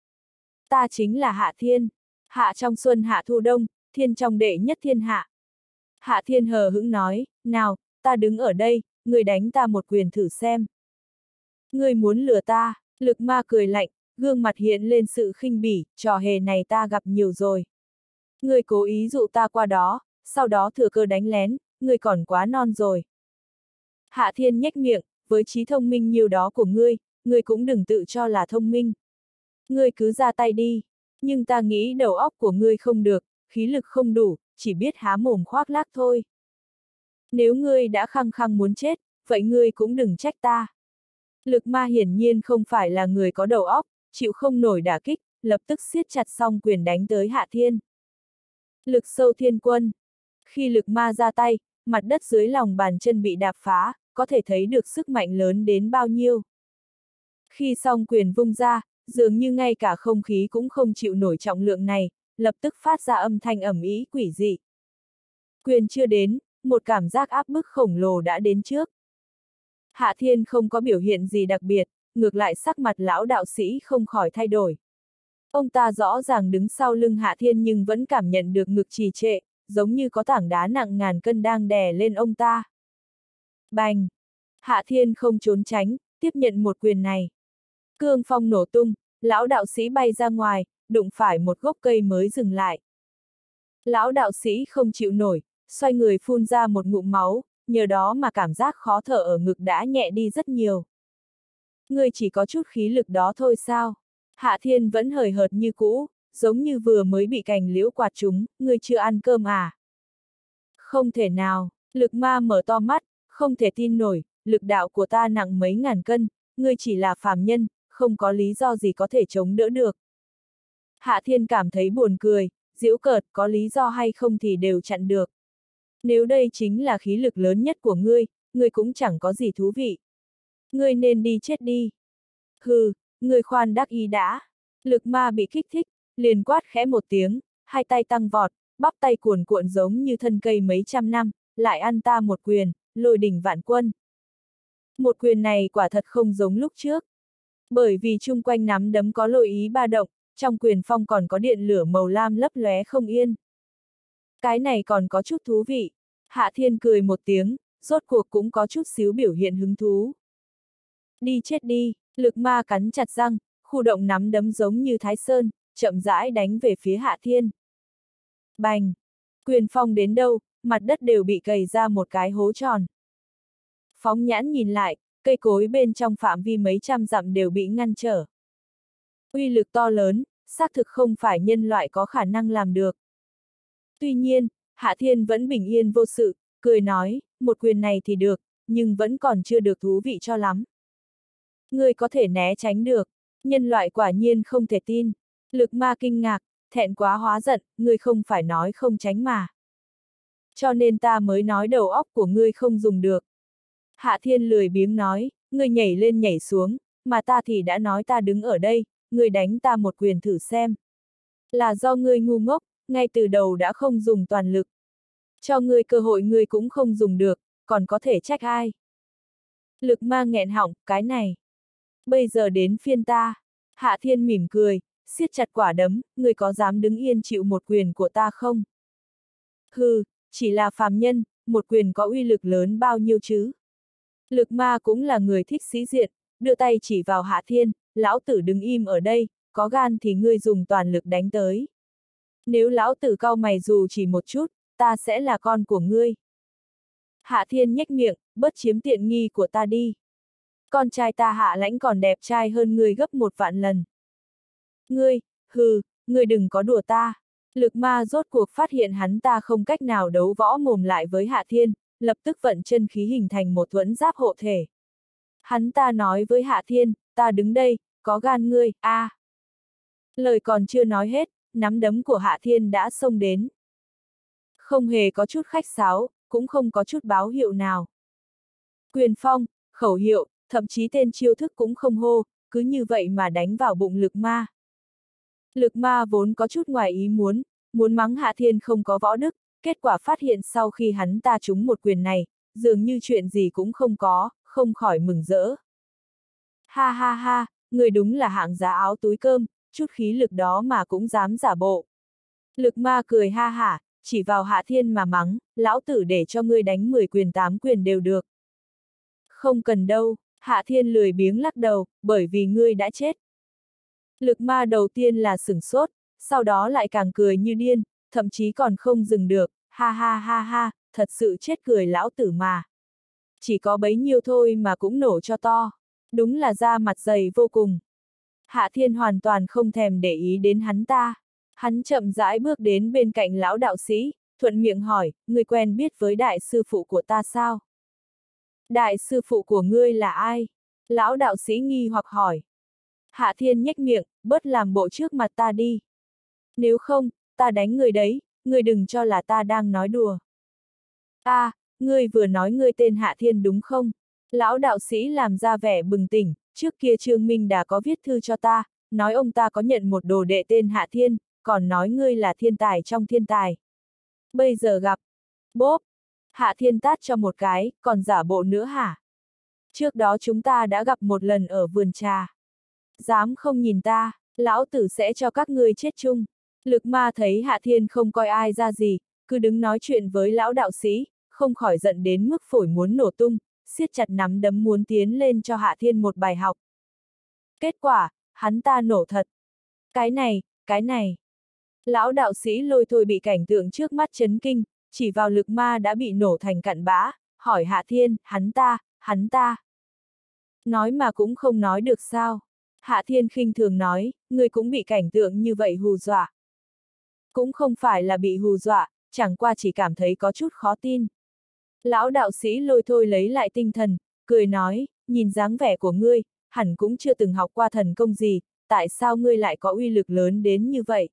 Ta chính là Hạ Thiên. Hạ trong xuân hạ thu đông, thiên trong đệ nhất thiên hạ. Hạ Thiên hờ hững nói, nào, ta đứng ở đây, ngươi đánh ta một quyền thử xem. Ngươi muốn lừa ta? Lực Ma cười lạnh, gương mặt hiện lên sự khinh bỉ, trò hề này ta gặp nhiều rồi. Ngươi cố ý dụ ta qua đó, sau đó thừa cơ đánh lén, ngươi còn quá non rồi. Hạ Thiên nhếch miệng, với trí thông minh nhiều đó của ngươi, ngươi cũng đừng tự cho là thông minh. Ngươi cứ ra tay đi, nhưng ta nghĩ đầu óc của ngươi không được, khí lực không đủ, chỉ biết há mồm khoác lác thôi. Nếu ngươi đã khăng khăng muốn chết, vậy ngươi cũng đừng trách ta. Lực Ma hiển nhiên không phải là người có đầu óc, chịu không nổi đả kích, lập tức siết chặt song quyền đánh tới Hạ Thiên. Lực sâu thiên quân. Khi Lực Ma ra tay, mặt đất dưới lòng bàn chân bị đạp phá, có thể thấy được sức mạnh lớn đến bao nhiêu. Khi song quyền vung ra, dường như ngay cả không khí cũng không chịu nổi trọng lượng này, lập tức phát ra âm thanh ầm ĩ quỷ dị. Quyền chưa đến, một cảm giác áp bức khổng lồ đã đến trước. Hạ Thiên không có biểu hiện gì đặc biệt, ngược lại sắc mặt lão đạo sĩ không khỏi thay đổi. Ông ta rõ ràng đứng sau lưng Hạ Thiên nhưng vẫn cảm nhận được ngực trì trệ, giống như có tảng đá nặng ngàn cân đang đè lên ông ta. Bành! Hạ Thiên không trốn tránh, tiếp nhận một quyền này. Cương phong nổ tung, lão đạo sĩ bay ra ngoài, đụng phải một gốc cây mới dừng lại. Lão đạo sĩ không chịu nổi, xoay người phun ra một ngụm máu, nhờ đó mà cảm giác khó thở ở ngực đã nhẹ đi rất nhiều. Ngươi chỉ có chút khí lực đó thôi sao? Hạ Thiên vẫn hời hợt như cũ, giống như vừa mới bị cành liễu quạt trúng, ngươi chưa ăn cơm à? Không thể nào, Lực Ma mở to mắt, không thể tin nổi, lực đạo của ta nặng mấy ngàn cân, ngươi chỉ là phàm nhân, không có lý do gì có thể chống đỡ được. Hạ Thiên cảm thấy buồn cười, giễu cợt, có lý do hay không thì đều chặn được. Nếu đây chính là khí lực lớn nhất của ngươi, ngươi cũng chẳng có gì thú vị. Ngươi nên đi chết đi. Hừ, ngươi khoan đắc ý đã. Lực Ma bị kích thích, liền quát khẽ một tiếng, hai tay tăng vọt, bắp tay cuồn cuộn giống như thân cây mấy trăm năm, lại ăn ta một quyền, lôi đỉnh vạn quân. Một quyền này quả thật không giống lúc trước. Bởi vì chung quanh nắm đấm có lôi ý ba động, trong quyền phong còn có điện lửa màu lam lấp lóe không yên. Cái này còn có chút thú vị. Hạ Thiên cười một tiếng, rốt cuộc cũng có chút xíu biểu hiện hứng thú. Đi chết đi, Lực Ma cắn chặt răng, khu động nắm đấm giống như Thái Sơn, chậm rãi đánh về phía Hạ Thiên. Bành! Quyền phong đến đâu, mặt đất đều bị cày ra một cái hố tròn. Phóng nhãn nhìn lại, cây cối bên trong phạm vi mấy trăm dặm đều bị ngăn trở. Uy lực to lớn, xác thực không phải nhân loại có khả năng làm được. Tuy nhiên, Hạ Thiên vẫn bình yên vô sự, cười nói, một quyền này thì được, nhưng vẫn còn chưa được thú vị cho lắm. Ngươi có thể né tránh được, nhân loại quả nhiên không thể tin. Lực ma kinh ngạc, thẹn quá hóa giận, ngươi không phải nói không tránh mà. Cho nên ta mới nói đầu óc của ngươi không dùng được. Hạ Thiên lười biếng nói, ngươi nhảy lên nhảy xuống, mà ta thì đã nói ta đứng ở đây, ngươi đánh ta một quyền thử xem. Là do ngươi ngu ngốc, ngay từ đầu đã không dùng toàn lực. Cho ngươi cơ hội ngươi cũng không dùng được, còn có thể trách ai. Lực ma nghẹn họng, cái này. Bây giờ đến phiên ta. Hạ Thiên mỉm cười, siết chặt quả đấm, ngươi có dám đứng yên chịu một quyền của ta không? Hừ, chỉ là phàm nhân, một quyền có uy lực lớn bao nhiêu chứ? Lực ma cũng là người thích sĩ diện, đưa tay chỉ vào Hạ Thiên, lão tử đứng im ở đây, có gan thì ngươi dùng toàn lực đánh tới. Nếu lão tử cau mày dù chỉ một chút, ta sẽ là con của ngươi. Hạ Thiên nhếch miệng, bớt chiếm tiện nghi của ta đi. Con trai ta Hạ Lãnh còn đẹp trai hơn ngươi gấp một vạn lần. Ngươi, hừ, ngươi đừng có đùa ta. Lực ma rốt cuộc phát hiện hắn ta không cách nào đấu võ mồm lại với Hạ Thiên, lập tức vận chân khí hình thành một thuẫn giáp hộ thể. Hắn ta nói với Hạ Thiên, ta đứng đây, có gan ngươi, a. À. Lời còn chưa nói hết, nắm đấm của Hạ Thiên đã xông đến. Không hề có chút khách sáo, cũng không có chút báo hiệu nào. Quyền phong, khẩu hiệu, thậm chí tên chiêu thức cũng không hô, cứ như vậy mà đánh vào bụng lực ma. Lực ma vốn có chút ngoài ý muốn, muốn mắng Hạ Thiên không có võ đức, kết quả phát hiện sau khi hắn ta trúng một quyền này, dường như chuyện gì cũng không có, không khỏi mừng rỡ. Ha ha ha, người đúng là hạng giá áo túi cơm, chút khí lực đó mà cũng dám giả bộ. Lực ma cười ha hả, chỉ vào Hạ Thiên mà mắng, lão tử để cho ngươi đánh mười quyền tám quyền đều được. Không cần đâu, Hạ Thiên lười biếng lắc đầu, bởi vì ngươi đã chết. Lực ma đầu tiên là sửng sốt, sau đó lại càng cười như điên, thậm chí còn không dừng được, ha ha ha ha, thật sự chết cười lão tử mà. Chỉ có bấy nhiêu thôi mà cũng nổ cho to, đúng là da mặt dày vô cùng. Hạ Thiên hoàn toàn không thèm để ý đến hắn ta. Hắn chậm rãi bước đến bên cạnh lão đạo sĩ, thuận miệng hỏi, ngươi quen biết với đại sư phụ của ta sao? Đại sư phụ của ngươi là ai? Lão đạo sĩ nghi hoặc hỏi. Hạ Thiên nhếch miệng, bớt làm bộ trước mặt ta đi. Nếu không, ta đánh người đấy, ngươi đừng cho là ta đang nói đùa. A, à, ngươi vừa nói ngươi tên Hạ Thiên đúng không? Lão đạo sĩ làm ra vẻ bừng tỉnh, trước kia Trương Minh đã có viết thư cho ta, nói ông ta có nhận một đồ đệ tên Hạ Thiên, còn nói ngươi là thiên tài trong thiên tài. Bây giờ gặp, bốp, Hạ Thiên tát cho một cái, còn giả bộ nữa hả? Trước đó chúng ta đã gặp một lần ở vườn trà. Dám không nhìn ta, lão tử sẽ cho các ngươi chết chung. Lực ma thấy Hạ Thiên không coi ai ra gì, cứ đứng nói chuyện với lão đạo sĩ, không khỏi giận đến mức phổi muốn nổ tung, siết chặt nắm đấm muốn tiến lên cho Hạ Thiên một bài học. Kết quả, hắn ta nổ thật. Cái này, cái này. Lão đạo sĩ lôi thôi bị cảnh tượng trước mắt chấn kinh, chỉ vào lực ma đã bị nổ thành cặn bã, hỏi Hạ Thiên, hắn ta, hắn ta. Nói mà cũng không nói được sao. Hạ Thiên khinh thường nói, ngươi cũng bị cảnh tượng như vậy hù dọa. Cũng không phải là bị hù dọa, chẳng qua chỉ cảm thấy có chút khó tin. Lão đạo sĩ lôi thôi lấy lại tinh thần, cười nói, nhìn dáng vẻ của ngươi, hẳn cũng chưa từng học qua thần công gì, tại sao ngươi lại có uy lực lớn đến như vậy?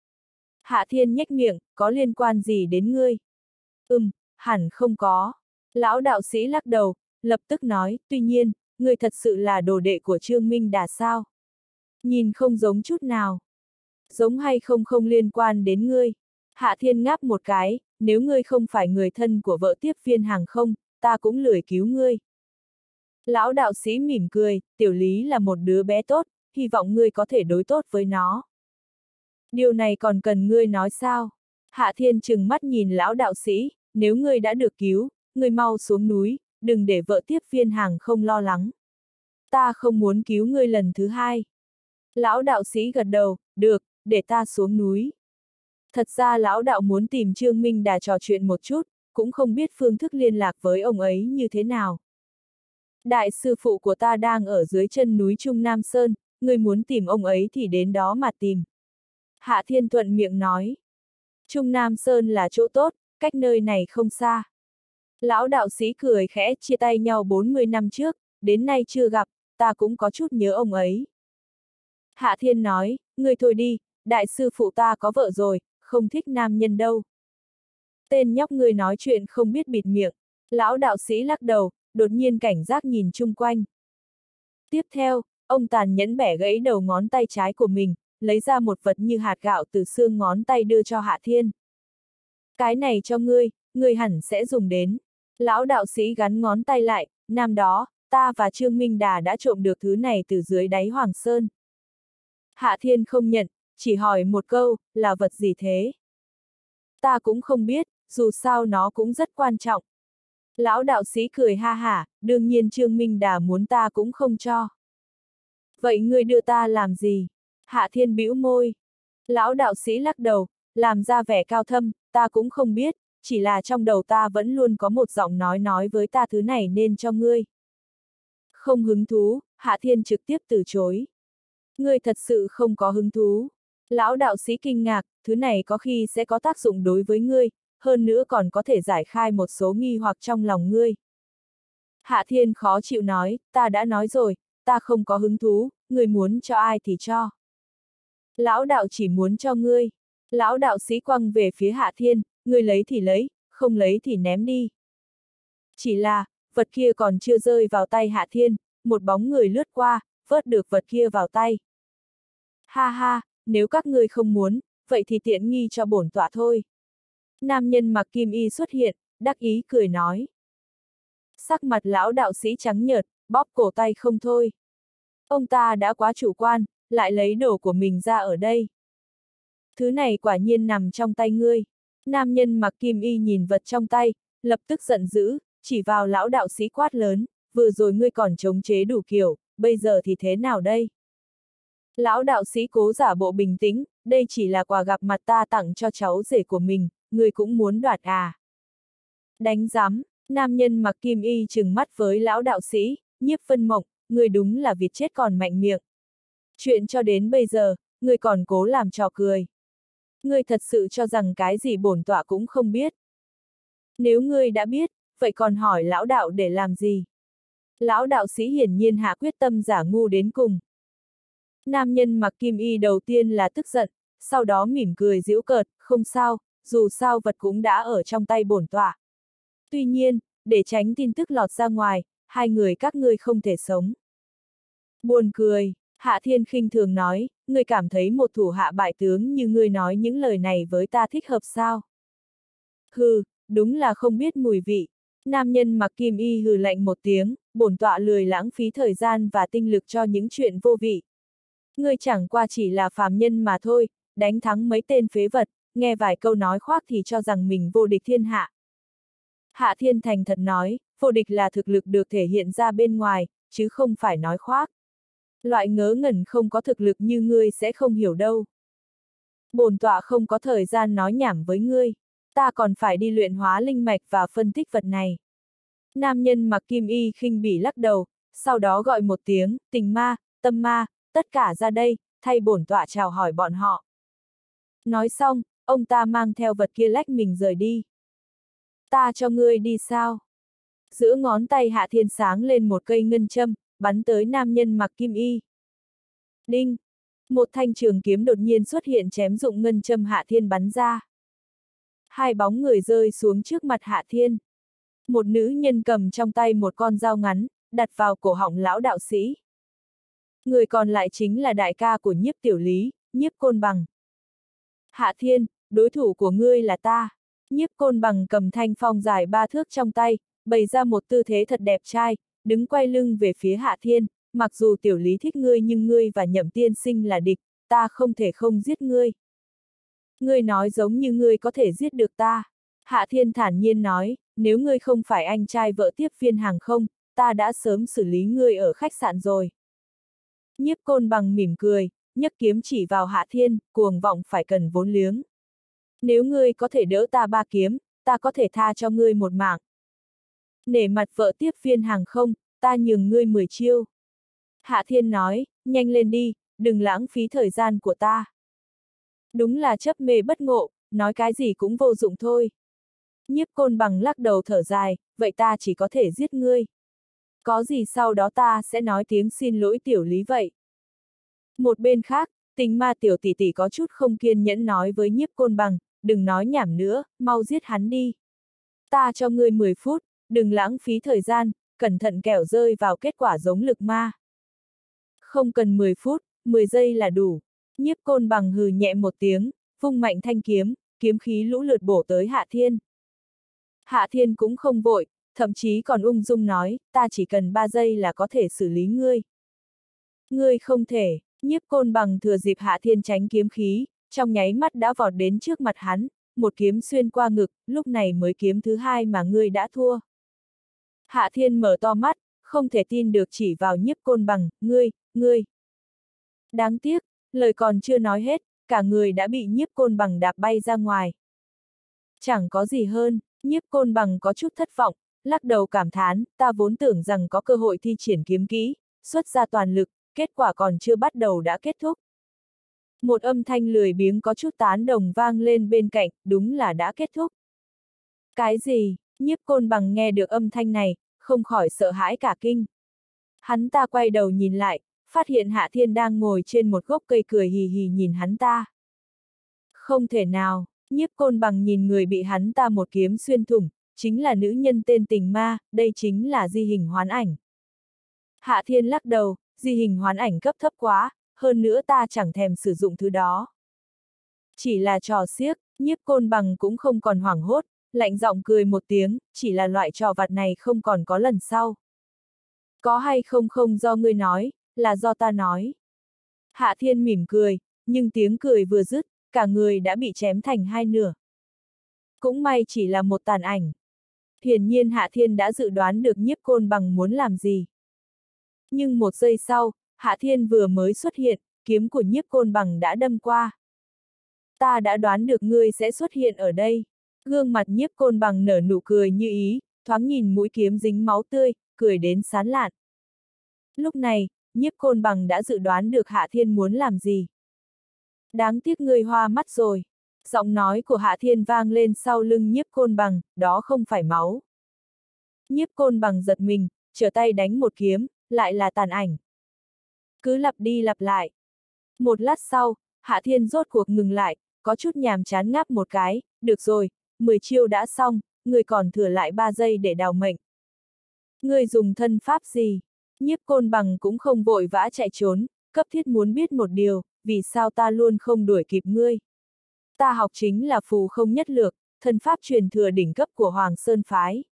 Hạ Thiên nhếch miệng, có liên quan gì đến ngươi? Ừm, hẳn không có. Lão đạo sĩ lắc đầu, lập tức nói, tuy nhiên, ngươi thật sự là đồ đệ của Trương Minh Đà sao? Nhìn không giống chút nào. Giống hay không không liên quan đến ngươi. Hạ Thiên ngáp một cái, nếu ngươi không phải người thân của vợ tiếp viên hàng không, ta cũng lười cứu ngươi. Lão đạo sĩ mỉm cười, Tiểu Lý là một đứa bé tốt, hy vọng ngươi có thể đối tốt với nó. Điều này còn cần ngươi nói sao? Hạ Thiên trừng mắt nhìn lão đạo sĩ, nếu ngươi đã được cứu, ngươi mau xuống núi, đừng để vợ tiếp viên hàng không lo lắng. Ta không muốn cứu ngươi lần thứ hai. Lão đạo sĩ gật đầu, được, để ta xuống núi. Thật ra lão đạo muốn tìm Trương Minh Đà trò chuyện một chút, cũng không biết phương thức liên lạc với ông ấy như thế nào. Đại sư phụ của ta đang ở dưới chân núi Trung Nam Sơn, người muốn tìm ông ấy thì đến đó mà tìm. Hạ Thiên thuận miệng nói. Trung Nam Sơn là chỗ tốt, cách nơi này không xa. Lão đạo sĩ cười khẽ, chia tay nhau bốn mươi năm trước, đến nay chưa gặp, ta cũng có chút nhớ ông ấy. Hạ Thiên nói, người thôi đi, đại sư phụ ta có vợ rồi, không thích nam nhân đâu. Tên nhóc người nói chuyện không biết bịt miệng. Lão đạo sĩ lắc đầu, đột nhiên cảnh giác nhìn chung quanh. Tiếp theo, ông tàn nhẫn bẻ gãy đầu ngón tay trái của mình, lấy ra một vật như hạt gạo từ xương ngón tay đưa cho Hạ Thiên. Cái này cho ngươi, ngươi hẳn sẽ dùng đến. Lão đạo sĩ gắn ngón tay lại, năm đó, ta và Trương Minh Đà đã trộm được thứ này từ dưới đáy Hoàng Sơn. Hạ Thiên không nhận, chỉ hỏi một câu, là vật gì thế? Ta cũng không biết, dù sao nó cũng rất quan trọng. Lão đạo sĩ cười ha hả, đương nhiên Trương Minh Đà muốn ta cũng không cho. Vậy ngươi đưa ta làm gì? Hạ Thiên bĩu môi. Lão đạo sĩ lắc đầu, làm ra vẻ cao thâm, ta cũng không biết, chỉ là trong đầu ta vẫn luôn có một giọng nói nói với ta thứ này nên cho ngươi. Không hứng thú, Hạ Thiên trực tiếp từ chối. Ngươi thật sự không có hứng thú. Lão đạo sĩ kinh ngạc, thứ này có khi sẽ có tác dụng đối với ngươi, hơn nữa còn có thể giải khai một số nghi hoặc trong lòng ngươi. Hạ Thiên khó chịu nói, ta đã nói rồi, ta không có hứng thú, ngươi muốn cho ai thì cho. Lão đạo chỉ muốn cho ngươi. Lão đạo sĩ quăng về phía Hạ Thiên, ngươi lấy thì lấy, không lấy thì ném đi. Chỉ là, vật kia còn chưa rơi vào tay Hạ Thiên, một bóng người lướt qua, vớt được vật kia vào tay. Ha ha, nếu các ngươi không muốn, vậy thì tiện nghi cho bổn tọa thôi. Nam nhân mặc kim y xuất hiện, đắc ý cười nói. Sắc mặt lão đạo sĩ trắng nhợt, bóp cổ tay không thôi. Ông ta đã quá chủ quan, lại lấy đồ của mình ra ở đây. Thứ này quả nhiên nằm trong tay ngươi. Nam nhân mặc kim y nhìn vật trong tay, lập tức giận dữ, chỉ vào lão đạo sĩ quát lớn, vừa rồi ngươi còn chống chế đủ kiểu, bây giờ thì thế nào đây? Lão đạo sĩ cố giả bộ bình tĩnh, đây chỉ là quà gặp mặt ta tặng cho cháu rể của mình, ngươi cũng muốn đoạt à? Đánh giám, nam nhân mặc kim y trừng mắt với lão đạo sĩ, Nhiếp Vân Mộng, ngươi đúng là vịt chết còn mạnh miệng. Chuyện cho đến bây giờ, ngươi còn cố làm trò cười. Ngươi thật sự cho rằng cái gì bổn tọa cũng không biết. Nếu ngươi đã biết, vậy còn hỏi lão đạo để làm gì? Lão đạo sĩ hiển nhiên hạ quyết tâm giả ngu đến cùng. Nam nhân mặc kim y đầu tiên là tức giận, sau đó mỉm cười giễu cợt, không sao, dù sao vật cũng đã ở trong tay bổn tọa. Tuy nhiên, để tránh tin tức lọt ra ngoài, hai người các ngươi không thể sống. Buồn cười, Hạ Thiên khinh thường nói, ngươi cảm thấy một thủ hạ bại tướng như ngươi nói những lời này với ta thích hợp sao? Hừ, đúng là không biết mùi vị. Nam nhân mặc kim y hừ lạnh một tiếng, bổn tọa lười lãng phí thời gian và tinh lực cho những chuyện vô vị. Ngươi chẳng qua chỉ là phàm nhân mà thôi, đánh thắng mấy tên phế vật, nghe vài câu nói khoác thì cho rằng mình vô địch thiên hạ. Hạ Thiên thành thật nói, vô địch là thực lực được thể hiện ra bên ngoài, chứ không phải nói khoác. Loại ngớ ngẩn không có thực lực như ngươi sẽ không hiểu đâu. Bổn tọa không có thời gian nói nhảm với ngươi, ta còn phải đi luyện hóa linh mạch và phân tích vật này. Nam nhân mặc kim y khinh bỉ lắc đầu, sau đó gọi một tiếng, tình ma, tâm ma, tất cả ra đây, thay bổn tọa chào hỏi bọn họ. Nói xong, ông ta mang theo vật kia lách mình rời đi. Ta cho ngươi đi sao? Giữa ngón tay Hạ Thiên sáng lên một cây ngân châm, bắn tới nam nhân mặc kim y. Đinh! Một thanh trường kiếm đột nhiên xuất hiện chém dụng ngân châm Hạ Thiên bắn ra. Hai bóng người rơi xuống trước mặt Hạ Thiên. Một nữ nhân cầm trong tay một con dao ngắn, đặt vào cổ họng lão đạo sĩ. Người còn lại chính là đại ca của Nhiếp Tiểu Lý, Nhiếp Côn Bằng. Hạ Thiên, đối thủ của ngươi là ta. Nhiếp Côn Bằng cầm thanh phong dài ba thước trong tay, bày ra một tư thế thật đẹp trai, đứng quay lưng về phía Hạ Thiên, mặc dù Tiểu Lý thích ngươi nhưng ngươi và Nhậm tiên sinh là địch, ta không thể không giết ngươi. Ngươi nói giống như ngươi có thể giết được ta. Hạ Thiên thản nhiên nói, nếu ngươi không phải anh trai vợ tiếp viên hàng không, ta đã sớm xử lý ngươi ở khách sạn rồi. Nhiếp Côn Bằng mỉm cười, nhấc kiếm chỉ vào Hạ Thiên, cuồng vọng phải cần vốn liếng. Nếu ngươi có thể đỡ ta ba kiếm, ta có thể tha cho ngươi một mạng. Nể mặt vợ tiếp viên hàng không, ta nhường ngươi mười chiêu. Hạ Thiên nói, nhanh lên đi, đừng lãng phí thời gian của ta. Đúng là chấp mê bất ngộ, nói cái gì cũng vô dụng thôi. Nhiếp Côn Bằng lắc đầu thở dài, vậy ta chỉ có thể giết ngươi. Có gì sau đó ta sẽ nói tiếng xin lỗi tiểu lý vậy. Một bên khác, Tình Ma tiểu tỷ tỷ có chút không kiên nhẫn nói với Nhiếp Côn Bằng, đừng nói nhảm nữa, mau giết hắn đi. Ta cho ngươi mười phút, đừng lãng phí thời gian, cẩn thận kẻo rơi vào kết quả giống lực ma. Không cần mười phút, mười giây là đủ. Nhiếp Côn Bằng hừ nhẹ một tiếng, vung mạnh thanh kiếm, kiếm khí lũ lượt bổ tới Hạ Thiên. Hạ Thiên cũng không vội, thậm chí còn ung dung nói, ta chỉ cần ba giây là có thể xử lý ngươi. Ngươi không thể. Nhiếp Côn Bằng thừa dịp Hạ Thiên tránh kiếm khí, trong nháy mắt đã vọt đến trước mặt hắn, một kiếm xuyên qua ngực, lúc này mới kiếm thứ hai mà ngươi đã thua. Hạ Thiên mở to mắt, không thể tin được chỉ vào Nhiếp Côn Bằng, ngươi, ngươi. Đáng tiếc, lời còn chưa nói hết, cả người đã bị Nhiếp Côn Bằng đạp bay ra ngoài. Chẳng có gì hơn, Nhiếp Côn Bằng có chút thất vọng, lắc đầu cảm thán, ta vốn tưởng rằng có cơ hội thi triển kiếm kỹ, xuất ra toàn lực, kết quả còn chưa bắt đầu đã kết thúc. Một âm thanh lười biếng có chút tán đồng vang lên bên cạnh, đúng là đã kết thúc. Cái gì? Nhiếp Côn Bằng nghe được âm thanh này, không khỏi sợ hãi cả kinh. Hắn ta quay đầu nhìn lại, phát hiện Hạ Thiên đang ngồi trên một gốc cây cười hì hì nhìn hắn ta. Không thể nào, Nhiếp Côn Bằng nhìn người bị hắn ta một kiếm xuyên thủng, chính là nữ nhân tên Tình Ma, đây chính là di hình hoán ảnh. Hạ Thiên lắc đầu, di hình hoán ảnh cấp thấp quá, hơn nữa ta chẳng thèm sử dụng thứ đó. Chỉ là trò xiếc, Nhiếp Côn Bằng cũng không còn hoảng hốt, lạnh giọng cười một tiếng, chỉ là loại trò vặt này không còn có lần sau. Có hay không không do ngươi nói, là do ta nói. Hạ Thiên mỉm cười, nhưng tiếng cười vừa dứt, cả người đã bị chém thành hai nửa. Cũng may chỉ là một tàn ảnh. Hiển nhiên Hạ Thiên đã dự đoán được Nhiếp Côn Bằng muốn làm gì. Nhưng một giây sau, Hạ Thiên vừa mới xuất hiện, kiếm của Nhiếp Côn Bằng đã đâm qua. Ta đã đoán được ngươi sẽ xuất hiện ở đây. Gương mặt Nhiếp Côn Bằng nở nụ cười như ý, thoáng nhìn mũi kiếm dính máu tươi, cười đến sán lạn. Lúc này, Nhiếp Côn Bằng đã dự đoán được Hạ Thiên muốn làm gì. Đáng tiếc ngươi hoa mắt rồi. Giọng nói của Hạ Thiên vang lên sau lưng Nhiếp Côn Bằng, đó không phải máu. Nhiếp Côn Bằng giật mình, trở tay đánh một kiếm, lại là tàn ảnh. Cứ lặp đi lặp lại. Một lát sau, Hạ Thiên rốt cuộc ngừng lại, có chút nhàm chán ngáp một cái, được rồi, mười chiêu đã xong, người còn thừa lại ba giây để đào mệnh. Người dùng thân pháp gì? Nhiếp Côn Bằng cũng không vội vã chạy trốn, cấp thiết muốn biết một điều, vì sao ta luôn không đuổi kịp ngươi. Ta học chính là phù không nhất lược, thân pháp truyền thừa đỉnh cấp của Hoàng Sơn Phái.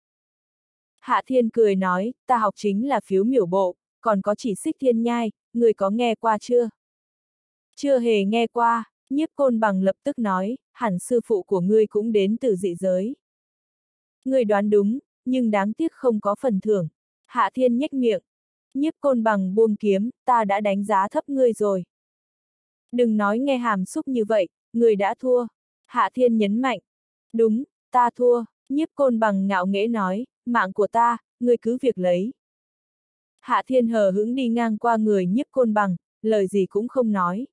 Hạ Thiên cười nói, ta học chính là phiếu miểu bộ, còn có chỉ xích thiên nhai, người có nghe qua chưa? Chưa hề nghe qua, Nhiếp Côn Bằng lập tức nói, hẳn sư phụ của ngươi cũng đến từ dị giới. Ngươi đoán đúng, nhưng đáng tiếc không có phần thưởng. Hạ Thiên nhếch miệng. Nhiếp Côn Bằng buông kiếm, ta đã đánh giá thấp ngươi rồi. Đừng nói nghe hàm xúc như vậy, ngươi đã thua. Hạ Thiên nhấn mạnh. Đúng, ta thua, Nhiếp Côn Bằng ngạo nghễ nói, mạng của ta, ngươi cứ việc lấy. Hạ Thiên hờ hững đi ngang qua người Nhiếp Côn Bằng, lời gì cũng không nói.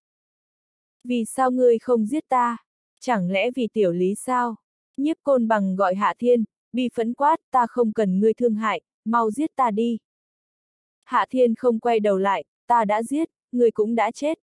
Vì sao ngươi không giết ta? Chẳng lẽ vì tiểu lý sao? Nhiếp Côn Bằng gọi Hạ Thiên, bi phẫn quát, ta không cần ngươi thương hại, mau giết ta đi. Hạ Thiên không quay đầu lại, ta đã giết, ngươi cũng đã chết.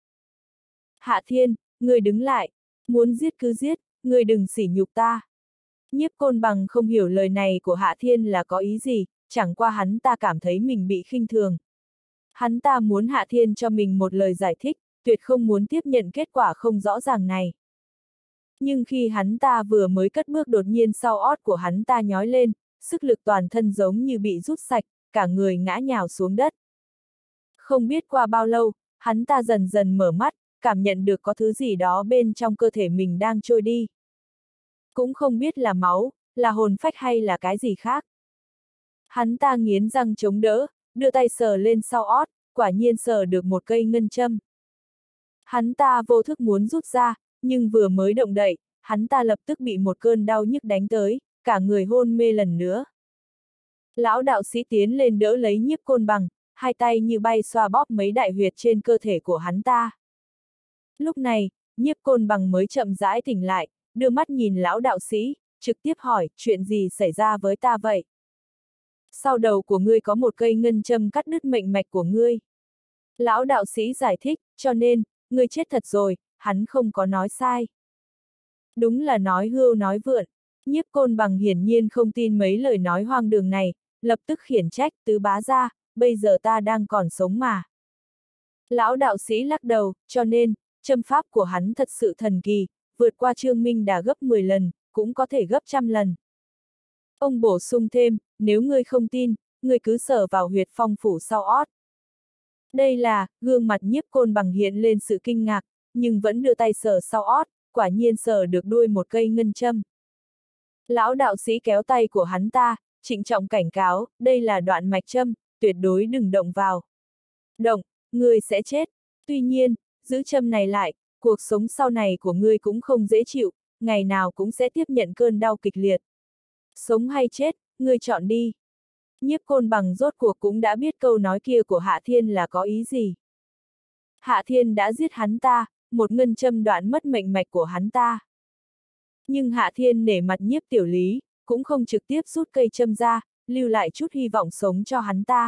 Hạ Thiên, ngươi đứng lại, muốn giết cứ giết, ngươi đừng sỉ nhục ta. Nhiếp Côn Bằng không hiểu lời này của Hạ Thiên là có ý gì, chẳng qua hắn ta cảm thấy mình bị khinh thường. Hắn ta muốn Hạ Thiên cho mình một lời giải thích, tuyệt không muốn tiếp nhận kết quả không rõ ràng này. Nhưng khi hắn ta vừa mới cất bước đột nhiên sau ót của hắn ta nhói lên, sức lực toàn thân giống như bị rút sạch, cả người ngã nhào xuống đất. Không biết qua bao lâu, hắn ta dần dần mở mắt, cảm nhận được có thứ gì đó bên trong cơ thể mình đang trôi đi. Cũng không biết là máu, là hồn phách hay là cái gì khác. Hắn ta nghiến răng chống đỡ, đưa tay sờ lên sau ót, quả nhiên sờ được một cây ngân châm. Hắn ta vô thức muốn rút ra, nhưng vừa mới động đậy, hắn ta lập tức bị một cơn đau nhức đánh tới, cả người hôn mê lần nữa. Lão đạo sĩ tiến lên đỡ lấy Nhiếp Côn Bằng, hai tay như bay xoa bóp mấy đại huyệt trên cơ thể của hắn ta. Lúc này, Nhiếp Côn Bằng mới chậm rãi tỉnh lại, đưa mắt nhìn lão đạo sĩ, trực tiếp hỏi, chuyện gì xảy ra với ta vậy? Sau đầu của ngươi có một cây ngân châm cắt đứt mệnh mạch của ngươi. Lão đạo sĩ giải thích, cho nên, ngươi chết thật rồi, hắn không có nói sai. Đúng là nói hưu nói vượn. Nhiếp Côn Bằng hiển nhiên không tin mấy lời nói hoang đường này, lập tức khiển trách, Tứ bá gia, bây giờ ta đang còn sống mà. Lão đạo sĩ lắc đầu, cho nên, châm pháp của hắn thật sự thần kỳ, vượt qua Trương Minh Đà gấp mười lần, cũng có thể gấp trăm lần. Ông bổ sung thêm, nếu ngươi không tin, ngươi cứ sờ vào huyệt phong phủ sau ót. Đây là, gương mặt Nhiếp Côn Bằng hiện lên sự kinh ngạc, nhưng vẫn đưa tay sờ sau ót, quả nhiên sờ được đuôi một cây ngân châm. Lão đạo sĩ kéo tay của hắn ta, trịnh trọng cảnh cáo, đây là đoạn mạch châm, tuyệt đối đừng động vào. Động, ngươi sẽ chết. Tuy nhiên, giữ châm này lại, cuộc sống sau này của ngươi cũng không dễ chịu, ngày nào cũng sẽ tiếp nhận cơn đau kịch liệt. Sống hay chết, ngươi chọn đi. Nhiếp Côn Bằng rốt cuộc cũng đã biết câu nói kia của Hạ Thiên là có ý gì. Hạ Thiên đã giết hắn ta, một ngân châm đoạn mất mệnh mạch của hắn ta. Nhưng Hạ Thiên nể mặt Nhiếp Tiểu Lý, cũng không trực tiếp rút cây châm ra, lưu lại chút hy vọng sống cho hắn ta.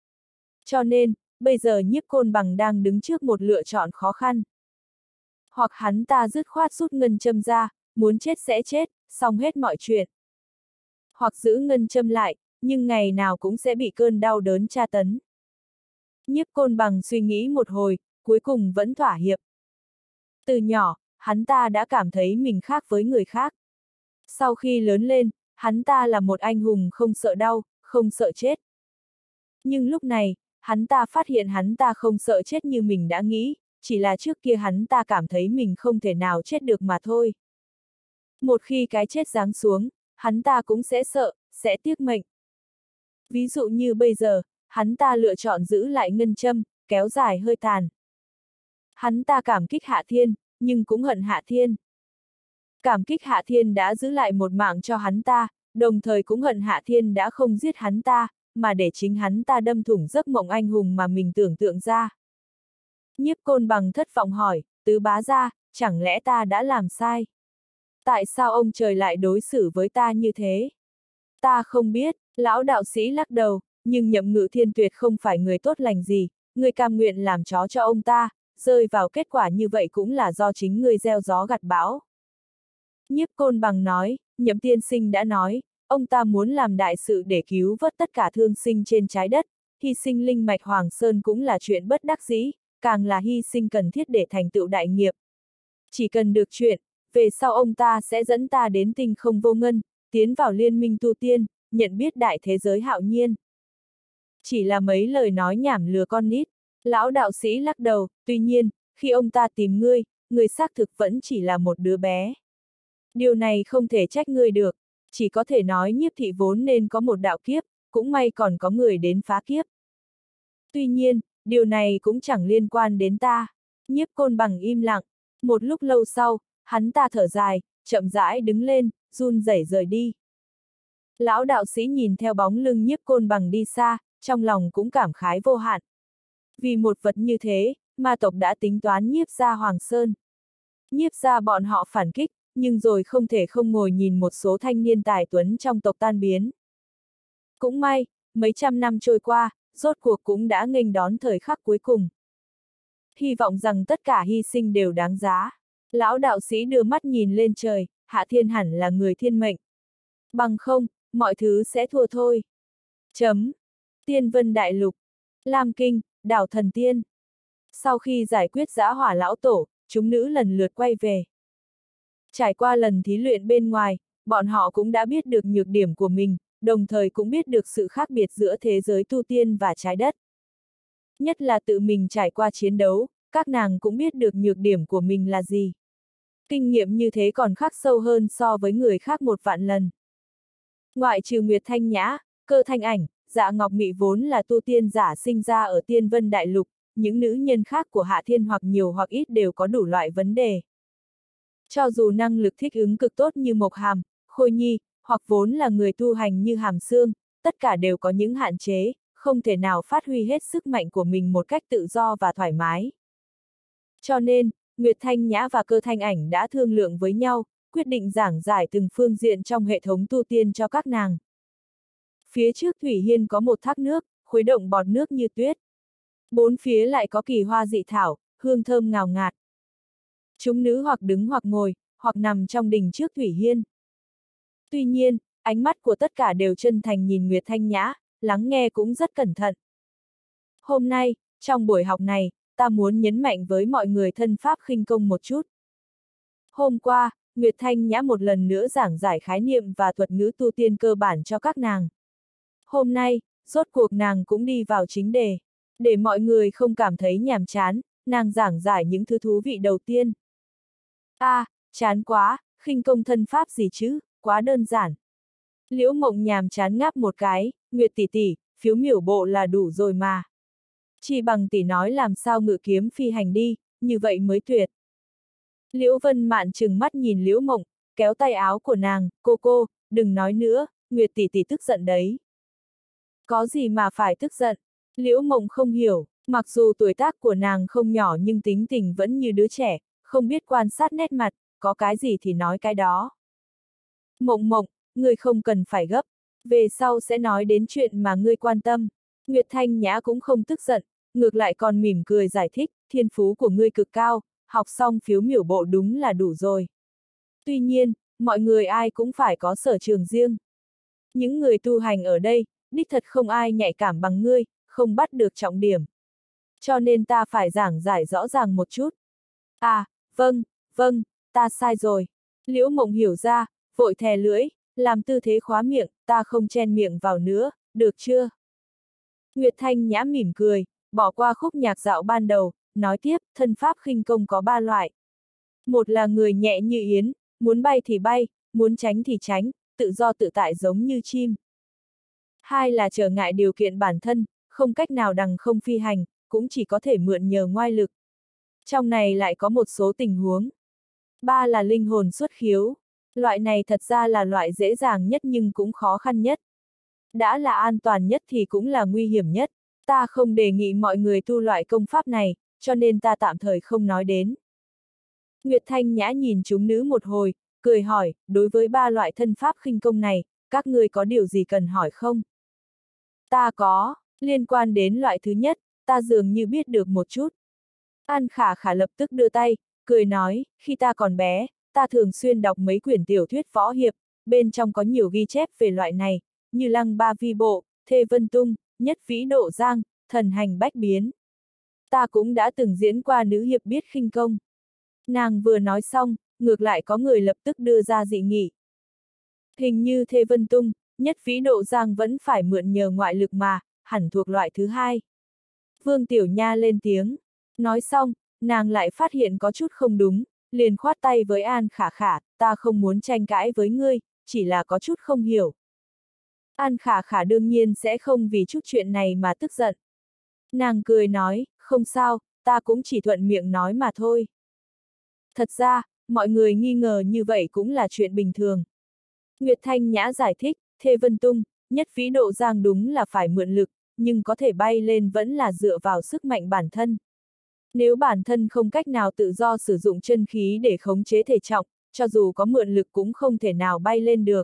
Cho nên, bây giờ Nhiếp Côn Bằng đang đứng trước một lựa chọn khó khăn. Hoặc hắn ta dứt khoát rút ngân châm ra, muốn chết sẽ chết, xong hết mọi chuyện. Hoặc giữ ngân châm lại, nhưng ngày nào cũng sẽ bị cơn đau đớn tra tấn. Nhiếp Côn Bằng suy nghĩ một hồi, cuối cùng vẫn thỏa hiệp. Từ nhỏ, hắn ta đã cảm thấy mình khác với người khác. Sau khi lớn lên, hắn ta là một anh hùng không sợ đau, không sợ chết. Nhưng lúc này, hắn ta phát hiện hắn ta không sợ chết như mình đã nghĩ, chỉ là trước kia hắn ta cảm thấy mình không thể nào chết được mà thôi. Một khi cái chết giáng xuống, hắn ta cũng sẽ sợ, sẽ tiếc mệnh. Ví dụ như bây giờ, hắn ta lựa chọn giữ lại ngân châm, kéo dài hơi tàn. Hắn ta cảm kích Hạ Thiên, nhưng cũng hận Hạ Thiên. Cảm kích Hạ Thiên đã giữ lại một mạng cho hắn ta, đồng thời cũng hận Hạ Thiên đã không giết hắn ta, mà để chính hắn ta đâm thủng giấc mộng anh hùng mà mình tưởng tượng ra. Nhiếp Côn Bằng thất vọng hỏi, Tứ bá gia, chẳng lẽ ta đã làm sai? Tại sao ông trời lại đối xử với ta như thế? Ta không biết, lão đạo sĩ lắc đầu, nhưng Nhậm Ngự Thiên tuyệt không phải người tốt lành gì, người cam nguyện làm chó cho ông ta, rơi vào kết quả như vậy cũng là do chính người gieo gió gặt bão. Nhiếp Côn Bằng nói, Nhậm tiên sinh đã nói, ông ta muốn làm đại sự để cứu vớt tất cả thương sinh trên trái đất, hy sinh linh mạch Hoàng Sơn cũng là chuyện bất đắc dĩ, càng là hy sinh cần thiết để thành tựu đại nghiệp. Chỉ cần được chuyện, về sau ông ta sẽ dẫn ta đến tinh không vô ngân, tiến vào liên minh tu tiên, nhận biết đại thế giới hạo nhiên. Chỉ là mấy lời nói nhảm lừa con nít, lão đạo sĩ lắc đầu, tuy nhiên, khi ông ta tìm ngươi, ngươi xác thực vẫn chỉ là một đứa bé. Điều này không thể trách ngươi được, chỉ có thể nói Nhiếp thị vốn nên có một đạo kiếp, cũng may còn có người đến phá kiếp. Tuy nhiên, điều này cũng chẳng liên quan đến ta. Nhiếp Côn Bằng im lặng, một lúc lâu sau, hắn ta thở dài, chậm rãi đứng lên, run rẩy rời đi. Lão đạo sĩ nhìn theo bóng lưng Nhiếp Côn Bằng đi xa, trong lòng cũng cảm khái vô hạn. Vì một vật như thế, ma tộc đã tính toán Nhiếp gia Hoàng Sơn. Nhiếp gia bọn họ phản kích, nhưng rồi không thể không ngồi nhìn một số thanh niên tài tuấn trong tộc tan biến. Cũng may, mấy trăm năm trôi qua, rốt cuộc cũng đã nghênh đón thời khắc cuối cùng. Hy vọng rằng tất cả hy sinh đều đáng giá. Lão đạo sĩ đưa mắt nhìn lên trời, Hạ Thiên hẳn là người thiên mệnh. Bằng không, mọi thứ sẽ thua thôi. Chấm. Tiên Vân Đại Lục. Lam Kinh, đảo Thần Tiên. Sau khi giải quyết dã hỏa lão tổ, chúng nữ lần lượt quay về. Trải qua lần thí luyện bên ngoài, bọn họ cũng đã biết được nhược điểm của mình, đồng thời cũng biết được sự khác biệt giữa thế giới tu tiên và trái đất. Nhất là tự mình trải qua chiến đấu, các nàng cũng biết được nhược điểm của mình là gì. Kinh nghiệm như thế còn khắc sâu hơn so với người khác một vạn lần. Ngoại trừ Nguyệt Thanh Nhã, Cơ Thanh Ảnh, Dạ Ngọc Mị vốn là tu tiên giả sinh ra ở Tiên Vân Đại Lục, những nữ nhân khác của Hạ Thiên hoặc nhiều hoặc ít đều có đủ loại vấn đề. Cho dù năng lực thích ứng cực tốt như Mộc Hàm, Khôi Nhi, hoặc vốn là người tu hành như Hàm Sương, tất cả đều có những hạn chế, không thể nào phát huy hết sức mạnh của mình một cách tự do và thoải mái. Cho nên, Nguyệt Thanh Nhã và Cơ Thanh Ảnh đã thương lượng với nhau, quyết định giảng giải từng phương diện trong hệ thống tu tiên cho các nàng. Phía trước Thủy Hiên có một thác nước, khuấy động bọt nước như tuyết. Bốn phía lại có kỳ hoa dị thảo, hương thơm ngào ngạt. Chúng nữ hoặc đứng hoặc ngồi, hoặc nằm trong đình trước Thủy Hiên. Tuy nhiên, ánh mắt của tất cả đều chân thành nhìn Nguyệt Thanh Nhã, lắng nghe cũng rất cẩn thận. Hôm nay, trong buổi học này, ta muốn nhấn mạnh với mọi người thân pháp khinh công một chút. Hôm qua, Nguyệt Thanh Nhã một lần nữa giảng giải khái niệm và thuật ngữ tu tiên cơ bản cho các nàng. Hôm nay, rốt cuộc nàng cũng đi vào chính đề. Để mọi người không cảm thấy nhàm chán, nàng giảng giải những thứ thú vị đầu tiên. A, à, chán quá, khinh công thân pháp gì chứ, quá đơn giản. Liễu Mộng nhàm chán ngáp một cái, Nguyệt tỷ tỷ, phiếu miểu bộ là đủ rồi mà. Chỉ bằng tỷ nói làm sao ngự kiếm phi hành đi, như vậy mới tuyệt. Liễu Vân Mạn trừng mắt nhìn Liễu Mộng, kéo tay áo của nàng, cô cô, đừng nói nữa, Nguyệt tỷ tỷ tức giận đấy. Có gì mà phải tức giận? Liễu Mộng không hiểu, mặc dù tuổi tác của nàng không nhỏ nhưng tính tình vẫn như đứa trẻ, không biết quan sát nét mặt, có cái gì thì nói cái đó. Mộng Mộng, ngươi không cần phải gấp, về sau sẽ nói đến chuyện mà ngươi quan tâm. Nguyệt Thanh Nhã cũng không tức giận, ngược lại còn mỉm cười giải thích, thiên phú của ngươi cực cao, học xong phiếu miểu bộ đúng là đủ rồi. Tuy nhiên, mọi người ai cũng phải có sở trường riêng. Những người tu hành ở đây, đích thật không ai nhạy cảm bằng ngươi, không bắt được trọng điểm. Cho nên ta phải giảng giải rõ ràng một chút. À, vâng, vâng, ta sai rồi. Liễu Mộng hiểu ra, vội thè lưỡi, làm tư thế khóa miệng, ta không chen miệng vào nữa, được chưa? Nguyệt Thanh Nhã mỉm cười, bỏ qua khúc nhạc dạo ban đầu, nói tiếp, thân pháp khinh công có ba loại. Một là người nhẹ như yến, muốn bay thì bay, muốn tránh thì tránh, tự do tự tại giống như chim. Hai là trở ngại điều kiện bản thân, không cách nào đằng không phi hành, cũng chỉ có thể mượn nhờ ngoại lực. Trong này lại có một số tình huống. Ba là linh hồn xuất khiếu. Loại này thật ra là loại dễ dàng nhất nhưng cũng khó khăn nhất. Đã là an toàn nhất thì cũng là nguy hiểm nhất. Ta không đề nghị mọi người tu loại công pháp này, cho nên ta tạm thời không nói đến. Nguyệt Thanh Nhã nhìn chúng nữ một hồi, cười hỏi, đối với ba loại thân pháp khinh công này, các ngươi có điều gì cần hỏi không? Ta có, liên quan đến loại thứ nhất, ta dường như biết được một chút. An Khả Khả lập tức đưa tay, cười nói, khi ta còn bé, ta thường xuyên đọc mấy quyển tiểu thuyết võ hiệp, bên trong có nhiều ghi chép về loại này, như Lăng Ba Vi Bộ, Thê Vân Tung, Nhất Vĩ Độ Giang, Thần Hành Bách Biến. Ta cũng đã từng diễn qua nữ hiệp biết khinh công. Nàng vừa nói xong, ngược lại có người lập tức đưa ra dị nghị. Hình như Thê Vân Tung, Nhất Vĩ Độ Giang vẫn phải mượn nhờ ngoại lực mà, hẳn thuộc loại thứ hai. Vương Tiểu Nha lên tiếng. Nói xong, nàng lại phát hiện có chút không đúng, liền khoát tay với An Khả Khả, ta không muốn tranh cãi với ngươi, chỉ là có chút không hiểu. An Khả Khả đương nhiên sẽ không vì chút chuyện này mà tức giận. Nàng cười nói, không sao, ta cũng chỉ thuận miệng nói mà thôi. Thật ra, mọi người nghi ngờ như vậy cũng là chuyện bình thường. Nguyệt Thanh Nhã giải thích, Thê Vân Tung, Nhất Vĩ Độ Giang đúng là phải mượn lực, nhưng có thể bay lên vẫn là dựa vào sức mạnh bản thân. Nếu bản thân không cách nào tự do sử dụng chân khí để khống chế thể trọng, cho dù có mượn lực cũng không thể nào bay lên được.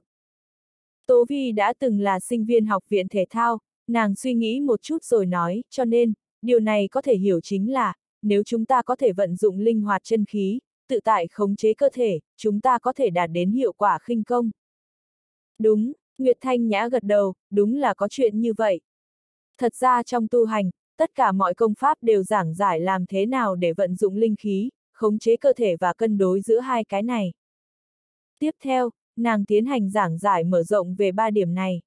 Tố Vi đã từng là sinh viên học viện thể thao, nàng suy nghĩ một chút rồi nói, cho nên, điều này có thể hiểu chính là, nếu chúng ta có thể vận dụng linh hoạt chân khí, tự tại khống chế cơ thể, chúng ta có thể đạt đến hiệu quả khinh công. Đúng, Nguyệt Thanh Nhã gật đầu, đúng là có chuyện như vậy. Thật ra trong tu hành, tất cả mọi công pháp đều giảng giải làm thế nào để vận dụng linh khí, khống chế cơ thể và cân đối giữa hai cái này. Tiếp theo, nàng tiến hành giảng giải mở rộng về ba điểm này.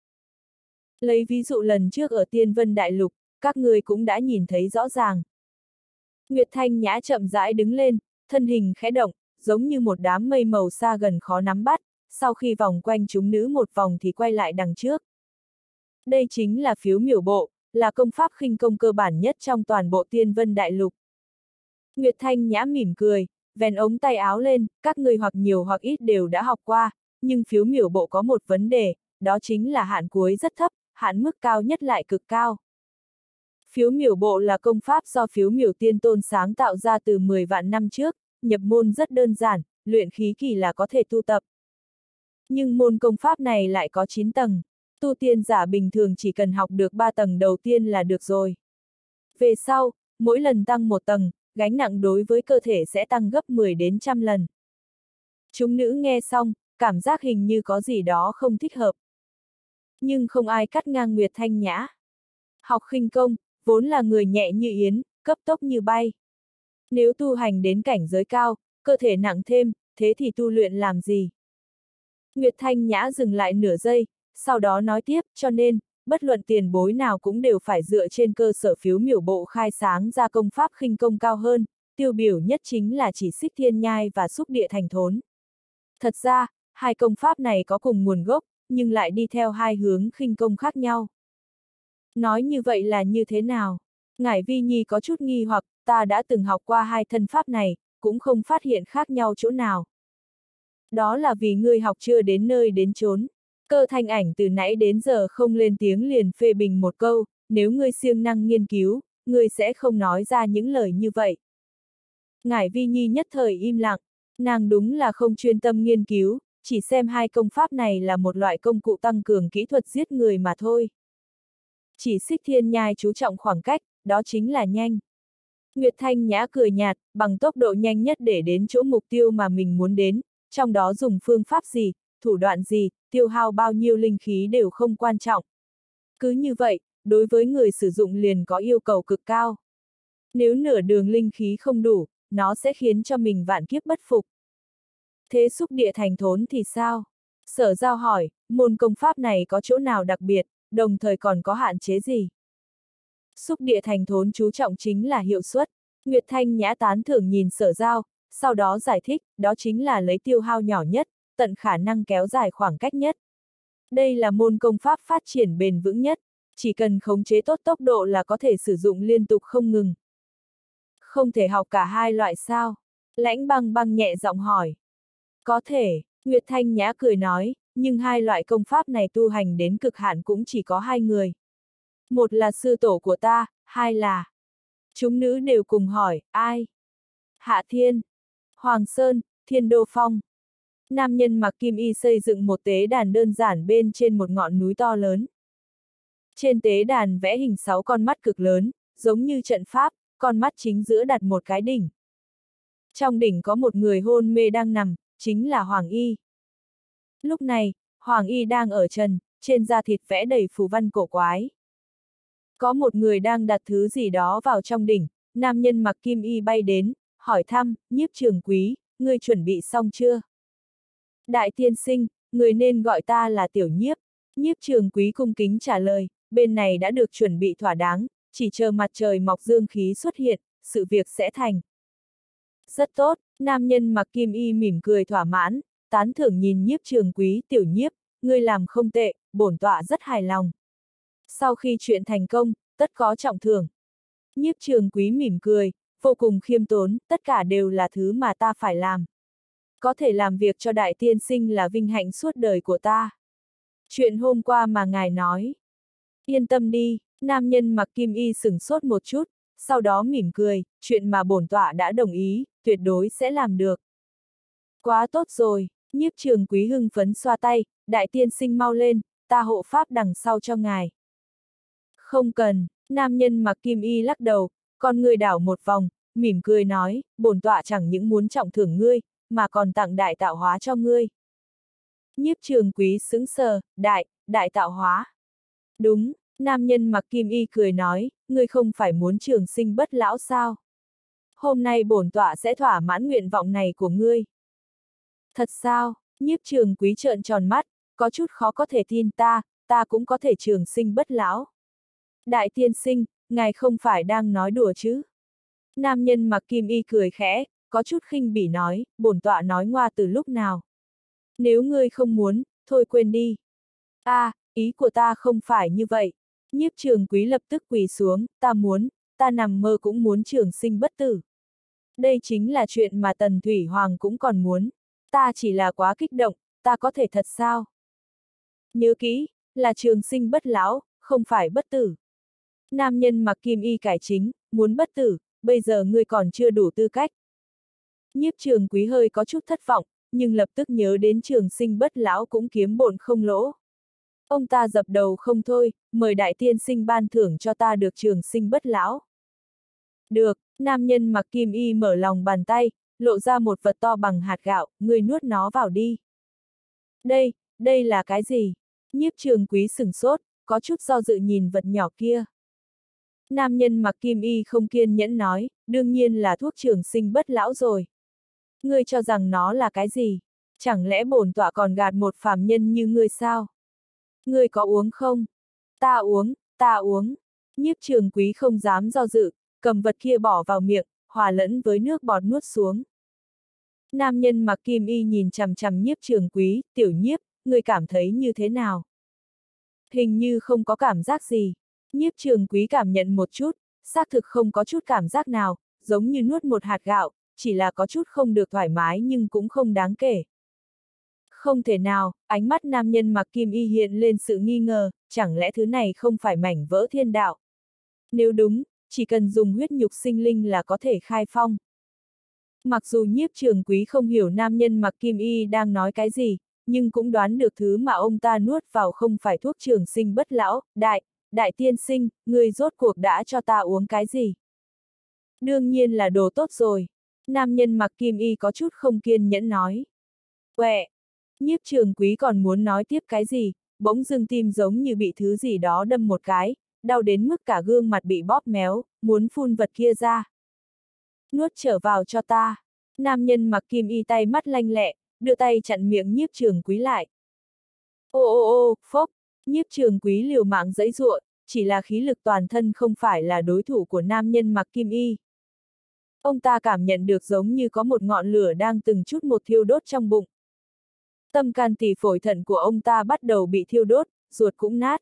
Lấy ví dụ lần trước ở Tiên Vân Đại Lục, các người cũng đã nhìn thấy rõ ràng. Nguyệt Thanh Nhã chậm rãi đứng lên, thân hình khẽ động, giống như một đám mây màu xa gần khó nắm bắt, sau khi vòng quanh chúng nữ một vòng thì quay lại đằng trước. Đây chính là phiếu miểu bộ, là công pháp khinh công cơ bản nhất trong toàn bộ Tiên Vân Đại Lục. Nguyệt Thanh Nhã mỉm cười, vén ống tay áo lên, các ngươi hoặc nhiều hoặc ít đều đã học qua, nhưng phiếu miểu bộ có một vấn đề, đó chính là hạn cuối rất thấp, hạn mức cao nhất lại cực cao. Phiếu miểu bộ là công pháp do phiếu miểu tiên tôn sáng tạo ra từ mười vạn năm trước, nhập môn rất đơn giản, luyện khí kỳ là có thể tu tập. Nhưng môn công pháp này lại có chín tầng, tu tiên giả bình thường chỉ cần học được ba tầng đầu tiên là được rồi. Về sau, mỗi lần tăng một tầng, gánh nặng đối với cơ thể sẽ tăng gấp mười đến trăm lần. Chúng nữ nghe xong, cảm giác hình như có gì đó không thích hợp. Nhưng không ai cắt ngang Nguyệt Thanh Nhã. Học khinh công, vốn là người nhẹ như yến, cấp tốc như bay. Nếu tu hành đến cảnh giới cao, cơ thể nặng thêm, thế thì tu luyện làm gì? Nguyệt Thanh Nhã dừng lại nửa giây, sau đó nói tiếp, cho nên, bất luận tiền bối nào cũng đều phải dựa trên cơ sở phiếu miểu bộ khai sáng ra công pháp khinh công cao hơn, tiêu biểu nhất chính là chỉ xích thiên nhai và xúc địa thành thốn. Thật ra, hai công pháp này có cùng nguồn gốc, nhưng lại đi theo hai hướng khinh công khác nhau. Nói như vậy là như thế nào? Ngải Vi Nhi có chút nghi hoặc, ta đã từng học qua hai thân pháp này, cũng không phát hiện khác nhau chỗ nào. Đó là vì ngươi học chưa đến nơi đến chốn. Cơ Thanh Ảnh từ nãy đến giờ không lên tiếng liền phê bình một câu, nếu ngươi siêng năng nghiên cứu, ngươi sẽ không nói ra những lời như vậy. Ngải Vi Nhi nhất thời im lặng, nàng đúng là không chuyên tâm nghiên cứu, chỉ xem hai công pháp này là một loại công cụ tăng cường kỹ thuật giết người mà thôi. Chỉ xích thiên nhai chú trọng khoảng cách, đó chính là nhanh. Nguyệt Thanh Nhã cười nhạt, bằng tốc độ nhanh nhất để đến chỗ mục tiêu mà mình muốn đến, trong đó dùng phương pháp gì, thủ đoạn gì, tiêu hao bao nhiêu linh khí đều không quan trọng. Cứ như vậy, đối với người sử dụng liền có yêu cầu cực cao. Nếu nửa đường linh khí không đủ, nó sẽ khiến cho mình vạn kiếp bất phục. Thế xúc địa thành thốn thì sao? Sở Giao hỏi, môn công pháp này có chỗ nào đặc biệt, đồng thời còn có hạn chế gì? Xúc địa thành thốn chú trọng chính là hiệu suất. Nguyệt Thanh Nhã tán thưởng nhìn Sở Giao, sau đó giải thích, đó chính là lấy tiêu hao nhỏ nhất, tận khả năng kéo dài khoảng cách nhất. Đây là môn công pháp phát triển bền vững nhất, chỉ cần khống chế tốt tốc độ là có thể sử dụng liên tục không ngừng. Không thể học cả hai loại sao? Lãnh Băng Băng nhẹ giọng hỏi. Có thể, Nguyệt Thanh Nhã cười nói, nhưng hai loại công pháp này tu hành đến cực hạn cũng chỉ có hai người. Một là sư tổ của ta, hai là... Chúng nữ đều cùng hỏi, ai? Hạ Thiên, Hoàng Sơn, Thiên Đô Phong. Nam nhân mặc kim y xây dựng một tế đàn đơn giản bên trên một ngọn núi to lớn. Trên tế đàn vẽ hình sáu con mắt cực lớn, giống như trận pháp, con mắt chính giữa đặt một cái đỉnh. Trong đỉnh có một người hôn mê đang nằm, chính là Hoàng Y. Lúc này, Hoàng Y đang ở trần, trên da thịt vẽ đầy phù văn cổ quái. Có một người đang đặt thứ gì đó vào trong đỉnh, nam nhân mặc kim y bay đến, hỏi thăm, Nhiếp Trường Quý, ngươi chuẩn bị xong chưa? Đại tiên sinh, người nên gọi ta là Tiểu Nhiếp. Nhiếp Trường Quý cung kính trả lời, bên này đã được chuẩn bị thỏa đáng, chỉ chờ mặt trời mọc dương khí xuất hiện, sự việc sẽ thành. Rất tốt, nam nhân mặc kim y mỉm cười thỏa mãn, tán thưởng nhìn Nhiếp Trường Quý, Tiểu Nhiếp, ngươi làm không tệ, bổn tọa rất hài lòng. Sau khi chuyện thành công, tất có trọng thưởng. Nhiếp Trường Quý mỉm cười, vô cùng khiêm tốn, tất cả đều là thứ mà ta phải làm. Có thể làm việc cho đại tiên sinh là vinh hạnh suốt đời của ta. Chuyện hôm qua mà ngài nói. Yên tâm đi, nam nhân mặc kim y sửng sốt một chút, sau đó mỉm cười, chuyện mà bổn tọa đã đồng ý, tuyệt đối sẽ làm được. Quá tốt rồi, Nhiếp Trường Quý hưng phấn xoa tay, đại tiên sinh mau lên, ta hộ pháp đằng sau cho ngài. Không cần, nam nhân mặc kim y lắc đầu, con người đảo một vòng, mỉm cười nói, bổn tọa chẳng những muốn trọng thưởng ngươi, mà còn tặng đại tạo hóa cho ngươi. Nhiếp Trường Quý sững sờ, đại, đại tạo hóa. Đúng, nam nhân mặc kim y cười nói, ngươi không phải muốn trường sinh bất lão sao? Hôm nay bổn tọa sẽ thỏa mãn nguyện vọng này của ngươi. Thật sao? Nhiếp Trường Quý trợn tròn mắt, có chút khó có thể tin ta, ta cũng có thể trường sinh bất lão. Đại tiên sinh, ngài không phải đang nói đùa chứ? Nam nhân mặc kim y cười khẽ, có chút khinh bỉ nói, bổn tọa nói ngoa từ lúc nào? Nếu ngươi không muốn, thôi quên đi. À, ý của ta không phải như vậy. Nhiếp Trường Quý lập tức quỳ xuống, ta muốn, ta nằm mơ cũng muốn trường sinh bất tử. Đây chính là chuyện mà Tần Thủy Hoàng cũng còn muốn. Ta chỉ là quá kích động, ta có thể thật sao? Nhớ kỹ, là trường sinh bất lão, không phải bất tử. Nam nhân mặc kim y cải chính, muốn bất tử, bây giờ ngươi còn chưa đủ tư cách. Nhiếp Trường Quý hơi có chút thất vọng, nhưng lập tức nhớ đến trường sinh bất lão cũng kiếm bộn không lỗ. Ông ta dập đầu không thôi, mời đại tiên sinh ban thưởng cho ta được trường sinh bất lão. Được, nam nhân mặc kim y mở lòng bàn tay, lộ ra một vật to bằng hạt gạo, ngươi nuốt nó vào đi. Đây, đây là cái gì? Nhiếp Trường Quý sửng sốt, có chút do dự nhìn vật nhỏ kia. Nam nhân mặc kim y không kiên nhẫn nói, đương nhiên là thuốc trường sinh bất lão rồi. Ngươi cho rằng nó là cái gì? Chẳng lẽ bổn tọa còn gạt một phàm nhân như ngươi sao? Ngươi có uống không? Ta uống, ta uống. Nhiếp Trường Quý không dám do dự, cầm vật kia bỏ vào miệng, hòa lẫn với nước bọt nuốt xuống. Nam nhân mặc kim y nhìn chằm chằm Nhiếp Trường Quý, tiểu Nhiếp, ngươi cảm thấy như thế nào? Hình như không có cảm giác gì. Nhiếp Trường Quý cảm nhận một chút, xác thực không có chút cảm giác nào, giống như nuốt một hạt gạo, chỉ là có chút không được thoải mái nhưng cũng không đáng kể. Không thể nào, ánh mắt nam nhân mặc kim y hiện lên sự nghi ngờ, chẳng lẽ thứ này không phải mảnh vỡ thiên đạo? Nếu đúng, chỉ cần dùng huyết nhục sinh linh là có thể khai phong. Mặc dù Nhiếp Trường Quý không hiểu nam nhân mặc kim y đang nói cái gì, nhưng cũng đoán được thứ mà ông ta nuốt vào không phải thuốc trường sinh bất lão, đại, đại tiên sinh, người rốt cuộc đã cho ta uống cái gì? Đương nhiên là đồ tốt rồi. Nam nhân mặc kim y có chút không kiên nhẫn nói. Quẹ! Nhiếp Trường Quý còn muốn nói tiếp cái gì, bỗng dưng tim giống như bị thứ gì đó đâm một cái, đau đến mức cả gương mặt bị bóp méo, muốn phun vật kia ra. Nuốt trở vào cho ta. Nam nhân mặc kim y tay mắt lanh lẹ, đưa tay chặn miệng Nhiếp Trường Quý lại. Ô ô ô, phốc! Nhiếp Trường Quý liều mạng giãy giụa, chỉ là khí lực toàn thân không phải là đối thủ của nam nhân mặc kim y. Ông ta cảm nhận được giống như có một ngọn lửa đang từng chút một thiêu đốt trong bụng. Tâm can tỳ phổi thận của ông ta bắt đầu bị thiêu đốt, ruột cũng nát.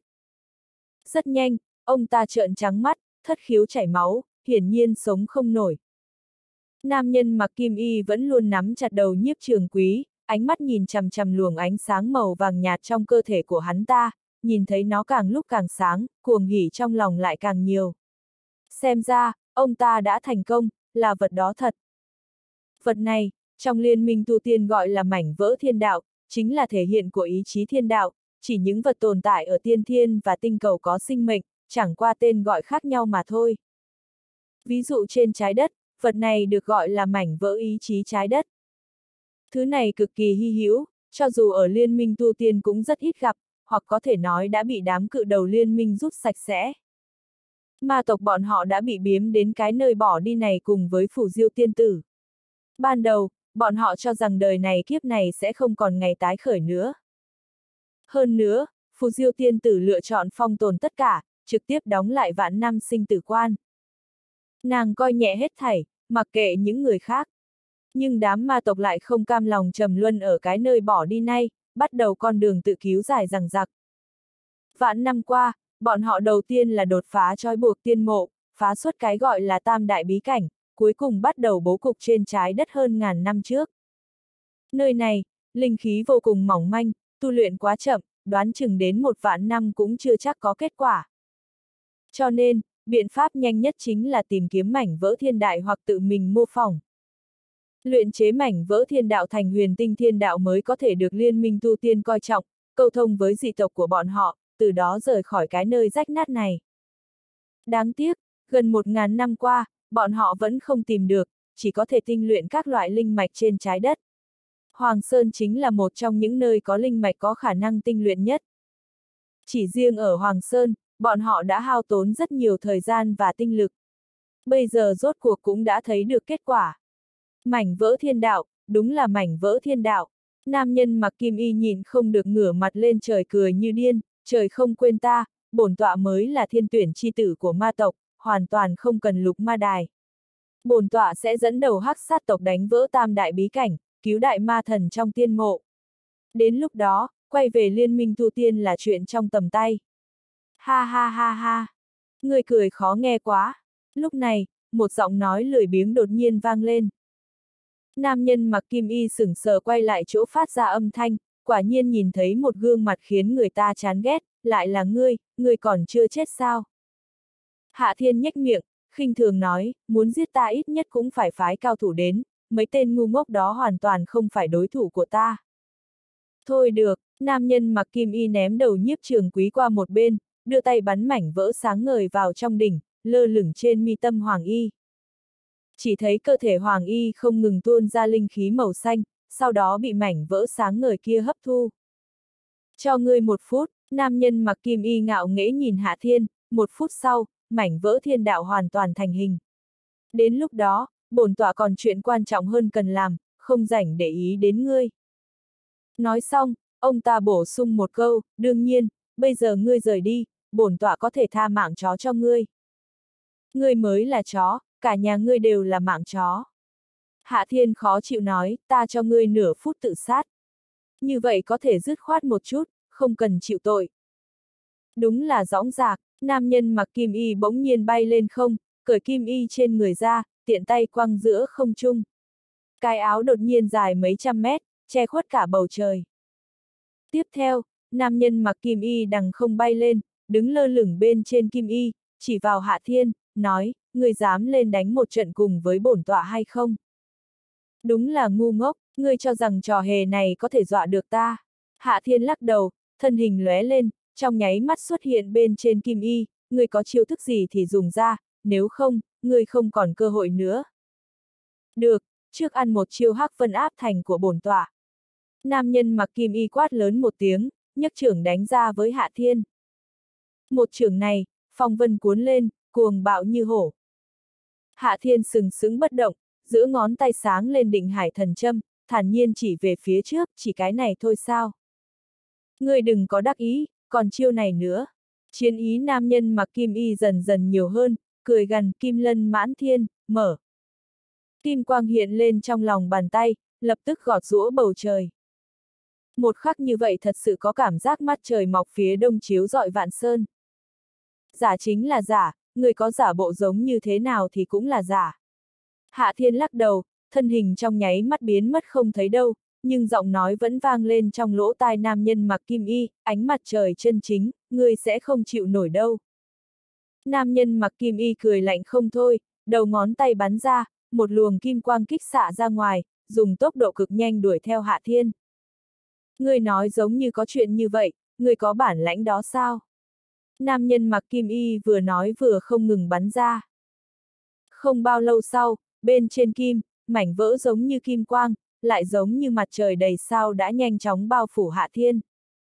Rất nhanh, ông ta trợn trắng mắt, thất khiếu chảy máu, hiển nhiên sống không nổi. Nam nhân mặc kim y vẫn luôn nắm chặt đầu Nhiếp Trường Quý, ánh mắt nhìn chằm chằm luồng ánh sáng màu vàng nhạt trong cơ thể của hắn ta, nhìn thấy nó càng lúc càng sáng, cuồng hỉ trong lòng lại càng nhiều. Xem ra, ông ta đã thành công, là vật đó thật. Vật này, trong liên minh tu tiên gọi là mảnh vỡ thiên đạo, chính là thể hiện của ý chí thiên đạo, chỉ những vật tồn tại ở tiên thiên và tinh cầu có sinh mệnh, chẳng qua tên gọi khác nhau mà thôi. Ví dụ trên trái đất, vật này được gọi là mảnh vỡ ý chí trái đất. Thứ này cực kỳ hy hữu, cho dù ở liên minh tu tiên cũng rất ít gặp, hoặc có thể nói đã bị đám cự đầu liên minh rút sạch sẽ. Ma tộc bọn họ đã bị biếm đến cái nơi bỏ đi này cùng với Phù Diêu tiên tử. Ban đầu, bọn họ cho rằng đời này kiếp này sẽ không còn ngày tái khởi nữa. Hơn nữa, Phù Diêu tiên tử lựa chọn phong tồn tất cả, trực tiếp đóng lại vạn năm sinh tử quan. Nàng coi nhẹ hết thảy, mặc kệ những người khác. Nhưng đám ma tộc lại không cam lòng trầm luân ở cái nơi bỏ đi nay, bắt đầu con đường tự cứu dài dằng dặc. Vạn năm qua, bọn họ đầu tiên là đột phá trói buộc tiên mộ, phá xuất cái gọi là tam đại bí cảnh, cuối cùng bắt đầu bố cục trên trái đất hơn ngàn năm trước. Nơi này, linh khí vô cùng mỏng manh, tu luyện quá chậm, đoán chừng đến một vạn năm cũng chưa chắc có kết quả. Cho nên, biện pháp nhanh nhất chính là tìm kiếm mảnh vỡ thiên đại hoặc tự mình mô phỏng. Luyện chế mảnh vỡ thiên đạo thành huyền tinh thiên đạo mới có thể được liên minh tu tiên coi trọng, câu thông với dị tộc của bọn họ, từ đó rời khỏi cái nơi rách nát này. Đáng tiếc, gần một ngàn năm qua, bọn họ vẫn không tìm được, chỉ có thể tinh luyện các loại linh mạch trên trái đất. Hoàng Sơn chính là một trong những nơi có linh mạch có khả năng tinh luyện nhất. Chỉ riêng ở Hoàng Sơn, bọn họ đã hao tốn rất nhiều thời gian và tinh lực. Bây giờ rốt cuộc cũng đã thấy được kết quả. Mảnh vỡ thiên đạo, đúng là mảnh vỡ thiên đạo. Nam nhân mặc kim y nhìn không được ngửa mặt lên trời cười như điên, trời không quên ta, bổn tọa mới là thiên tuyển chi tử của ma tộc, hoàn toàn không cần lục ma đài. Bổn tọa sẽ dẫn đầu hắc sát tộc đánh vỡ tam đại bí cảnh, cứu đại ma thần trong tiên mộ. Đến lúc đó, quay về liên minh tu tiên là chuyện trong tầm tay. Ha ha ha ha. Người cười khó nghe quá. Lúc này, một giọng nói lười biếng đột nhiên vang lên. Nam nhân mặc kim y sững sờ quay lại chỗ phát ra âm thanh, quả nhiên nhìn thấy một gương mặt khiến người ta chán ghét, lại là ngươi, ngươi còn chưa chết sao? Hạ Thiên nhếch miệng, khinh thường nói, muốn giết ta ít nhất cũng phải phái cao thủ đến, mấy tên ngu ngốc đó hoàn toàn không phải đối thủ của ta. Thôi được, nam nhân mặc kim y ném đầu Nhiếp Trường Quý qua một bên, đưa tay bắn mảnh vỡ sáng ngời vào trong đỉnh, lơ lửng trên mi tâm Hoàng Y. Chỉ thấy cơ thể Hoàng Y không ngừng tuôn ra linh khí màu xanh, sau đó bị mảnh vỡ sáng ngời kia hấp thu. Cho ngươi một phút, nam nhân mặc kim y ngạo nghễ nhìn Hạ Thiên, một phút sau, mảnh vỡ thiên đạo hoàn toàn thành hình. Đến lúc đó, bổn tọa còn chuyện quan trọng hơn cần làm, không rảnh để ý đến ngươi. Nói xong, ông ta bổ sung một câu, đương nhiên, bây giờ ngươi rời đi, bổn tọa có thể tha mạng chó cho ngươi. Ngươi mới là chó, cả nhà ngươi đều là mạng chó. Hạ Thiên khó chịu nói, ta cho ngươi nửa phút tự sát. Như vậy có thể dứt khoát một chút, không cần chịu tội. Đúng là dõng dạc, nam nhân mặc kim y bỗng nhiên bay lên không, cởi kim y trên người ra, tiện tay quăng giữa không trung. Cái áo đột nhiên dài mấy trăm mét, che khuất cả bầu trời. Tiếp theo, nam nhân mặc kim y đằng không bay lên, đứng lơ lửng bên trên kim y, chỉ vào Hạ Thiên, nói, ngươi dám lên đánh một trận cùng với bổn tọa hay không? Đúng là ngu ngốc, ngươi cho rằng trò hề này có thể dọa được ta. Hạ Thiên lắc đầu, thân hình lóe lên, trong nháy mắt xuất hiện bên trên kim y, ngươi có chiêu thức gì thì dùng ra, nếu không, ngươi không còn cơ hội nữa. Được, trước ăn một chiêu hắc vân áp thành của bổn tọa. Nam nhân mặc kim y quát lớn một tiếng, nhấc chưởng đánh ra với Hạ Thiên. Một chưởng này, phong vân cuốn lên, cuồng bạo như hổ. Hạ Thiên sừng sững bất động, giữ ngón tay sáng lên định hải thần châm, thản nhiên chỉ về phía trước, chỉ cái này thôi sao? Ngươi đừng có đắc ý, còn chiêu này nữa. Chiến ý nam nhân mặc kim y dần dần nhiều hơn, cười gằn kim lân mãn thiên, mở. Kim quang hiện lên trong lòng bàn tay, lập tức gọt giũa bầu trời. Một khắc như vậy thật sự có cảm giác mắt trời mọc phía đông chiếu rọi vạn sơn. Giả chính là giả, người có giả bộ giống như thế nào thì cũng là giả. Hạ Thiên lắc đầu, thân hình trong nháy mắt biến mất không thấy đâu, nhưng giọng nói vẫn vang lên trong lỗ tai nam nhân mặc kim y, ánh mặt trời chân chính, ngươi sẽ không chịu nổi đâu. Nam nhân mặc kim y cười lạnh không thôi, đầu ngón tay bắn ra, một luồng kim quang kích xạ ra ngoài, dùng tốc độ cực nhanh đuổi theo Hạ Thiên. Ngươi nói giống như có chuyện như vậy, ngươi có bản lãnh đó sao? Nam nhân mặc kim y vừa nói vừa không ngừng bắn ra. Không bao lâu sau, bên trên kim, mảnh vỡ giống như kim quang, lại giống như mặt trời đầy sao đã nhanh chóng bao phủ Hạ Thiên.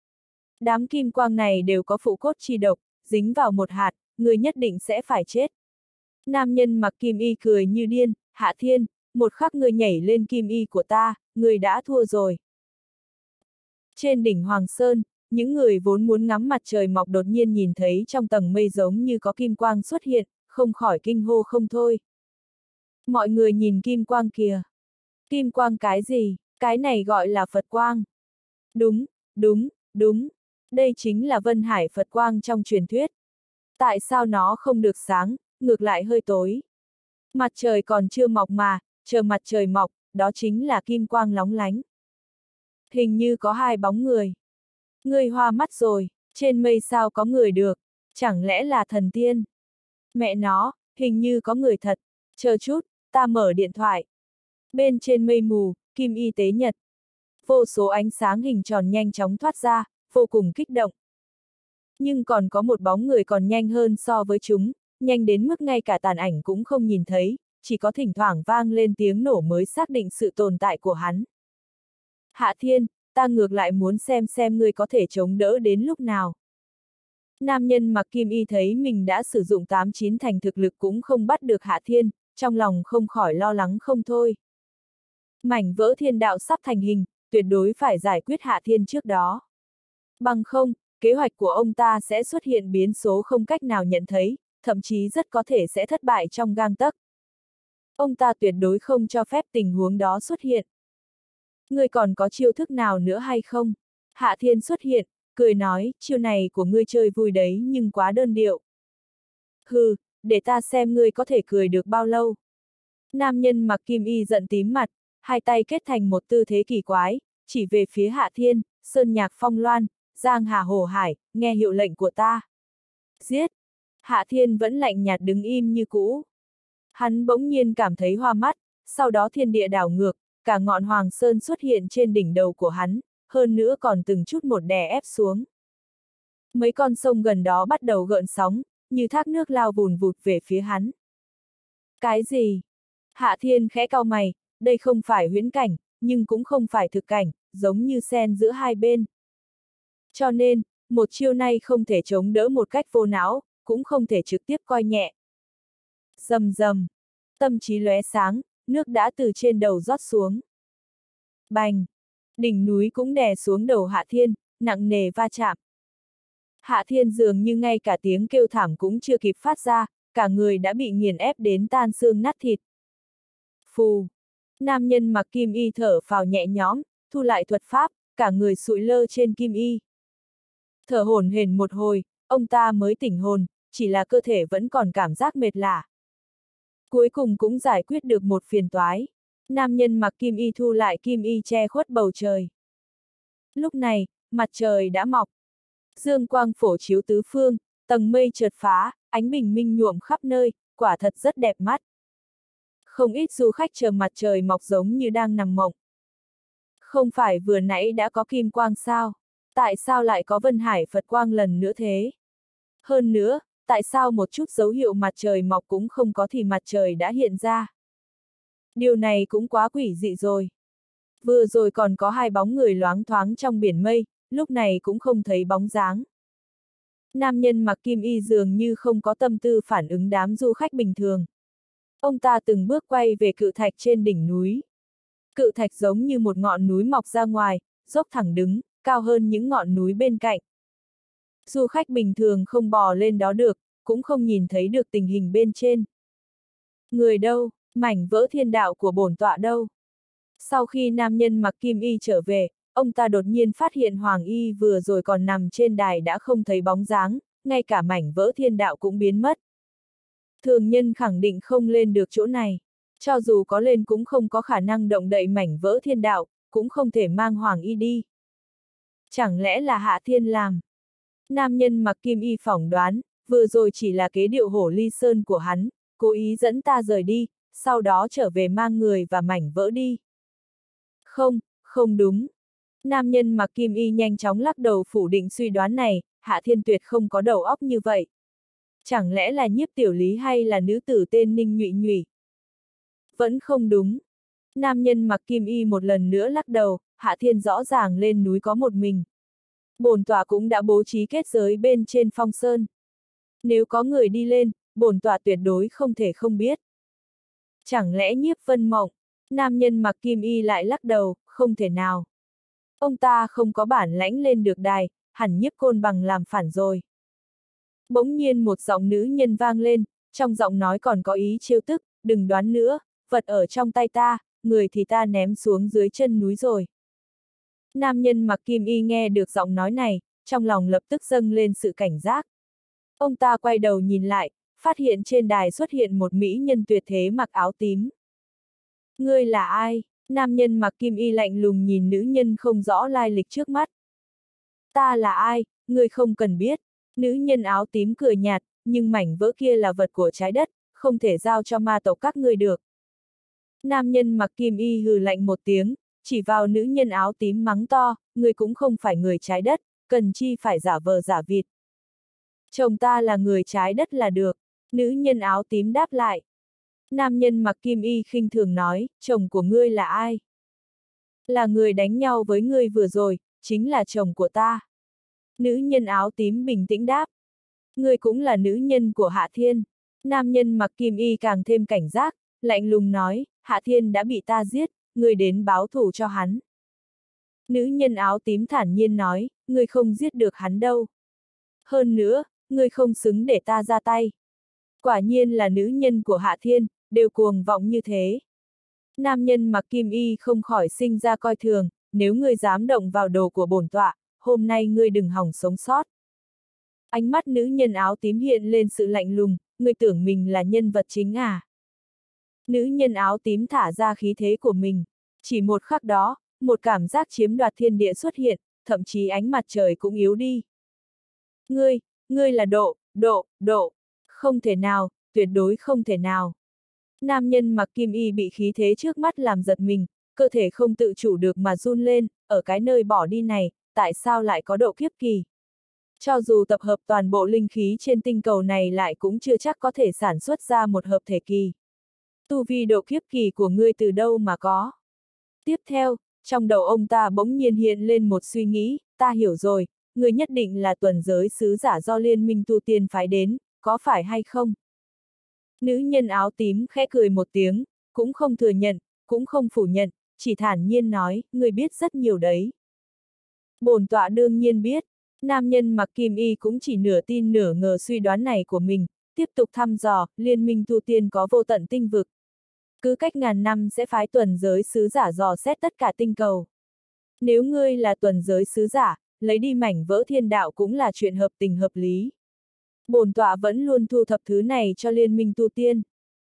Đám kim quang này đều có phụ cốt chi độc, dính vào một hạt, người nhất định sẽ phải chết. Nam nhân mặc kim y cười như điên, Hạ Thiên, một khắc người nhảy lên kim y của ta, người đã thua rồi. Trên đỉnh Hoàng Sơn, những người vốn muốn ngắm mặt trời mọc đột nhiên nhìn thấy trong tầng mây giống như có kim quang xuất hiện, không khỏi kinh hô không thôi. Mọi người nhìn kim quang kìa. Kim quang cái gì? Cái này gọi là Phật quang. Đúng, đúng, đúng. Đây chính là Vân Hải Phật quang trong truyền thuyết. Tại sao nó không được sáng, ngược lại hơi tối? Mặt trời còn chưa mọc mà, chờ mặt trời mọc, đó chính là kim quang lóng lánh. Hình như có hai bóng người. Ngươi hoa mắt rồi, trên mây sao có người được, chẳng lẽ là thần tiên? Mẹ nó, hình như có người thật, chờ chút, ta mở điện thoại. Bên trên mây mù, kim y tế nhật. Vô số ánh sáng hình tròn nhanh chóng thoát ra, vô cùng kích động. Nhưng còn có một bóng người còn nhanh hơn so với chúng, nhanh đến mức ngay cả tàn ảnh cũng không nhìn thấy, chỉ có thỉnh thoảng vang lên tiếng nổ mới xác định sự tồn tại của hắn. Hạ Thiên, ta ngược lại muốn xem xem ngươi có thể chống đỡ đến lúc nào. Nam nhân mặc kim y thấy mình đã sử dụng tám chín thành thực lực cũng không bắt được Hạ Thiên, trong lòng không khỏi lo lắng không thôi. Mảnh vỡ thiên đạo sắp thành hình, tuyệt đối phải giải quyết Hạ Thiên trước đó. Bằng không, kế hoạch của ông ta sẽ xuất hiện biến số không cách nào nhận thấy, thậm chí rất có thể sẽ thất bại trong gang tấc. Ông ta tuyệt đối không cho phép tình huống đó xuất hiện. Ngươi còn có chiêu thức nào nữa hay không? Hạ Thiên xuất hiện, cười nói, chiêu này của ngươi chơi vui đấy nhưng quá đơn điệu. Hừ, để ta xem ngươi có thể cười được bao lâu. Nam nhân mặc kim y giận tím mặt, hai tay kết thành một tư thế kỳ quái, chỉ về phía Hạ Thiên, Sơn Nhạc Phong Loan, Giang Hà Hồ Hải, nghe hiệu lệnh của ta. Giết! Hạ Thiên vẫn lạnh nhạt đứng im như cũ. Hắn bỗng nhiên cảm thấy hoa mắt, sau đó thiên địa đảo ngược, cả ngọn Hoàng Sơn xuất hiện trên đỉnh đầu của hắn, hơn nữa còn từng chút một đè ép xuống. Mấy con sông gần đó bắt đầu gợn sóng, như thác nước lao vùn vụt về phía hắn. Cái gì? Hạ Thiên khẽ cau mày, đây không phải huyễn cảnh, nhưng cũng không phải thực cảnh, giống như xen giữa hai bên. Cho nên, một chiêu này không thể chống đỡ một cách vô não, cũng không thể trực tiếp coi nhẹ. Rầm rầm, tâm trí lóe sáng, nước đã từ trên đầu rót xuống. Bành, đỉnh núi cũng đè xuống đầu Hạ Thiên, nặng nề va chạm. Hạ Thiên dường như ngay cả tiếng kêu thảm cũng chưa kịp phát ra, cả người đã bị nghiền ép đến tan xương nát thịt. Phù, nam nhân mặc kim y thở phào nhẹ nhõm, thu lại thuật pháp, cả người sụi lơ trên kim y. Thở hổn hển một hồi, ông ta mới tỉnh hồn, chỉ là cơ thể vẫn còn cảm giác mệt lả. Cuối cùng cũng giải quyết được một phiền toái. Nam nhân mặc kim y thu lại kim y che khuất bầu trời. Lúc này, mặt trời đã mọc. Dương quang phổ chiếu tứ phương, tầng mây chợt phá, ánh bình minh nhuộm khắp nơi, quả thật rất đẹp mắt. Không ít du khách chờ mặt trời mọc giống như đang nằm mộng. Không phải vừa nãy đã có kim quang sao? Tại sao lại có Vân Hải Phật quang lần nữa thế? Hơn nữa, tại sao một chút dấu hiệu mặt trời mọc cũng không có thì mặt trời đã hiện ra? Điều này cũng quá quỷ dị rồi. Vừa rồi còn có hai bóng người loáng thoáng trong biển mây, lúc này cũng không thấy bóng dáng. Nam nhân mặc kim y dường như không có tâm tư phản ứng đám du khách bình thường. Ông ta từng bước quay về cự thạch trên đỉnh núi. Cự thạch giống như một ngọn núi mọc ra ngoài, dốc thẳng đứng, cao hơn những ngọn núi bên cạnh. Du khách bình thường không bò lên đó được, cũng không nhìn thấy được tình hình bên trên. Người đâu, mảnh vỡ thiên đạo của bổn tọa đâu? Sau khi nam nhân mặc kim y trở về, ông ta đột nhiên phát hiện Hoàng Y vừa rồi còn nằm trên đài đã không thấy bóng dáng, ngay cả mảnh vỡ thiên đạo cũng biến mất. Thường nhân khẳng định không lên được chỗ này. Cho dù có lên cũng không có khả năng động đậy mảnh vỡ thiên đạo, cũng không thể mang Hoàng Y đi. Chẳng lẽ là Hạ Thiên làm? Nam nhân mặc kim y phỏng đoán, vừa rồi chỉ là kế điệu hổ ly sơn của hắn, cố ý dẫn ta rời đi, sau đó trở về mang người và mảnh vỡ đi. Không, không đúng. Nam nhân mặc kim y nhanh chóng lắc đầu phủ định suy đoán này, Hạ Thiên tuyệt không có đầu óc như vậy. Chẳng lẽ là Nhiếp Tiểu Lý hay là nữ tử tên Ninh Nhụy Nhụy? Vẫn không đúng. Nam nhân mặc kim y một lần nữa lắc đầu, Hạ Thiên rõ ràng lên núi có một mình. Bổn tọa cũng đã bố trí kết giới bên trên phong sơn. Nếu có người đi lên, bổn tọa tuyệt đối không thể không biết. Chẳng lẽ Nhiếp Vân Mộng? Nam nhân mặc kim y lại lắc đầu, không thể nào. Ông ta không có bản lãnh lên được đài, hẳn Nhiếp Côn Bằng làm phản rồi. Bỗng nhiên một giọng nữ nhân vang lên, trong giọng nói còn có ý trêu tức, đừng đoán nữa, vật ở trong tay ta, người thì ta ném xuống dưới chân núi rồi. Nam nhân mặc kim y nghe được giọng nói này, trong lòng lập tức dâng lên sự cảnh giác. Ông ta quay đầu nhìn lại, phát hiện trên đài xuất hiện một mỹ nhân tuyệt thế mặc áo tím. Ngươi là ai? Nam nhân mặc kim y lạnh lùng nhìn nữ nhân không rõ lai lịch trước mắt. Ta là ai, ngươi không cần biết. Nữ nhân áo tím cười nhạt, nhưng mảnh vỡ kia là vật của trái đất, không thể giao cho ma tộc các ngươi được. Nam nhân mặc kim y hừ lạnh một tiếng, chỉ vào nữ nhân áo tím mắng to, ngươi cũng không phải người trái đất, cần chi phải giả vờ giả vịt. Chồng ta là người trái đất là được, nữ nhân áo tím đáp lại. Nam nhân mặc kim y khinh thường nói, chồng của ngươi là ai? Là người đánh nhau với ngươi vừa rồi, chính là chồng của ta. Nữ nhân áo tím bình tĩnh đáp. Ngươi cũng là nữ nhân của Hạ Thiên. Nam nhân mặc kim y càng thêm cảnh giác, lạnh lùng nói, Hạ Thiên đã bị ta giết, ngươi đến báo thù cho hắn. Nữ nhân áo tím thản nhiên nói, ngươi không giết được hắn đâu. Hơn nữa, ngươi không xứng để ta ra tay. Quả nhiên là nữ nhân của Hạ Thiên, đều cuồng vọng như thế. Nam nhân mặc kim y không khỏi sinh ra coi thường, nếu ngươi dám động vào đồ của bổn tọa, hôm nay ngươi đừng hòng sống sót. Ánh mắt nữ nhân áo tím hiện lên sự lạnh lùng, ngươi tưởng mình là nhân vật chính à? Nữ nhân áo tím thả ra khí thế của mình. Chỉ một khắc đó, một cảm giác chiếm đoạt thiên địa xuất hiện, thậm chí ánh mặt trời cũng yếu đi. Ngươi, ngươi là độ, độ, độ. Không thể nào, tuyệt đối không thể nào. Nam nhân mặc kim y bị khí thế trước mắt làm giật mình, cơ thể không tự chủ được mà run lên, ở cái nơi bỏ đi này, tại sao lại có độ kiếp kỳ? Cho dù tập hợp toàn bộ linh khí trên tinh cầu này lại cũng chưa chắc có thể sản xuất ra một hợp thể kỳ. Tu vi độ kiếp kỳ của ngươi từ đâu mà có? Tiếp theo, trong đầu ông ta bỗng nhiên hiện lên một suy nghĩ, ta hiểu rồi, ngươi nhất định là tuần giới sứ giả do liên minh tu tiên phái đến, có phải hay không? Nữ nhân áo tím khẽ cười một tiếng, cũng không thừa nhận, cũng không phủ nhận, chỉ thản nhiên nói, ngươi biết rất nhiều đấy. Bổn tọa đương nhiên biết, nam nhân mặc kim y cũng chỉ nửa tin nửa ngờ suy đoán này của mình, tiếp tục thăm dò, liên minh tu tiên có vô tận tinh vực. Cứ cách ngàn năm sẽ phái tuần giới sứ giả dò xét tất cả tinh cầu. Nếu ngươi là tuần giới sứ giả, lấy đi mảnh vỡ thiên đạo cũng là chuyện hợp tình hợp lý. Bổn tọa vẫn luôn thu thập thứ này cho liên minh tu tiên.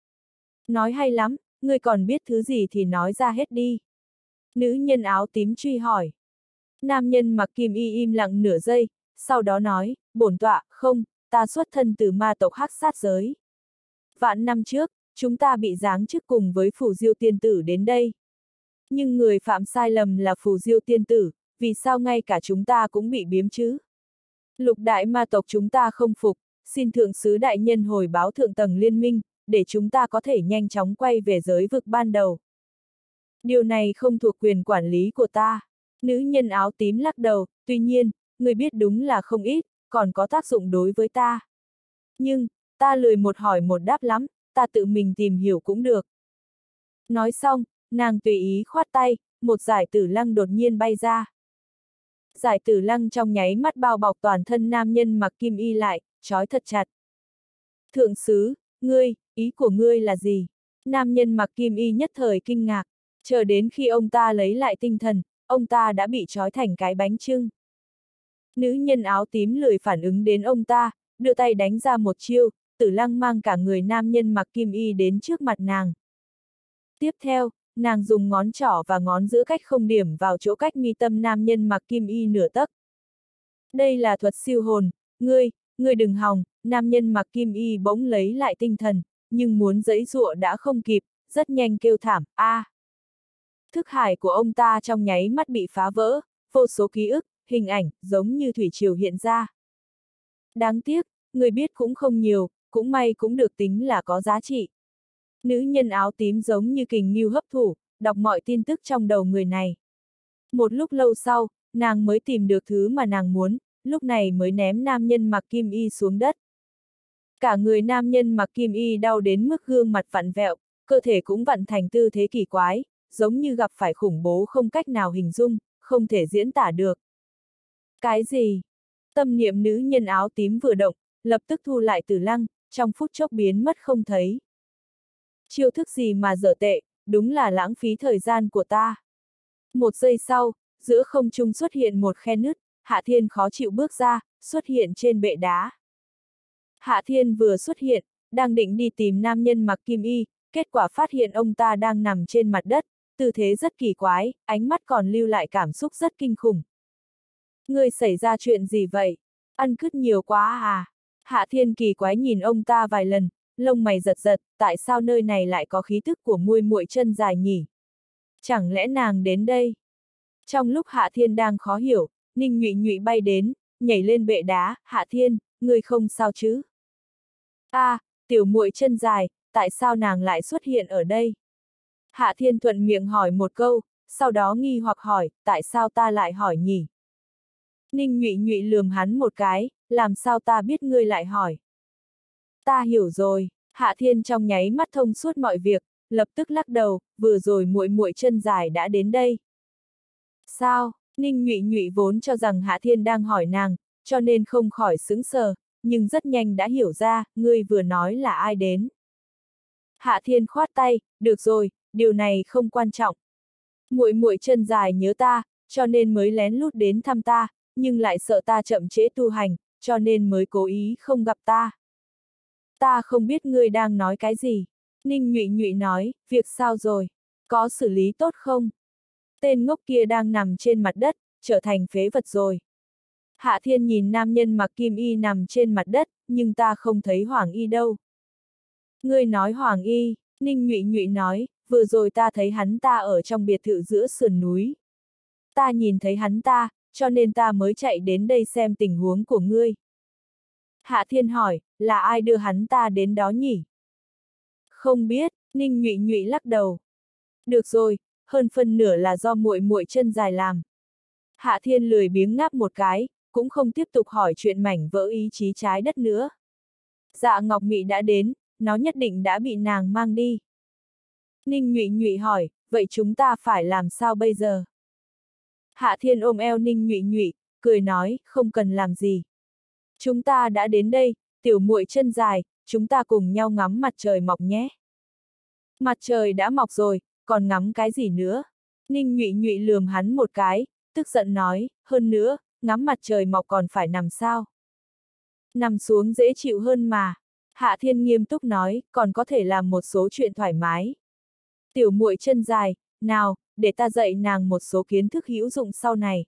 Nói hay lắm, ngươi còn biết thứ gì thì nói ra hết đi. Nữ nhân áo tím truy hỏi. Nam nhân mặc kim y im lặng nửa giây, sau đó nói, bổn tọa, không, ta xuất thân từ ma tộc hắc sát giới. Vạn năm trước, chúng ta bị giáng chức cùng với Phù Diêu tiên tử đến đây. Nhưng người phạm sai lầm là Phù Diêu tiên tử, vì sao ngay cả chúng ta cũng bị biếm chứ? Lục đại ma tộc chúng ta không phục, xin thượng sứ đại nhân hồi báo thượng tầng liên minh, để chúng ta có thể nhanh chóng quay về giới vực ban đầu. Điều này không thuộc quyền quản lý của ta. Nữ nhân áo tím lắc đầu, tuy nhiên, người biết đúng là không ít, còn có tác dụng đối với ta. Nhưng, ta lười một hỏi một đáp lắm, ta tự mình tìm hiểu cũng được. Nói xong, nàng tùy ý khoát tay, một giải tử lăng đột nhiên bay ra. Giải tử lăng trong nháy mắt bao bọc toàn thân nam nhân mặc kim y lại, trói thật chặt. Thượng sứ, ngươi, ý của ngươi là gì? Nam nhân mặc kim y nhất thời kinh ngạc, chờ đến khi ông ta lấy lại tinh thần, ông ta đã bị trói thành cái bánh chưng. Nữ nhân áo tím lười phản ứng đến ông ta, đưa tay đánh ra một chiêu, tử lăng mang cả người nam nhân mặc kim y đến trước mặt nàng. Tiếp theo, nàng dùng ngón trỏ và ngón giữa cách không điểm vào chỗ cách mi tâm nam nhân mặc kim y nửa tấc. Đây là thuật siêu hồn, ngươi, ngươi đừng hòng, nam nhân mặc kim y bỗng lấy lại tinh thần, nhưng muốn giãy giụa đã không kịp, rất nhanh kêu thảm, a. À. Thức hải của ông ta trong nháy mắt bị phá vỡ, vô số ký ức, hình ảnh, giống như thủy triều hiện ra. Đáng tiếc, người biết cũng không nhiều, cũng may cũng được tính là có giá trị. Nữ nhân áo tím giống như kình ngưu hấp thụ, đọc mọi tin tức trong đầu người này. Một lúc lâu sau, nàng mới tìm được thứ mà nàng muốn, lúc này mới ném nam nhân mặc kim y xuống đất. Cả người nam nhân mặc kim y đau đến mức gương mặt vặn vẹo, cơ thể cũng vặn thành tư thế kỳ quái, giống như gặp phải khủng bố không cách nào hình dung, không thể diễn tả được. Cái gì? Tâm niệm nữ nhân áo tím vừa động, lập tức thu lại tử lăng, trong phút chốc biến mất không thấy. Chiêu thức gì mà dở tệ, đúng là lãng phí thời gian của ta. Một giây sau, giữa không trung xuất hiện một khe nứt, Hạ Thiên khó chịu bước ra, xuất hiện trên bệ đá. Hạ Thiên vừa xuất hiện, đang định đi tìm nam nhân mặc kim y, kết quả phát hiện ông ta đang nằm trên mặt đất, tư thế rất kỳ quái, ánh mắt còn lưu lại cảm xúc rất kinh khủng. Ngươi xảy ra chuyện gì vậy? Ăn cứt nhiều quá à? Hạ Thiên kỳ quái nhìn ông ta vài lần, lông mày giật giật, tại sao nơi này lại có khí tức của muội muội chân dài nhỉ? Chẳng lẽ nàng đến đây? Trong lúc Hạ Thiên đang khó hiểu, Ninh Nhụy Nhụy bay đến, nhảy lên bệ đá, Hạ Thiên, ngươi không sao chứ? A, à, tiểu muội chân dài, tại sao nàng lại xuất hiện ở đây? Hạ Thiên thuận miệng hỏi một câu, sau đó nghi hoặc hỏi, tại sao ta lại hỏi nhỉ? Ninh Nhụy Nhụy lườm hắn một cái, làm sao ta biết ngươi lại hỏi? Ta hiểu rồi, Hạ Thiên trong nháy mắt thông suốt mọi việc, lập tức lắc đầu, vừa rồi muội muội chân dài đã đến đây. Sao? Ninh Nhụy Nhụy vốn cho rằng Hạ Thiên đang hỏi nàng, cho nên không khỏi sững sờ, nhưng rất nhanh đã hiểu ra, ngươi vừa nói là ai đến. Hạ Thiên khoát tay, được rồi, điều này không quan trọng. Muội muội chân dài nhớ ta, cho nên mới lén lút đến thăm ta, nhưng lại sợ ta chậm trễ tu hành, cho nên mới cố ý không gặp ta. Ta không biết ngươi đang nói cái gì. Ninh Nhụy Nhụy nói, việc sao rồi? Có xử lý tốt không? Tên ngốc kia đang nằm trên mặt đất, trở thành phế vật rồi. Hạ Thiên nhìn nam nhân mặc kim y nằm trên mặt đất, nhưng ta không thấy Hoàng Y đâu. Ngươi nói Hoàng Y, Ninh Nhụy Nhụy nói, vừa rồi ta thấy hắn ta ở trong biệt thự giữa sườn núi. Ta nhìn thấy hắn ta, cho nên ta mới chạy đến đây xem tình huống của ngươi. Hạ Thiên hỏi, là ai đưa hắn ta đến đó nhỉ? Không biết, Ninh Nhụy Nhụy lắc đầu. Được rồi, hơn phân nửa là do muội muội chân dài làm. Hạ Thiên lười biếng ngáp một cái, cũng không tiếp tục hỏi chuyện mảnh vỡ ý chí trái đất nữa. Dạ Ngọc Mị đã đến, nó nhất định đã bị nàng mang đi. Ninh Nhụy Nhụy hỏi, vậy chúng ta phải làm sao bây giờ? Hạ Thiên ôm eo Ninh Nhụy Nhụy, cười nói, không cần làm gì. Chúng ta đã đến đây, tiểu muội chân dài, chúng ta cùng nhau ngắm mặt trời mọc nhé. Mặt trời đã mọc rồi, còn ngắm cái gì nữa? Ninh Nhụy Nhụy lườm hắn một cái, tức giận nói, hơn nữa, ngắm mặt trời mọc còn phải nằm sao? Nằm xuống dễ chịu hơn mà. Hạ Thiên nghiêm túc nói, còn có thể làm một số chuyện thoải mái. Tiểu muội chân dài, nào, để ta dạy nàng một số kiến thức hữu dụng sau này.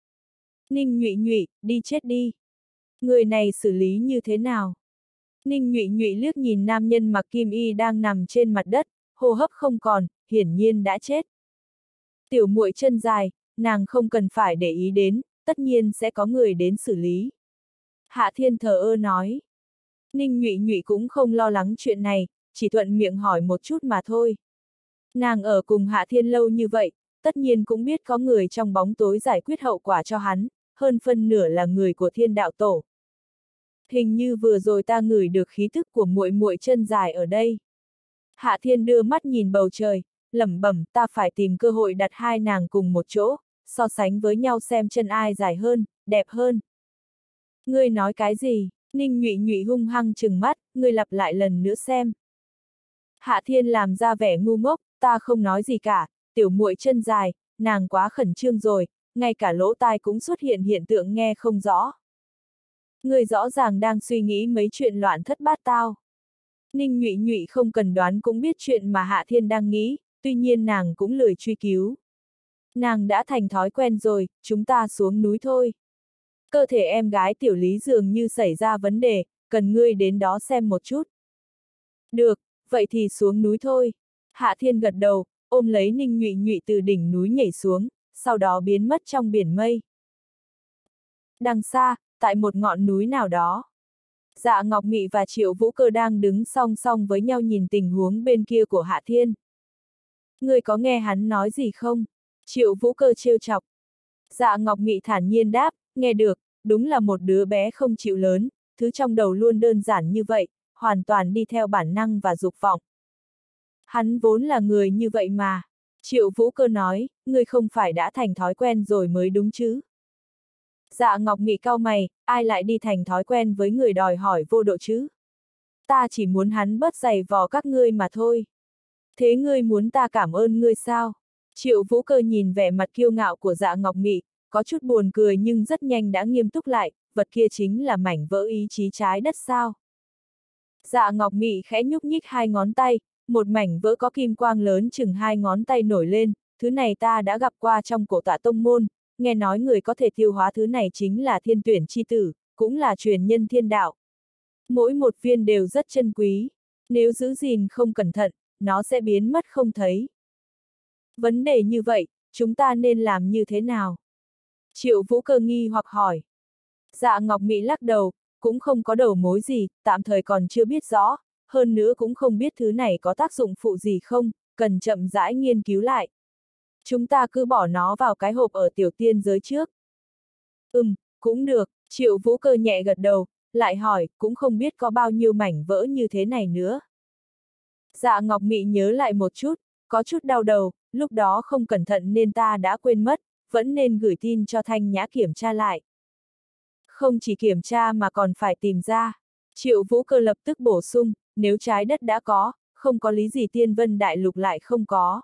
Ninh Nhụy Nhụy, đi chết đi. Người này xử lý như thế nào? Ninh Nhụy Nhụy liếc nhìn nam nhân mặc kim y đang nằm trên mặt đất, hô hấp không còn, hiển nhiên đã chết. Tiểu muội chân dài, nàng không cần phải để ý đến, tất nhiên sẽ có người đến xử lý. Hạ Thiên thờ ơ nói. Ninh Nhụy Nhụy cũng không lo lắng chuyện này, chỉ thuận miệng hỏi một chút mà thôi. Nàng ở cùng Hạ Thiên lâu như vậy, tất nhiên cũng biết có người trong bóng tối giải quyết hậu quả cho hắn, hơn phân nửa là người của Thiên Đạo Tổ. Hình như vừa rồi ta ngửi được khí thức của muội muội chân dài ở đây. Hạ Thiên đưa mắt nhìn bầu trời, lẩm bẩm, ta phải tìm cơ hội đặt hai nàng cùng một chỗ, so sánh với nhau xem chân ai dài hơn, đẹp hơn. Ngươi nói cái gì? Ninh Nhụy Nhụy hung hăng trừng mắt, ngươi lặp lại lần nữa xem. Hạ Thiên làm ra vẻ ngu ngốc, ta không nói gì cả, tiểu muội chân dài, nàng quá khẩn trương rồi, ngay cả lỗ tai cũng xuất hiện hiện tượng nghe không rõ. Ngươi rõ ràng đang suy nghĩ mấy chuyện loạn thất bát tao. Ninh Nhụy Nhụy không cần đoán cũng biết chuyện mà Hạ Thiên đang nghĩ, tuy nhiên nàng cũng lười truy cứu. Nàng đã thành thói quen rồi, chúng ta xuống núi thôi. Cơ thể em gái tiểu lý dường như xảy ra vấn đề, cần ngươi đến đó xem một chút. Được, vậy thì xuống núi thôi. Hạ Thiên gật đầu, ôm lấy Ninh Nhụy Nhụy từ đỉnh núi nhảy xuống, sau đó biến mất trong biển mây. Đằng xa, tại một ngọn núi nào đó. Dạ Ngọc Mị và Triệu Vũ Cơ đang đứng song song với nhau nhìn tình huống bên kia của Hạ Thiên. Ngươi có nghe hắn nói gì không? Triệu Vũ Cơ trêu chọc. Dạ Ngọc Mị thản nhiên đáp, nghe được, đúng là một đứa bé không chịu lớn, thứ trong đầu luôn đơn giản như vậy, hoàn toàn đi theo bản năng và dục vọng. Hắn vốn là người như vậy mà. Triệu Vũ Cơ nói, ngươi không phải đã thành thói quen rồi mới đúng chứ? Dạ Ngọc Mị cau mày, ai lại đi thành thói quen với người đòi hỏi vô độ chứ? Ta chỉ muốn hắn bớt giày vò các ngươi mà thôi. Thế ngươi muốn ta cảm ơn ngươi sao? Triệu Vũ Cơ nhìn vẻ mặt kiêu ngạo của Dạ Ngọc Mị, có chút buồn cười nhưng rất nhanh đã nghiêm túc lại, vật kia chính là mảnh vỡ ý chí trái đất sao? Dạ Ngọc Mị khẽ nhúc nhích hai ngón tay, một mảnh vỡ có kim quang lớn chừng hai ngón tay nổi lên, thứ này ta đã gặp qua trong cổ tọa tông môn, nghe nói người có thể tiêu hóa thứ này chính là thiên tuyển chi tử, cũng là truyền nhân thiên đạo. Mỗi một viên đều rất chân quý, nếu giữ gìn không cẩn thận, nó sẽ biến mất không thấy. Vấn đề như vậy, chúng ta nên làm như thế nào? Triệu Vũ Cơ nghi hoặc hỏi. Dạ Ngọc Mị lắc đầu, cũng không có đầu mối gì, tạm thời còn chưa biết rõ, hơn nữa cũng không biết thứ này có tác dụng phụ gì không, cần chậm rãi nghiên cứu lại. Chúng ta cứ bỏ nó vào cái hộp ở tiểu tiên giới trước. Ừm, cũng được, Triệu Vũ Cơ nhẹ gật đầu, lại hỏi, cũng không biết có bao nhiêu mảnh vỡ như thế này nữa. Dạ Ngọc Mị nhớ lại một chút, có chút đau đầu, lúc đó không cẩn thận nên ta đã quên mất, vẫn nên gửi tin cho Thanh Nhã kiểm tra lại. Không chỉ kiểm tra mà còn phải tìm ra. Triệu Vũ Cơ lập tức bổ sung, nếu trái đất đã có, không có lý gì Tiên Vân Đại Lục lại không có.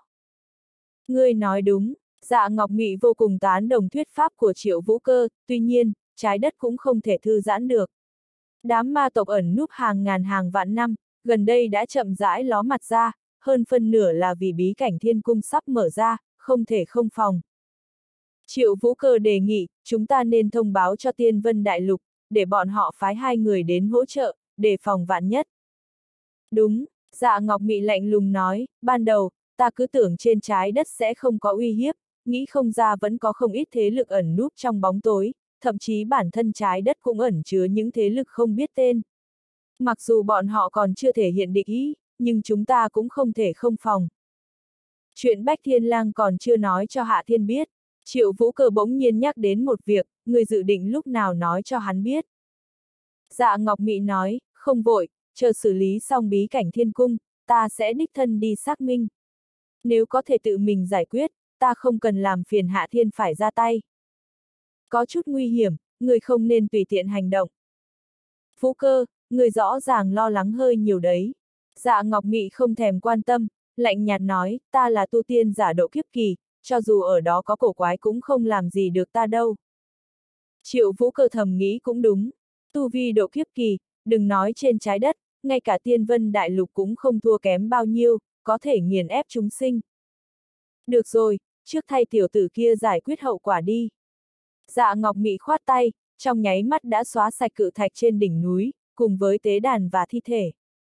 Ngươi nói đúng, Dạ Ngọc Mị vô cùng tán đồng thuyết pháp của Triệu Vũ Cơ, tuy nhiên, trái đất cũng không thể thư giãn được. Đám ma tộc ẩn núp hàng ngàn hàng vạn năm, gần đây đã chậm rãi ló mặt ra, hơn phân nửa là vì bí cảnh thiên cung sắp mở ra, không thể không phòng. Triệu Vũ Cơ đề nghị, chúng ta nên thông báo cho Tiên Vân Đại Lục, để bọn họ phái hai người đến hỗ trợ, để phòng vạn nhất. Đúng, Dạ Ngọc Mị lạnh lùng nói, ban đầu, ta cứ tưởng trên trái đất sẽ không có uy hiếp, nghĩ không ra vẫn có không ít thế lực ẩn núp trong bóng tối, thậm chí bản thân trái đất cũng ẩn chứa những thế lực không biết tên. Mặc dù bọn họ còn chưa thể hiện địch ý, nhưng chúng ta cũng không thể không phòng. Chuyện Bách Thiên Lang còn chưa nói cho Hạ Thiên biết, Triệu Vũ Cơ bỗng nhiên nhắc đến một việc, người dự định lúc nào nói cho hắn biết. Dạ Ngọc Mị nói, không vội, chờ xử lý xong bí cảnh thiên cung, ta sẽ đích thân đi xác minh. Nếu có thể tự mình giải quyết, ta không cần làm phiền Hạ Thiên phải ra tay. Có chút nguy hiểm, người không nên tùy tiện hành động. Vũ Cơ, người rõ ràng lo lắng hơi nhiều đấy. Dạ Ngọc Mị không thèm quan tâm, lạnh nhạt nói, ta là tu tiên giả độ kiếp kỳ, cho dù ở đó có cổ quái cũng không làm gì được ta đâu. Triệu Vũ Cơ thầm nghĩ cũng đúng, tu vi độ kiếp kỳ, đừng nói trên trái đất, ngay cả Tiên Vân Đại Lục cũng không thua kém bao nhiêu, có thể nghiền ép chúng sinh. Được rồi, trước thay tiểu tử kia giải quyết hậu quả đi. Dạ Ngọc Mị khoát tay, trong nháy mắt đã xóa sạch cự thạch trên đỉnh núi, cùng với tế đàn và thi thể.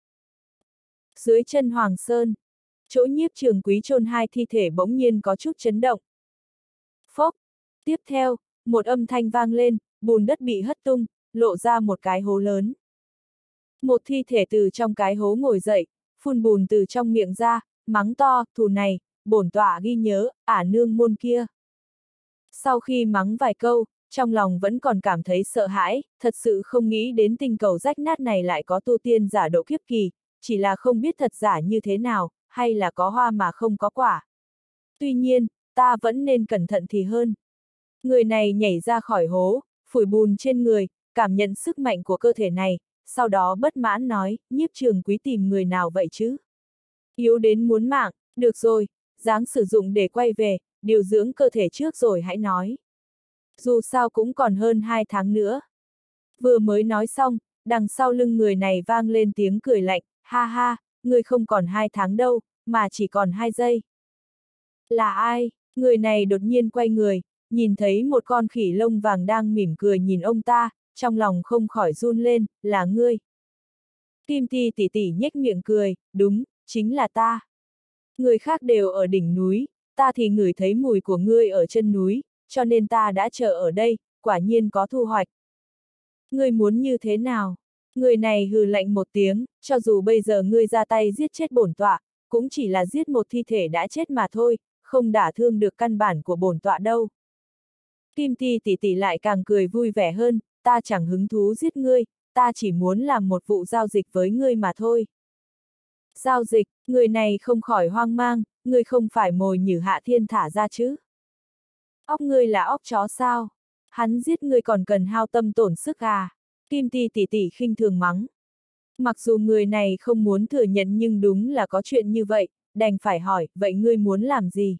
Dưới chân Hoàng Sơn, chỗ Nhiếp Trường Quý chôn hai thi thể bỗng nhiên có chút chấn động. Phốc! Tiếp theo, một âm thanh vang lên, bùn đất bị hất tung, lộ ra một cái hố lớn. Một thi thể từ trong cái hố ngồi dậy, phun bùn từ trong miệng ra, mắng to, thù này, bổn tọa ghi nhớ, ả nương môn kia. Sau khi mắng vài câu, trong lòng vẫn còn cảm thấy sợ hãi, thật sự không nghĩ đến tinh cầu rách nát này lại có tu tiên giả độ kiếp kỳ, chỉ là không biết thật giả như thế nào, hay là có hoa mà không có quả. Tuy nhiên, ta vẫn nên cẩn thận thì hơn. Người này nhảy ra khỏi hố, phủi bùn trên người, cảm nhận sức mạnh của cơ thể này, sau đó bất mãn nói, Nhiếp Trường Quý tìm người nào vậy chứ? Yếu đến muốn mạng, được rồi, dáng sử dụng để quay về, điều dưỡng cơ thể trước rồi hãy nói. Dù sao cũng còn hơn hai tháng nữa. Vừa mới nói xong, đằng sau lưng người này vang lên tiếng cười lạnh, ha ha, người không còn hai tháng đâu, mà chỉ còn hai giây. Là ai? Người này đột nhiên quay người, nhìn thấy một con khỉ lông vàng đang mỉm cười nhìn ông ta, trong lòng không khỏi run lên, là ngươi. Kim Ti tỉ tỉ nhếch miệng cười, đúng, chính là ta. Người khác đều ở đỉnh núi, ta thì ngửi thấy mùi của ngươi ở chân núi, cho nên ta đã chờ ở đây, quả nhiên có thu hoạch. Ngươi muốn như thế nào? Người này hừ lạnh một tiếng, cho dù bây giờ ngươi ra tay giết chết bổn tọa, cũng chỉ là giết một thi thể đã chết mà thôi, không đả thương được căn bản của bổn tọa đâu. Kim Ti tỉ tỉ lại càng cười vui vẻ hơn, ta chẳng hứng thú giết ngươi, ta chỉ muốn làm một vụ giao dịch với ngươi mà thôi. Giao dịch, người này không khỏi hoang mang, ngươi không phải mồi nhử Hạ Thiên thả ra chứ? Óc ngươi là óc chó sao? Hắn giết ngươi còn cần hao tâm tổn sức à? Kim Ti tỉ tỉ khinh thường mắng. Mặc dù người này không muốn thừa nhận nhưng đúng là có chuyện như vậy, đành phải hỏi, vậy ngươi muốn làm gì?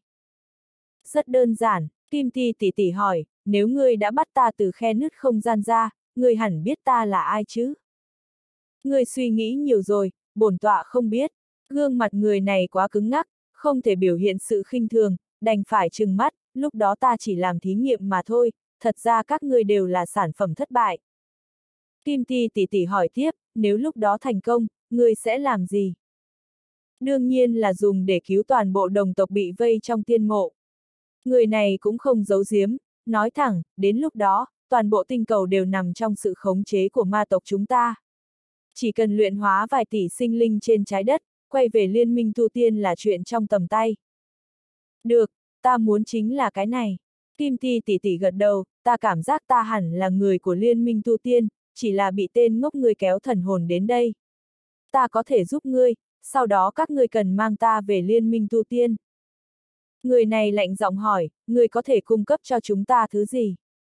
Rất đơn giản, Kim Ti tỉ tỉ hỏi, nếu ngươi đã bắt ta từ khe nứt không gian ra, ngươi hẳn biết ta là ai chứ? Ngươi suy nghĩ nhiều rồi, bổn tọa không biết. Gương mặt người này quá cứng ngắc, không thể biểu hiện sự khinh thường, đành phải trừng mắt, lúc đó ta chỉ làm thí nghiệm mà thôi, thật ra các ngươi đều là sản phẩm thất bại. Kim Ti tỉ tỉ hỏi tiếp, nếu lúc đó thành công, ngươi sẽ làm gì? Đương nhiên là dùng để cứu toàn bộ đồng tộc bị vây trong tiên mộ. Người này cũng không giấu giếm, nói thẳng, đến lúc đó, toàn bộ tinh cầu đều nằm trong sự khống chế của ma tộc chúng ta. Chỉ cần luyện hóa vài tỷ sinh linh trên trái đất, quay về liên minh tu tiên là chuyện trong tầm tay. Được, ta muốn chính là cái này. Kim Ti tỉ tỉ gật đầu, ta cảm giác ta hẳn là người của liên minh tu tiên, chỉ là bị tên ngốc ngươi kéo thần hồn đến đây. Ta có thể giúp ngươi, sau đó các ngươi cần mang ta về liên minh tu tiên. Người này lạnh giọng hỏi, ngươi có thể cung cấp cho chúng ta thứ gì?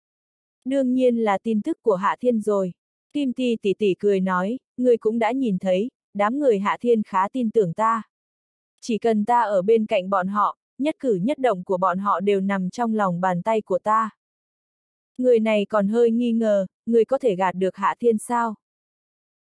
Đương nhiên là tin tức của Hạ Thiên rồi. Kim Ti tỉ tỉ cười nói, ngươi cũng đã nhìn thấy, đám người Hạ Thiên khá tin tưởng ta. Chỉ cần ta ở bên cạnh bọn họ, nhất cử nhất động của bọn họ đều nằm trong lòng bàn tay của ta. Người này còn hơi nghi ngờ, ngươi có thể gạt được Hạ Thiên sao?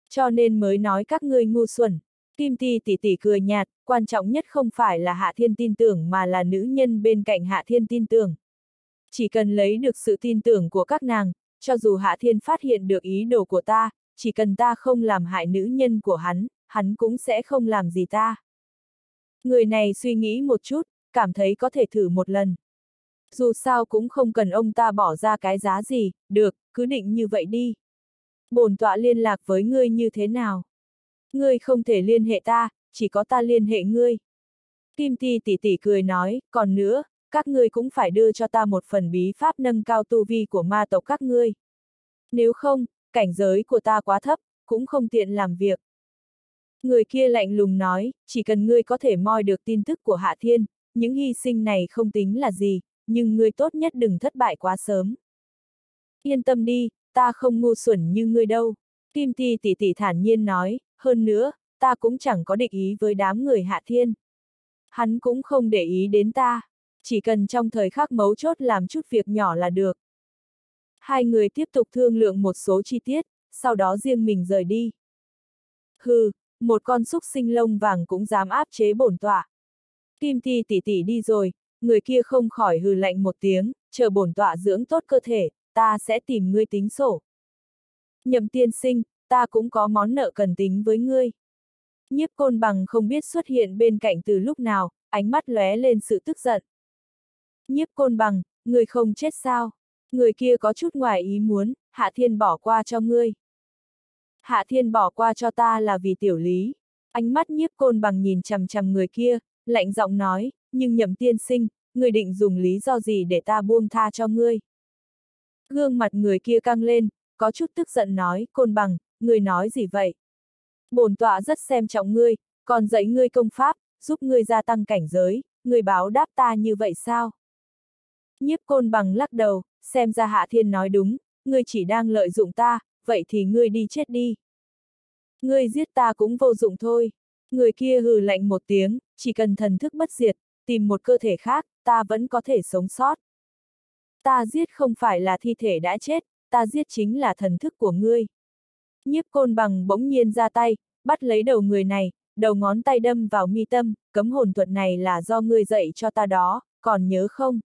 Cho nên mới nói các ngươi ngu xuẩn. Kim Ti tỷ tỷ cười nhạt, quan trọng nhất không phải là Hạ Thiên tin tưởng mà là nữ nhân bên cạnh Hạ Thiên tin tưởng. Chỉ cần lấy được sự tin tưởng của các nàng, cho dù Hạ Thiên phát hiện được ý đồ của ta, chỉ cần ta không làm hại nữ nhân của hắn, hắn cũng sẽ không làm gì ta. Người này suy nghĩ một chút, cảm thấy có thể thử một lần. Dù sao cũng không cần ông ta bỏ ra cái giá gì, được, cứ định như vậy đi. Bổn tọa liên lạc với ngươi như thế nào? Ngươi không thể liên hệ ta, chỉ có ta liên hệ ngươi. Kim Ti tỷ tỷ cười nói, còn nữa, các ngươi cũng phải đưa cho ta một phần bí pháp nâng cao tu vi của ma tộc các ngươi. Nếu không, cảnh giới của ta quá thấp, cũng không tiện làm việc. Người kia lạnh lùng nói, chỉ cần ngươi có thể moi được tin tức của Hạ Thiên, những hy sinh này không tính là gì, nhưng ngươi tốt nhất đừng thất bại quá sớm. Yên tâm đi, ta không ngu xuẩn như ngươi đâu. Kim Ti tỷ tỷ thản nhiên nói, hơn nữa, ta cũng chẳng có địch ý với đám người Hạ Thiên. Hắn cũng không để ý đến ta, chỉ cần trong thời khắc mấu chốt làm chút việc nhỏ là được. Hai người tiếp tục thương lượng một số chi tiết, sau đó riêng mình rời đi. Hừ, một con súc sinh lông vàng cũng dám áp chế bổn tọa. Kim Ti tỷ tỷ đi rồi, người kia không khỏi hừ lạnh một tiếng, chờ bổn tọa dưỡng tốt cơ thể, ta sẽ tìm ngươi tính sổ. Nhậm tiên sinh, ta cũng có món nợ cần tính với ngươi. Nhiếp Côn Bằng không biết xuất hiện bên cạnh từ lúc nào, ánh mắt lóe lên sự tức giận. Nhiếp Côn Bằng, ngươi không chết sao? Người kia có chút ngoài ý muốn, Hạ Thiên bỏ qua cho ngươi. Hạ Thiên bỏ qua cho ta là vì tiểu lý. Ánh mắt Nhiếp Côn Bằng nhìn chằm chằm người kia, lạnh giọng nói, nhưng Nhậm tiên sinh, ngươi định dùng lý do gì để ta buông tha cho ngươi? Gương mặt người kia căng lên, có chút tức giận nói, Côn Bằng, ngươi nói gì vậy? Bổn tọa rất xem trọng ngươi, còn dạy ngươi công pháp, giúp ngươi gia tăng cảnh giới, ngươi báo đáp ta như vậy sao? Nhiếp Côn Bằng lắc đầu, xem ra Hạ Thiên nói đúng, ngươi chỉ đang lợi dụng ta, vậy thì ngươi đi chết đi. Ngươi giết ta cũng vô dụng thôi. Người kia hừ lạnh một tiếng, chỉ cần thần thức bất diệt, tìm một cơ thể khác, ta vẫn có thể sống sót. Ta giết không phải là thi thể đã chết, ta giết chính là thần thức của ngươi. Nhiếp Côn Bằng bỗng nhiên ra tay, bắt lấy đầu người này, đầu ngón tay đâm vào mi tâm, cấm hồn thuật này là do ngươi dạy cho ta đó, còn nhớ không?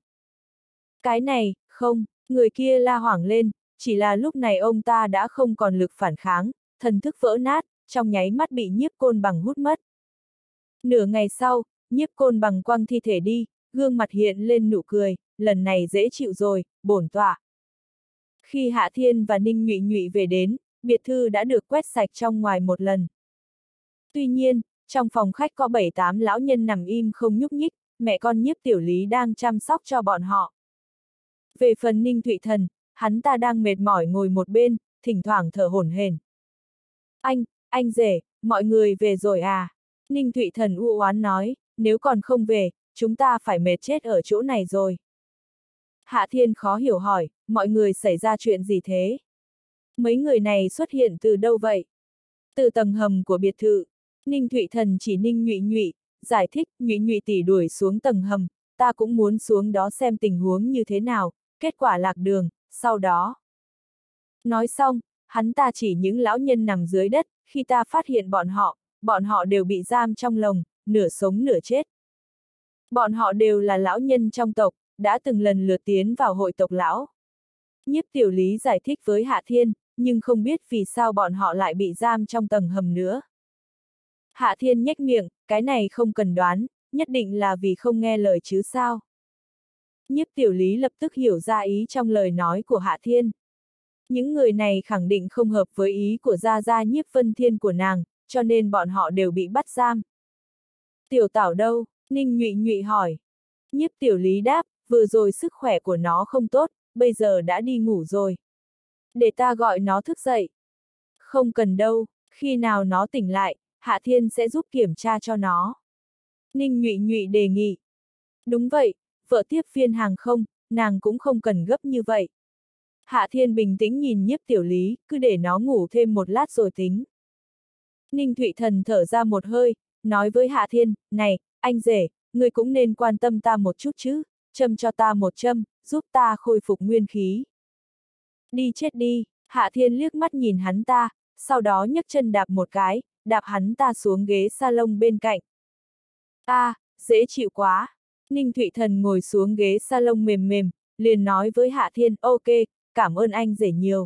Cái này, không, người kia la hoảng lên, chỉ là lúc này ông ta đã không còn lực phản kháng, thần thức vỡ nát, trong nháy mắt bị Nhiếp Côn Bằng hút mất. Nửa ngày sau, Nhiếp Côn Bằng quăng thi thể đi, gương mặt hiện lên nụ cười, lần này dễ chịu rồi, bổn tọa. Khi Hạ Thiên và Ninh Nhụy Nhụy về đến, biệt thư đã được quét sạch trong ngoài một lần. Tuy nhiên, trong phòng khách có bảy tám lão nhân nằm im không nhúc nhích, mẹ con Nhiếp Tiểu Lý đang chăm sóc cho bọn họ. Về phần Ninh Thụy Thần, hắn ta đang mệt mỏi ngồi một bên, thỉnh thoảng thở hổn hển. Anh, anh rể, mọi người về rồi à? Ninh Thụy Thần u oán nói, nếu còn không về, chúng ta phải mệt chết ở chỗ này rồi. Hạ Thiên khó hiểu hỏi, mọi người xảy ra chuyện gì thế? Mấy người này xuất hiện từ đâu vậy? Từ tầng hầm của biệt thự. Ninh Thụy Thần chỉ Ninh Nhụy Nhụy, giải thích, Nhụy Nhụy tỷ đuổi xuống tầng hầm, ta cũng muốn xuống đó xem tình huống như thế nào, kết quả lạc đường, sau đó. Nói xong, hắn ta chỉ những lão nhân nằm dưới đất, khi ta phát hiện bọn họ, bọn họ đều bị giam trong lồng, nửa sống nửa chết. Bọn họ đều là lão nhân trong tộc, đã từng lần lượt tiến vào hội tộc lão. Nhiếp Tiểu Lý giải thích với Hạ Thiên, nhưng không biết vì sao bọn họ lại bị giam trong tầng hầm nữa. Hạ Thiên nhếch miệng, cái này không cần đoán, nhất định là vì không nghe lời chứ sao. Nhiếp Tiểu Lý lập tức hiểu ra ý trong lời nói của Hạ Thiên. Những người này khẳng định không hợp với ý của Gia Gia Nhiếp Vân Thiên của nàng, cho nên bọn họ đều bị bắt giam. Tiểu Tảo đâu? Ninh Nhụy Nhụy hỏi. Nhiếp Tiểu Lý đáp, vừa rồi sức khỏe của nó không tốt, bây giờ đã đi ngủ rồi. Để ta gọi nó thức dậy. Không cần đâu, khi nào nó tỉnh lại, Hạ Thiên sẽ giúp kiểm tra cho nó. Ninh Nhụy Nhụy đề nghị. Đúng vậy, vợ tiếp viên hàng không, nàng cũng không cần gấp như vậy. Hạ Thiên bình tĩnh nhìn Nhiếp Tiểu Lý, cứ để nó ngủ thêm một lát rồi tính. Ninh Thụy Thần thở ra một hơi, nói với Hạ Thiên, này, anh rể, người cũng nên quan tâm ta một chút chứ, châm cho ta một châm, giúp ta khôi phục nguyên khí. Đi chết đi, Hạ Thiên liếc mắt nhìn hắn ta, sau đó nhấc chân đạp một cái, đạp hắn ta xuống ghế salon bên cạnh. A, à, dễ chịu quá. Ninh Thụy Thần ngồi xuống ghế salon mềm mềm, liền nói với Hạ Thiên, ok, cảm ơn anh rể nhiều.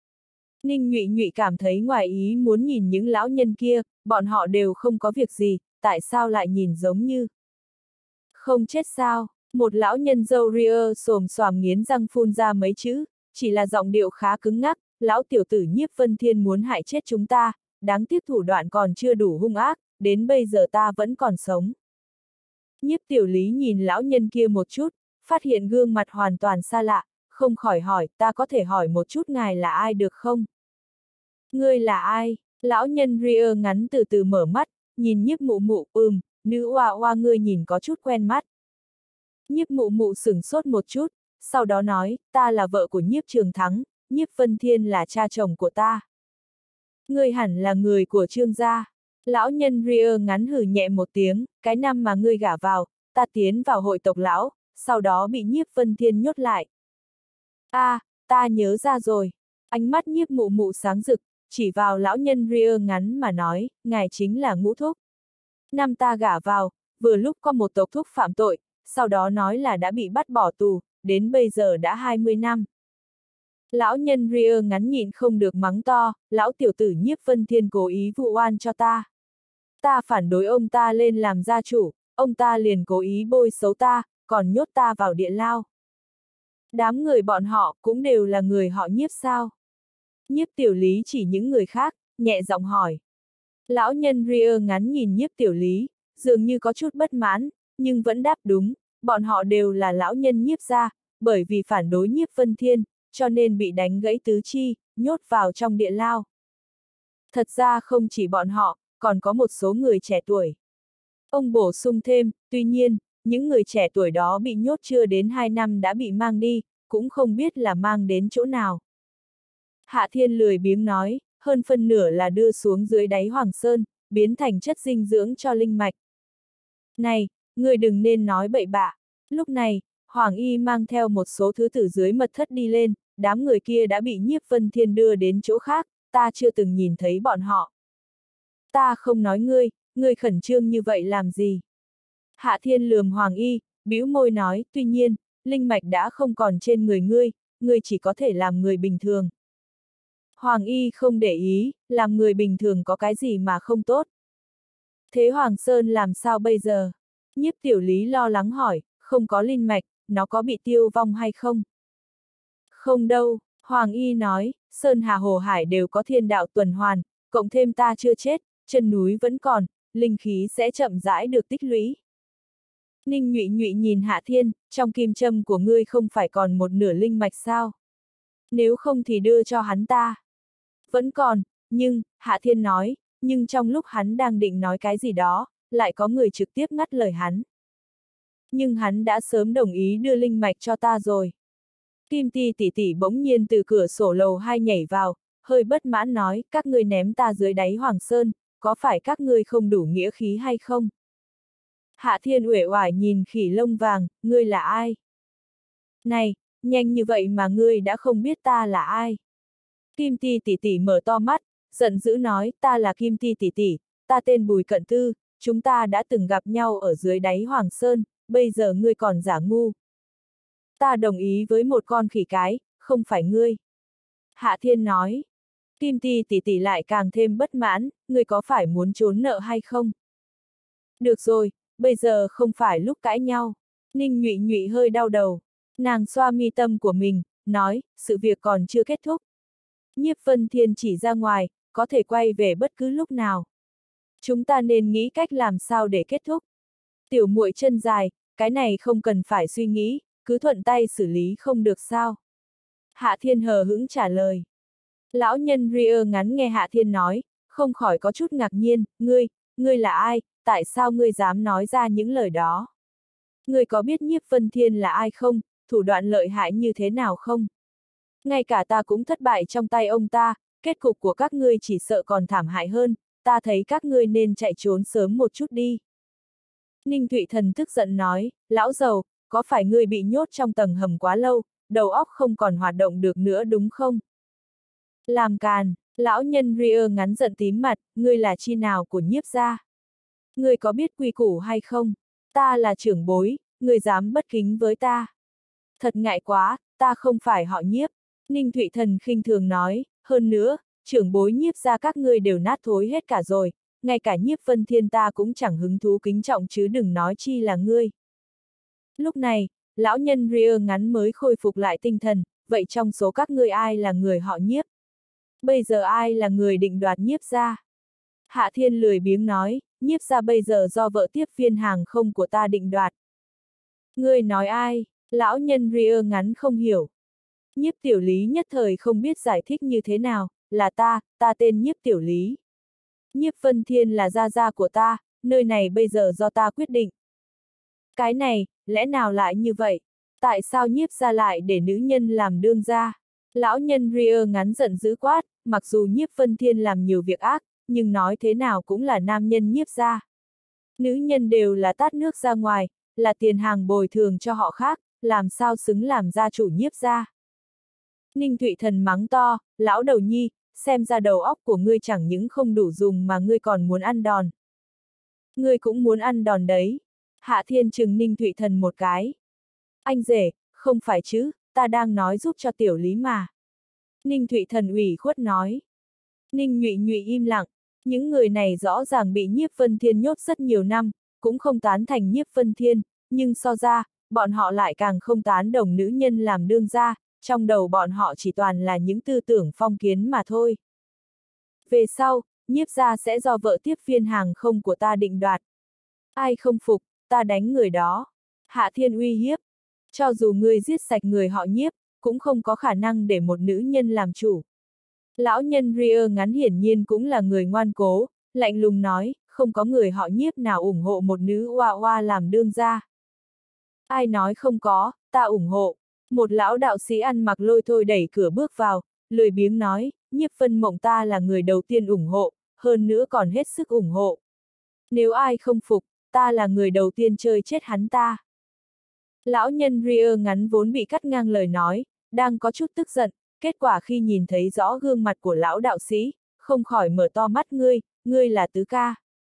Ninh Nhụy Nhụy cảm thấy ngoài ý muốn nhìn những lão nhân kia, bọn họ đều không có việc gì, tại sao lại nhìn giống như không chết sao? Một lão nhân râu ria xồm xoàm nghiến răng phun ra mấy chữ, chỉ là giọng điệu khá cứng ngắc, lão tiểu tử Nhiếp Vân Thiên muốn hại chết chúng ta, đáng tiếc thủ đoạn còn chưa đủ hung ác, đến bây giờ ta vẫn còn sống. Nhiếp Tiểu Lý nhìn lão nhân kia một chút, phát hiện gương mặt hoàn toàn xa lạ, không khỏi hỏi, ta có thể hỏi một chút ngài là ai được không? Ngươi là ai? Lão nhân ria ngắn từ từ mở mắt, nhìn Nhiếp Mụ Mụ, ừm, nữ oa oa ngươi nhìn có chút quen mắt. Nhiếp Mụ Mụ sửng sốt một chút, sau đó nói, ta là vợ của Nhiếp Trường Thắng, Nhiếp Vân Thiên là cha chồng của ta. Ngươi hẳn là người của Trương gia. Lão nhân ria ngắn hừ nhẹ một tiếng, cái năm mà ngươi gả vào, ta tiến vào hội tộc lão, sau đó bị Nhiếp Vân Thiên nhốt lại. A, à, ta nhớ ra rồi. Ánh mắt Nhiếp Mụ Mụ sáng rực, chỉ vào lão nhân ria ngắn mà nói, ngài chính là Ngũ Thúc. Năm ta gả vào, vừa lúc có một tộc thúc phạm tội, sau đó nói là đã bị bắt bỏ tù, đến bây giờ đã hai mươi năm. Lão nhân ria ngắn nhịn không được mắng to, lão tiểu tử Nhiếp Vân Thiên cố ý vụ oan cho ta. Ta phản đối ông ta lên làm gia chủ, ông ta liền cố ý bôi xấu ta, còn nhốt ta vào địa lao. Đám người bọn họ cũng đều là người họ Nhiếp sao? Nhiếp Tiểu Lý chỉ những người khác, nhẹ giọng hỏi. Lão nhân ria ngắn nhìn Nhiếp Tiểu Lý, dường như có chút bất mãn, nhưng vẫn đáp đúng, bọn họ đều là lão nhân Nhiếp gia, bởi vì phản đối Nhiếp Vân Thiên, cho nên bị đánh gãy tứ chi, nhốt vào trong địa lao. Thật ra không chỉ bọn họ, còn có một số người trẻ tuổi. Ông bổ sung thêm, tuy nhiên, những người trẻ tuổi đó bị nhốt chưa đến hai năm đã bị mang đi, cũng không biết là mang đến chỗ nào. Hạ Thiên lười biếng nói, hơn phân nửa là đưa xuống dưới đáy Hoàng Sơn, biến thành chất dinh dưỡng cho linh mạch. Này, người đừng nên nói bậy bạ. Lúc này, Hoàng Y mang theo một số thứ từ dưới mật thất đi lên, đám người kia đã bị Nhiếp Vân Thiên đưa đến chỗ khác, ta chưa từng nhìn thấy bọn họ. Ta không nói ngươi, ngươi khẩn trương như vậy làm gì? Hạ Thiên lườm Hoàng Y, bĩu môi nói, tuy nhiên, linh mạch đã không còn trên người ngươi, ngươi chỉ có thể làm người bình thường. Hoàng Y không để ý, làm người bình thường có cái gì mà không tốt. Thế Hoàng Sơn làm sao bây giờ? Nhiếp Tiểu Lý lo lắng hỏi, không có linh mạch, nó có bị tiêu vong hay không? Không đâu, Hoàng Y nói, Sơn Hà Hồ Hải đều có thiên đạo tuần hoàn, cộng thêm ta chưa chết, chân núi vẫn còn, linh khí sẽ chậm rãi được tích lũy. Ninh Nhụy Nhụy nhìn Hạ Thiên, trong kim châm của ngươi không phải còn một nửa linh mạch sao? Nếu không thì đưa cho hắn ta. Vẫn còn, nhưng, Hạ Thiên nói, nhưng trong lúc hắn đang định nói cái gì đó, lại có người trực tiếp ngắt lời hắn. Nhưng hắn đã sớm đồng ý đưa linh mạch cho ta rồi. Kim Ti tỷ tỷ bỗng nhiên từ cửa sổ lầu hai nhảy vào, hơi bất mãn nói, các ngươi ném ta dưới đáy Hoàng Sơn, có phải các ngươi không đủ nghĩa khí hay không? Hạ Thiên uể oải nhìn khỉ lông vàng, ngươi là ai? Này, nhanh như vậy mà ngươi đã không biết ta là ai? Kim Ti tỷ tỷ mở to mắt, giận dữ nói, ta là Kim Ti tỷ tỷ, ta tên Bùi Cận Tư, chúng ta đã từng gặp nhau ở dưới đáy Hoàng Sơn, bây giờ ngươi còn giả ngu. Ta đồng ý với một con khỉ cái, không phải ngươi. Hạ Thiên nói. Kim Ti tỷ tỷ lại càng thêm bất mãn, ngươi có phải muốn trốn nợ hay không? Được rồi, bây giờ không phải lúc cãi nhau. Ninh Nhụy Nhụy hơi đau đầu. Nàng xoa mi tâm của mình, nói, sự việc còn chưa kết thúc. Nhiếp Vân Thiên chỉ ra ngoài, có thể quay về bất cứ lúc nào. Chúng ta nên nghĩ cách làm sao để kết thúc. Tiểu muội chân dài, cái này không cần phải suy nghĩ, cứ thuận tay xử lý không được sao. Hạ Thiên hờ hững trả lời. Lão nhân ria ngắn nghe Hạ Thiên nói, không khỏi có chút ngạc nhiên, ngươi, ngươi là ai, tại sao ngươi dám nói ra những lời đó? Ngươi có biết Nhiếp Vân Thiên là ai không, thủ đoạn lợi hại như thế nào không? Ngay cả ta cũng thất bại trong tay ông ta, kết cục của các ngươi chỉ sợ còn thảm hại hơn, ta thấy các ngươi nên chạy trốn sớm một chút đi. Ninh Thụy Thần tức giận nói, lão giàu, có phải ngươi bị nhốt trong tầng hầm quá lâu, đầu óc không còn hoạt động được nữa đúng không? Làm càn, Lão nhân Ria ngắn giận tím mặt, ngươi là chi nào của nhiếp gia? Ngươi có biết quy củ hay không? Ta là trưởng bối, ngươi dám bất kính với ta. Thật ngại quá, ta không phải họ nhiếp. Ninh Thụy Thần khinh thường nói, hơn nữa, trưởng bối nhiếp gia các ngươi đều nát thối hết cả rồi, ngay cả nhiếp Vân Thiên ta cũng chẳng hứng thú kính trọng chứ đừng nói chi là ngươi. Lúc này, lão nhân Ria ngắn mới khôi phục lại tinh thần, vậy trong số các ngươi ai là người họ nhiếp? Bây giờ ai là người định đoạt nhiếp gia? Hạ Thiên lười biếng nói, nhiếp gia bây giờ do vợ tiếp viên hàng không của ta định đoạt. Ngươi nói ai? Lão nhân Ria ngắn không hiểu. Nhiếp Tiểu Lý nhất thời không biết giải thích như thế nào, là ta, ta tên Nhiếp Tiểu Lý. Nhiếp Vân Thiên là gia gia của ta, nơi này bây giờ do ta quyết định. Cái này, lẽ nào lại như vậy? Tại sao nhiếp gia lại để nữ nhân làm đương gia? Lão nhân Ria ngắn giận dữ quát, mặc dù nhiếp Vân Thiên làm nhiều việc ác, nhưng nói thế nào cũng là nam nhân nhiếp gia. Nữ nhân đều là tát nước ra ngoài, là tiền hàng bồi thường cho họ khác, làm sao xứng làm gia chủ nhiếp gia. Ninh Thụy Thần mắng to, lão đầu nhi, xem ra đầu óc của ngươi chẳng những không đủ dùng mà ngươi còn muốn ăn đòn. Ngươi cũng muốn ăn đòn đấy. Hạ Thiên trừng Ninh Thụy Thần một cái. Anh rể, không phải chứ, ta đang nói giúp cho Tiểu Lý mà. Ninh Thụy Thần ủy khuất nói. Ninh Nhụy Nhụy im lặng, những người này rõ ràng bị nhiếp Vân Thiên nhốt rất nhiều năm, cũng không tán thành nhiếp Vân Thiên, nhưng so ra, bọn họ lại càng không tán đồng nữ nhân làm đương gia, trong đầu bọn họ chỉ toàn là những tư tưởng phong kiến mà thôi. Về sau, nhiếp gia sẽ do vợ tiếp viên hàng không của ta định đoạt. Ai không phục, ta đánh người đó. Hạ Thiên uy hiếp. Cho dù ngươi giết sạch người họ nhiếp, cũng không có khả năng để một nữ nhân làm chủ. Lão nhân Ria ngắn hiển nhiên cũng là người ngoan cố, lạnh lùng nói, không có người họ nhiếp nào ủng hộ một nữ oa oa làm đương gia. Ai nói không có, ta ủng hộ. Một lão đạo sĩ ăn mặc lôi thôi đẩy cửa bước vào, lười biếng nói, nhiếp Vân Mộng ta là người đầu tiên ủng hộ, hơn nữa còn hết sức ủng hộ. Nếu ai không phục, ta là người đầu tiên chơi chết hắn ta. Lão nhân Ria ngắn vốn bị cắt ngang lời nói, đang có chút tức giận, kết quả khi nhìn thấy rõ gương mặt của lão đạo sĩ, không khỏi mở to mắt ngươi, ngươi là tứ ca.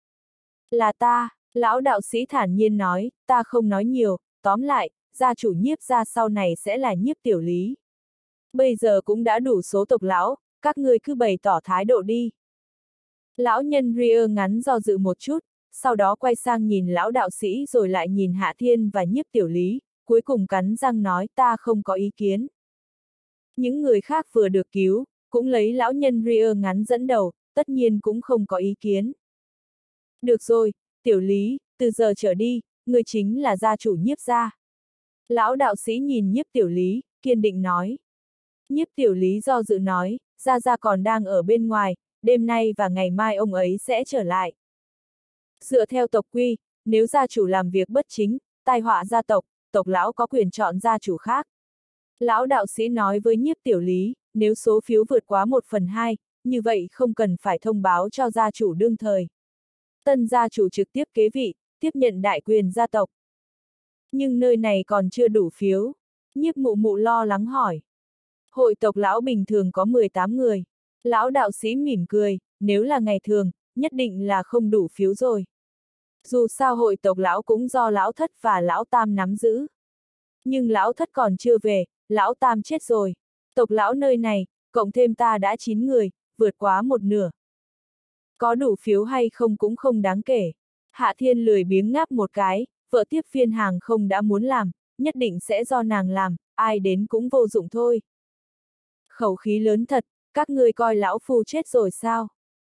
Là ta, lão đạo sĩ thản nhiên nói, ta không nói nhiều, tóm lại, gia chủ nhiếp gia sau này sẽ là nhiếp Tiểu Lý. Bây giờ cũng đã đủ số tộc lão, các ngươi cứ bày tỏ thái độ đi. Lão nhân Ria ngắn do dự một chút, sau đó quay sang nhìn lão đạo sĩ rồi lại nhìn Hạ Thiên và nhiếp Tiểu Lý, cuối cùng cắn răng nói ta không có ý kiến. Những người khác vừa được cứu, cũng lấy lão nhân Ria ngắn dẫn đầu, tất nhiên cũng không có ý kiến. Được rồi, Tiểu Lý, từ giờ trở đi, ngươi chính là gia chủ nhiếp gia. Lão đạo sĩ nhìn nhiếp Tiểu Lý, kiên định nói. Nhiếp Tiểu Lý do dự nói, gia gia còn đang ở bên ngoài, đêm nay và ngày mai ông ấy sẽ trở lại. Dựa theo tộc quy, nếu gia chủ làm việc bất chính, tai họa gia tộc, tộc lão có quyền chọn gia chủ khác. Lão đạo sĩ nói với nhiếp Tiểu Lý, nếu số phiếu vượt quá một phần hai, như vậy không cần phải thông báo cho gia chủ đương thời. Tân gia chủ trực tiếp kế vị, tiếp nhận đại quyền gia tộc. Nhưng nơi này còn chưa đủ phiếu. Nhiếp Mụ Mụ lo lắng hỏi. Hội tộc lão bình thường có mười tám người. Lão đạo sĩ mỉm cười, nếu là ngày thường, nhất định là không đủ phiếu rồi. Dù sao hội tộc lão cũng do lão thất và lão tam nắm giữ. Nhưng lão thất còn chưa về, lão tam chết rồi. Tộc lão nơi này, cộng thêm ta đã chín người, vượt quá một nửa. Có đủ phiếu hay không cũng không đáng kể. Hạ Thiên lười biếng ngáp một cái, vợ tiếp viên hàng không đã muốn làm, nhất định sẽ do nàng làm, ai đến cũng vô dụng thôi. Khẩu khí lớn thật, các ngươi coi lão phu chết rồi sao?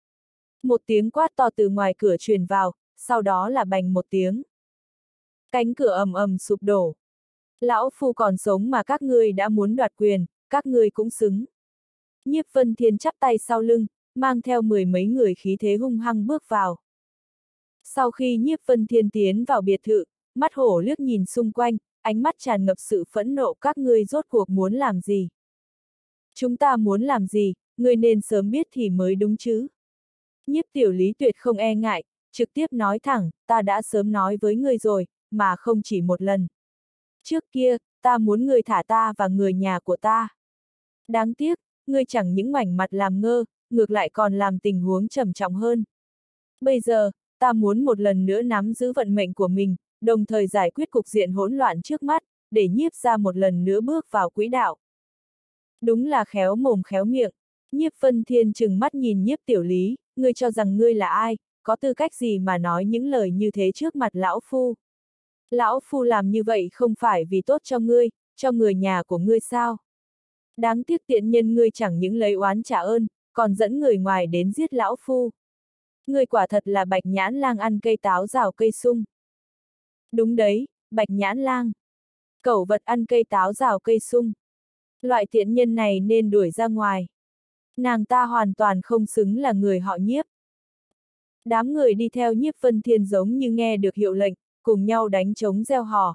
Một tiếng quát to từ ngoài cửa truyền vào, sau đó là bành một tiếng. Cánh cửa ầm ầm sụp đổ. Lão phu còn sống mà các ngươi đã muốn đoạt quyền, các ngươi cũng xứng. Nhiếp Vân Thiên chắp tay sau lưng, mang theo mười mấy người khí thế hung hăng bước vào. Sau khi Nhiếp Vân Thiên tiến vào biệt thự, mắt hổ liếc nhìn xung quanh, ánh mắt tràn ngập sự phẫn nộ, các ngươi rốt cuộc muốn làm gì? Chúng ta muốn làm gì, ngươi nên sớm biết thì mới đúng chứ. Nhiếp Tiểu Lý tuyệt không e ngại, trực tiếp nói thẳng, ta đã sớm nói với ngươi rồi, mà không chỉ một lần. Trước kia, ta muốn ngươi thả ta và người nhà của ta. Đáng tiếc, ngươi chẳng những ngoảnh mặt làm ngơ, ngược lại còn làm tình huống trầm trọng hơn. Bây giờ, ta muốn một lần nữa nắm giữ vận mệnh của mình, đồng thời giải quyết cục diện hỗn loạn trước mắt, để Nhiếp gia một lần nữa bước vào quỹ đạo. Đúng là khéo mồm khéo miệng. Nhiếp Vân Thiên trừng mắt nhìn Nhiếp Tiểu Lý, ngươi cho rằng ngươi là ai, có tư cách gì mà nói những lời như thế trước mặt lão phu. Lão phu làm như vậy không phải vì tốt cho ngươi, cho người nhà của ngươi sao? Đáng tiếc tiện nhân ngươi chẳng những lấy oán trả ơn, còn dẫn người ngoài đến giết lão phu. Ngươi quả thật là Bạch Nhãn Lang ăn cây táo rào cây sung. Đúng đấy, Bạch Nhãn Lang. Cẩu vật ăn cây táo rào cây sung. Loại tiện nhân này nên đuổi ra ngoài. Nàng ta hoàn toàn không xứng là người họ Nhiếp. Đám người đi theo Nhiếp Vân Thiên giống như nghe được hiệu lệnh, cùng nhau đánh trống reo hò.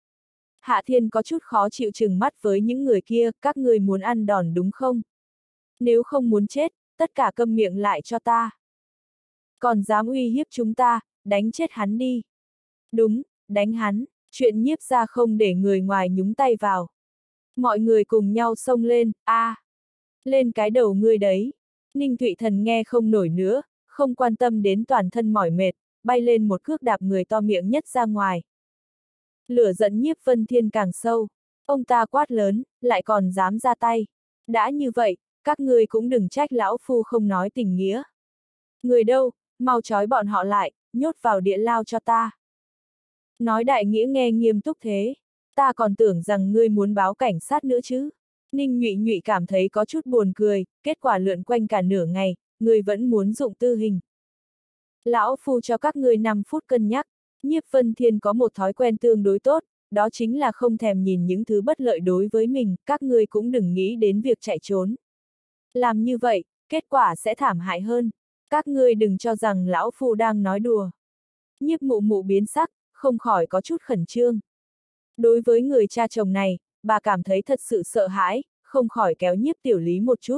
Hạ Thiên có chút khó chịu trừng mắt với những người kia, các người muốn ăn đòn đúng không? Nếu không muốn chết, tất cả câm miệng lại cho ta. Còn dám uy hiếp chúng ta, đánh chết hắn đi. Đúng, đánh hắn, chuyện Nhiếp gia không để người ngoài nhúng tay vào. Mọi người cùng nhau xông lên, a, à, lên cái đầu ngươi đấy. Ninh Thụy Thần nghe không nổi nữa, không quan tâm đến toàn thân mỏi mệt, bay lên một cước đạp người to miệng nhất ra ngoài. Lửa giận Nhiếp Vân Thiên càng sâu, ông ta quát lớn, lại còn dám ra tay. Đã như vậy, các ngươi cũng đừng trách lão phu không nói tình nghĩa. Người đâu, mau trói bọn họ lại, nhốt vào địa lao cho ta. Nói đại nghĩa nghe nghiêm túc thế, ta còn tưởng rằng ngươi muốn báo cảnh sát nữa chứ. Ninh Nhụy Nhụy cảm thấy có chút buồn cười, kết quả lượn quanh cả nửa ngày, ngươi vẫn muốn dụng tư hình. Lão phu cho các ngươi năm phút cân nhắc. Nhiếp Vân Thiên có một thói quen tương đối tốt, đó chính là không thèm nhìn những thứ bất lợi đối với mình, các ngươi cũng đừng nghĩ đến việc chạy trốn. Làm như vậy, kết quả sẽ thảm hại hơn. Các ngươi đừng cho rằng lão phu đang nói đùa. Nhiếp Mụ Mụ biến sắc, không khỏi có chút khẩn trương. Đối với người cha chồng này, bà cảm thấy thật sự sợ hãi, không khỏi kéo Nhiếp Tiểu Lý một chút.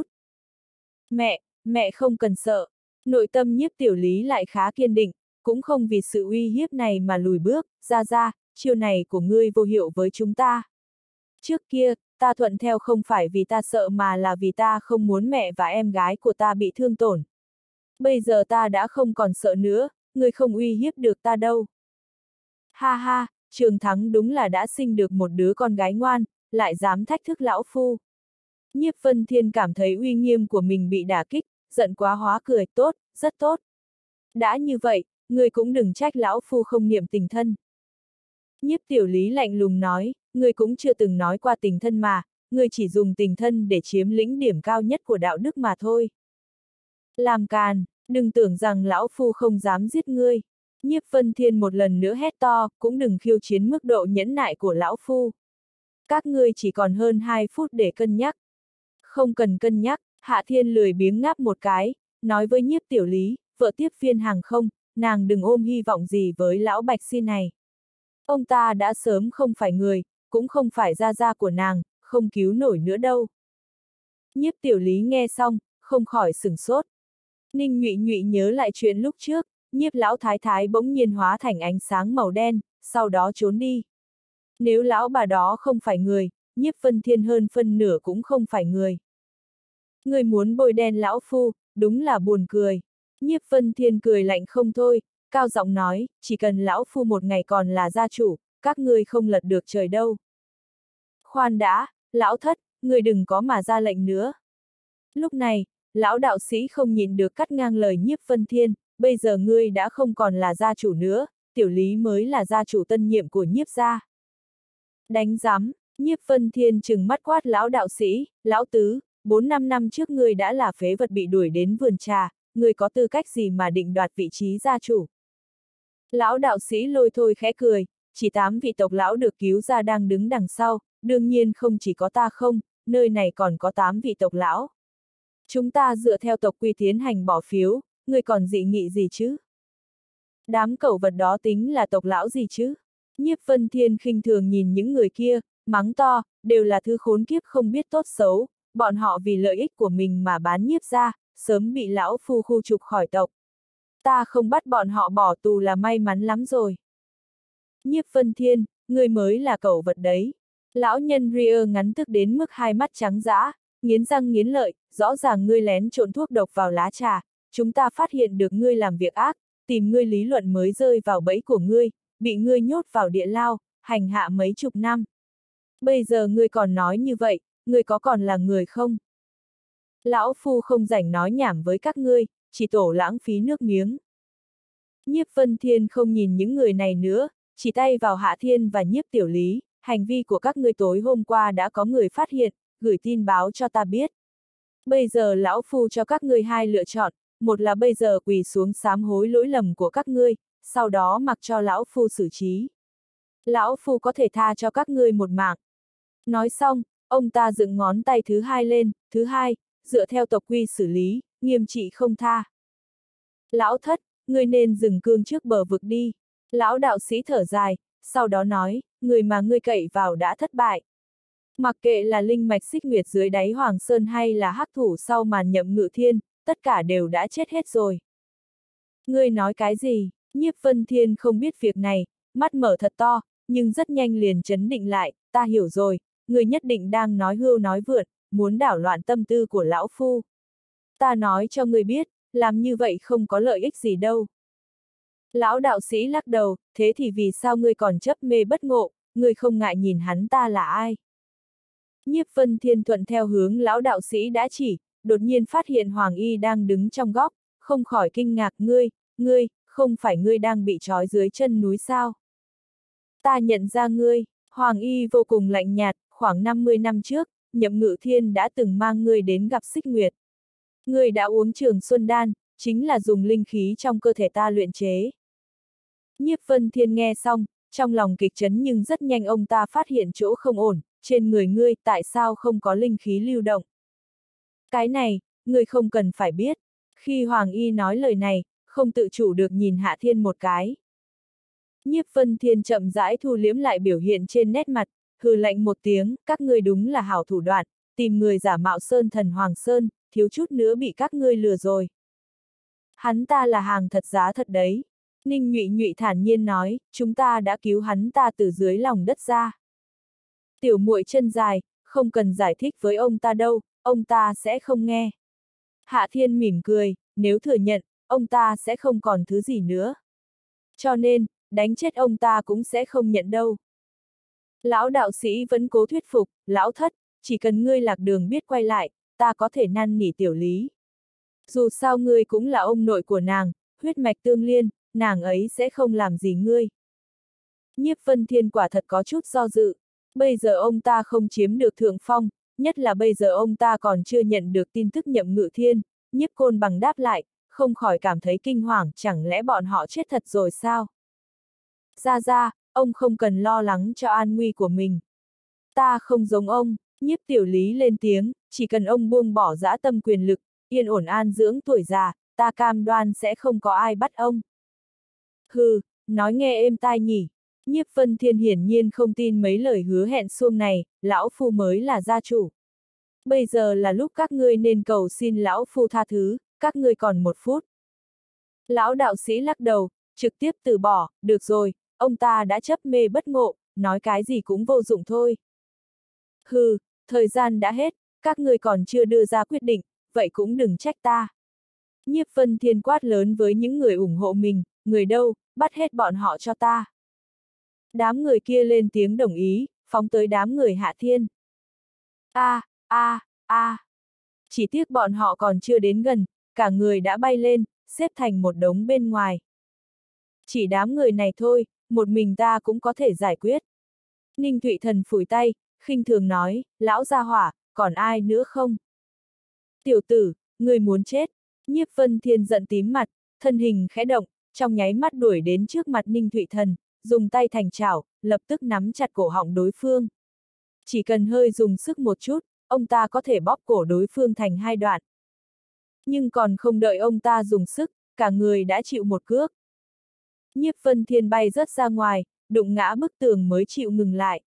Mẹ, mẹ không cần sợ. Nội tâm Nhiếp Tiểu Lý lại khá kiên định, cũng không vì sự uy hiếp này mà lùi bước, ra ra, chiêu này của ngươi vô hiệu với chúng ta. Trước kia, ta thuận theo không phải vì ta sợ mà là vì ta không muốn mẹ và em gái của ta bị thương tổn. Bây giờ ta đã không còn sợ nữa, ngươi không uy hiếp được ta đâu. Ha ha, Trường Thắng đúng là đã sinh được một đứa con gái ngoan, lại dám thách thức lão phu. Nhiếp Vân Thiên cảm thấy uy nghiêm của mình bị đả kích, giận quá hóa cười, tốt, rất tốt. Đã như vậy, ngươi cũng đừng trách lão phu không niệm tình thân. Nhiếp Tiểu Lý lạnh lùng nói, ngươi cũng chưa từng nói qua tình thân mà, ngươi chỉ dùng tình thân để chiếm lĩnh điểm cao nhất của đạo đức mà thôi. Làm càn, đừng tưởng rằng lão phu không dám giết ngươi. Nhiếp Vân Thiên một lần nữa hét to, cũng đừng khiêu chiến mức độ nhẫn nại của lão phu. Các ngươi chỉ còn hơn hai phút để cân nhắc. Không cần cân nhắc, Hạ Thiên lười biếng ngáp một cái, nói với Nhiếp Tiểu Lý, vợ tiếp viên hàng không, nàng đừng ôm hy vọng gì với lão Bạch Si này. Ông ta đã sớm không phải người, cũng không phải gia gia của nàng, không cứu nổi nữa đâu. Nhiếp Tiểu Lý nghe xong, không khỏi sửng sốt. Ninh Nhụy Nhụy nhớ lại chuyện lúc trước, Nhiếp lão thái thái bỗng nhiên hóa thành ánh sáng màu đen, sau đó trốn đi. Nếu lão bà đó không phải người, Nhiếp Vân Thiên hơn phân nửa cũng không phải người. Người muốn bôi đen lão phu, đúng là buồn cười. Nhiếp Vân Thiên cười lạnh không thôi, cao giọng nói, chỉ cần lão phu một ngày còn là gia chủ, các ngươi không lật được trời đâu. Khoan đã, lão thất, người đừng có mà ra lệnh nữa. Lúc này, lão đạo sĩ không nhịn được cắt ngang lời Nhiếp Vân Thiên, bây giờ ngươi đã không còn là gia chủ nữa, Tiểu Lý mới là gia chủ tân nhiệm của Nhiếp gia. Đánh giám, Nhiếp Vân Thiên trừng mắt quát lão đạo sĩ, lão tứ, bốn năm năm trước ngươi đã là phế vật bị đuổi đến vườn trà, ngươi có tư cách gì mà định đoạt vị trí gia chủ. Lão đạo sĩ lôi thôi khẽ cười, chỉ tám vị tộc lão được cứu ra đang đứng đằng sau, đương nhiên không chỉ có ta không, nơi này còn có tám vị tộc lão. Chúng ta dựa theo tộc quy tiến hành bỏ phiếu, ngươi còn dị nghị gì chứ? Đám cẩu vật đó tính là tộc lão gì chứ? Nhiếp Vân Thiên khinh thường nhìn những người kia, mắng to, đều là thứ khốn kiếp không biết tốt xấu, bọn họ vì lợi ích của mình mà bán Nhiếp gia, sớm bị lão phu khu trục khỏi tộc. Ta không bắt bọn họ bỏ tù là may mắn lắm rồi. Nhiếp Vân Thiên, ngươi mới là cẩu vật đấy. Lão nhân Ria ngắn tức đến mức hai mắt trắng dã, nghiến răng nghiến lợi, rõ ràng ngươi lén trộn thuốc độc vào lá trà, chúng ta phát hiện được ngươi làm việc ác, tìm ngươi lý luận mới rơi vào bẫy của ngươi, bị ngươi nhốt vào địa lao, hành hạ mấy chục năm. Bây giờ ngươi còn nói như vậy, ngươi có còn là người không? Lão Phu không rảnh nói nhảm với các ngươi, chỉ tổ lãng phí nước miếng. Nhiếp Vân Thiên không nhìn những người này nữa, chỉ tay vào Hạ Thiên và Nhiếp Tiểu Lý, hành vi của các ngươi tối hôm qua đã có người phát hiện, gửi tin báo cho ta biết. Bây giờ lão Phu cho các ngươi hai lựa chọn, một là bây giờ quỳ xuống sám hối lỗi lầm của các ngươi, sau đó mặc cho lão Phu xử trí. Lão Phu có thể tha cho các ngươi một mạng. Nói xong, ông ta dựng ngón tay thứ hai lên, thứ hai, dựa theo tộc quy xử lý, nghiêm trị không tha. Lão Thất, ngươi nên dừng cương trước bờ vực đi. Lão đạo sĩ thở dài, sau đó nói, người mà ngươi cậy vào đã thất bại. Mặc kệ là linh mạch xích nguyệt dưới đáy Hoàng Sơn hay là hắc thủ sau màn nhậm ngự thiên, tất cả đều đã chết hết rồi. Ngươi nói cái gì? Nhiếp Vân Thiên không biết việc này, mắt mở thật to, nhưng rất nhanh liền trấn định lại, ta hiểu rồi, ngươi nhất định đang nói hưu nói vượn, muốn đảo loạn tâm tư của lão Phu. Ta nói cho ngươi biết, làm như vậy không có lợi ích gì đâu. Lão đạo sĩ lắc đầu, thế thì vì sao ngươi còn chấp mê bất ngộ, ngươi không ngại nhìn hắn ta là ai? Nhiếp Vân Thiên thuận theo hướng lão đạo sĩ đã chỉ, đột nhiên phát hiện Hoàng Y đang đứng trong góc, không khỏi kinh ngạc, ngươi, ngươi, không phải ngươi đang bị trói dưới chân núi sao? Ta nhận ra ngươi. Hoàng Y vô cùng lạnh nhạt, khoảng năm mươi năm trước, Nhậm Ngự Thiên đã từng mang ngươi đến gặp Xích Nguyệt. Ngươi đã uống Trường Xuân Đan, chính là dùng linh khí trong cơ thể ta luyện chế. Nhiếp Vân Thiên nghe xong, trong lòng kịch chấn nhưng rất nhanh ông ta phát hiện chỗ không ổn, trên người ngươi tại sao không có linh khí lưu động. Cái này, ngươi không cần phải biết. Khi Hoàng Y nói lời này, không tự chủ được nhìn Hạ Thiên một cái. Nhiếp Vân Thiên chậm rãi thu liếm lại biểu hiện trên nét mặt, hừ lạnh một tiếng, các ngươi đúng là hảo thủ đoạn, tìm người giả mạo Sơn Thần Hoàng Sơn, thiếu chút nữa bị các ngươi lừa rồi. Hắn ta là hàng thật giá thật đấy. Ninh Nhụy Nhụy thản nhiên nói, chúng ta đã cứu hắn ta từ dưới lòng đất ra. Tiểu muội chân dài, không cần giải thích với ông ta đâu, ông ta sẽ không nghe. Hạ Thiên mỉm cười, nếu thừa nhận, ông ta sẽ không còn thứ gì nữa. Cho nên, đánh chết ông ta cũng sẽ không nhận đâu. Lão đạo sĩ vẫn cố thuyết phục, lão Thất, chỉ cần ngươi lạc đường biết quay lại, ta có thể năn nỉ Tiểu Lý. Dù sao ngươi cũng là ông nội của nàng, huyết mạch tương liên, nàng ấy sẽ không làm gì ngươi. Nhiếp Vân Thiên quả thật có chút do dự. Bây giờ ông ta không chiếm được thượng phong, nhất là bây giờ ông ta còn chưa nhận được tin tức Nhậm Ngự Thiên. Nhiếp Côn Bằng đáp lại, không khỏi cảm thấy kinh hoàng, chẳng lẽ bọn họ chết thật rồi sao? Ra ra, ông không cần lo lắng cho an nguy của mình. Ta không giống ông. Nhiếp Tiểu Lý lên tiếng, chỉ cần ông buông bỏ dã tâm quyền lực, yên ổn an dưỡng tuổi già, ta cam đoan sẽ không có ai bắt ông. Hừ, nói nghe êm tai nhỉ. Nhiếp Vân Thiên hiển nhiên không tin mấy lời hứa hẹn suông này, lão phu mới là gia chủ. Bây giờ là lúc các ngươi nên cầu xin lão phu tha thứ, các ngươi còn một phút. Lão đạo sĩ lắc đầu, trực tiếp từ bỏ, được rồi, ông ta đã chấp mê bất ngộ, nói cái gì cũng vô dụng thôi. Hừ, thời gian đã hết, các ngươi còn chưa đưa ra quyết định, vậy cũng đừng trách ta. Nhiếp Vân Thiên quát lớn với những người ủng hộ mình, người đâu, bắt hết bọn họ cho ta. Đám người kia lên tiếng đồng ý, phóng tới đám người Hạ Thiên. A, a, a. Chỉ tiếc bọn họ còn chưa đến gần, cả người đã bay lên, xếp thành một đống bên ngoài. Chỉ đám người này thôi, một mình ta cũng có thể giải quyết. Ninh Thụy Thần phủi tay, khinh thường nói, lão gia hỏa, còn ai nữa không? Tiểu tử, người muốn chết. Nhiếp Vân Thiên giận tím mặt, thân hình khẽ động, trong nháy mắt đuổi đến trước mặt Ninh Thụy Thần, dùng tay thành chảo, lập tức nắm chặt cổ họng đối phương. Chỉ cần hơi dùng sức một chút, ông ta có thể bóp cổ đối phương thành hai đoạn. Nhưng còn không đợi ông ta dùng sức, cả người đã chịu một cước. Nhiếp Vân Thiên bay rớt ra ngoài, đụng ngã bức tường mới chịu ngừng lại.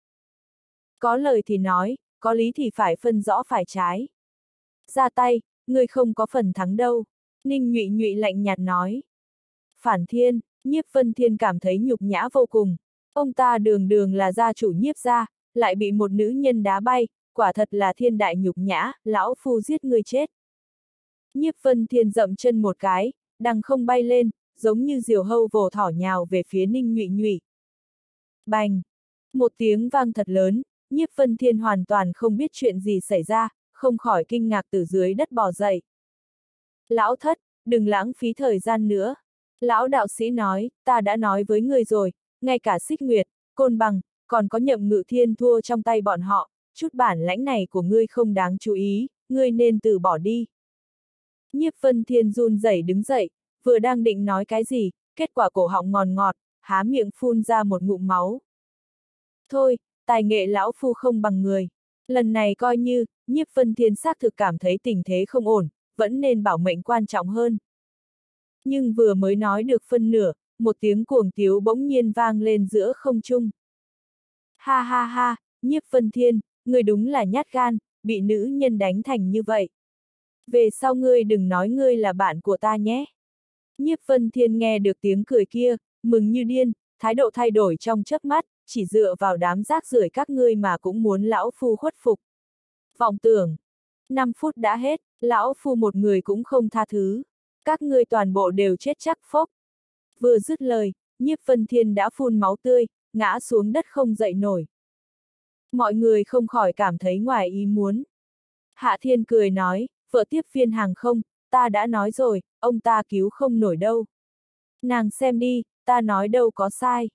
Có lời thì nói, có lý thì phải phân rõ phải trái. Ra tay, ngươi không có phần thắng đâu. Ninh Nhụy Nhụy lạnh nhạt nói. Phản Thiên, Nhiếp Vân Thiên cảm thấy nhục nhã vô cùng. Ông ta đường đường là gia chủ Nhiếp gia, lại bị một nữ nhân đá bay, quả thật là thiên đại nhục nhã, lão phu giết ngươi chết. Nhiếp Vân Thiên dậm chân một cái, đằng không bay lên, giống như diều hâu vồ thỏ nhào về phía Ninh Nhụy Nhụy. Bành! Một tiếng vang thật lớn, Nhiếp Vân Thiên hoàn toàn không biết chuyện gì xảy ra, không khỏi kinh ngạc từ dưới đất bò dậy. Lão thất, đừng lãng phí thời gian nữa. Lão đạo sĩ nói, ta đã nói với ngươi rồi, ngay cả Xích Nguyệt, Côn Bằng, còn có Nhậm Ngự Thiên thua trong tay bọn họ, chút bản lãnh này của ngươi không đáng chú ý, ngươi nên từ bỏ đi. Nhiếp Vân Thiên run rẩy đứng dậy, vừa đang định nói cái gì, kết quả cổ họng ngòn ngọt, há miệng phun ra một ngụm máu. Thôi, tài nghệ lão phu không bằng người. Lần này coi như, Nhiếp Vân Thiên xác thực cảm thấy tình thế không ổn, vẫn nên bảo mệnh quan trọng hơn. Nhưng vừa mới nói được phân nửa, một tiếng cuồng tiếu bỗng nhiên vang lên giữa không trung. Ha ha ha, Nhiếp Vân Thiên, ngươi đúng là nhát gan, bị nữ nhân đánh thành như vậy. Về sau ngươi đừng nói ngươi là bạn của ta nhé. Nhiếp Vân Thiên nghe được tiếng cười kia, mừng như điên, thái độ thay đổi trong chớp mắt, chỉ dựa vào đám rác rưởi các ngươi mà cũng muốn lão phu khuất phục. Vọng tưởng, năm phút đã hết, lão phu một người cũng không tha thứ. Các ngươi toàn bộ đều chết chắc phốc. Vừa dứt lời, Nhiếp Vân Thiên đã phun máu tươi, ngã xuống đất không dậy nổi. Mọi người không khỏi cảm thấy ngoài ý muốn. Hạ Thiên cười nói, vợ tiếp viên hàng không, ta đã nói rồi, ông ta cứu không nổi đâu. Nàng xem đi, ta nói đâu có sai.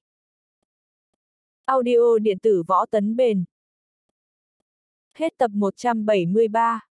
Audio điện tử võ tấn bền. Hết tập một trăm bảy mươi ba.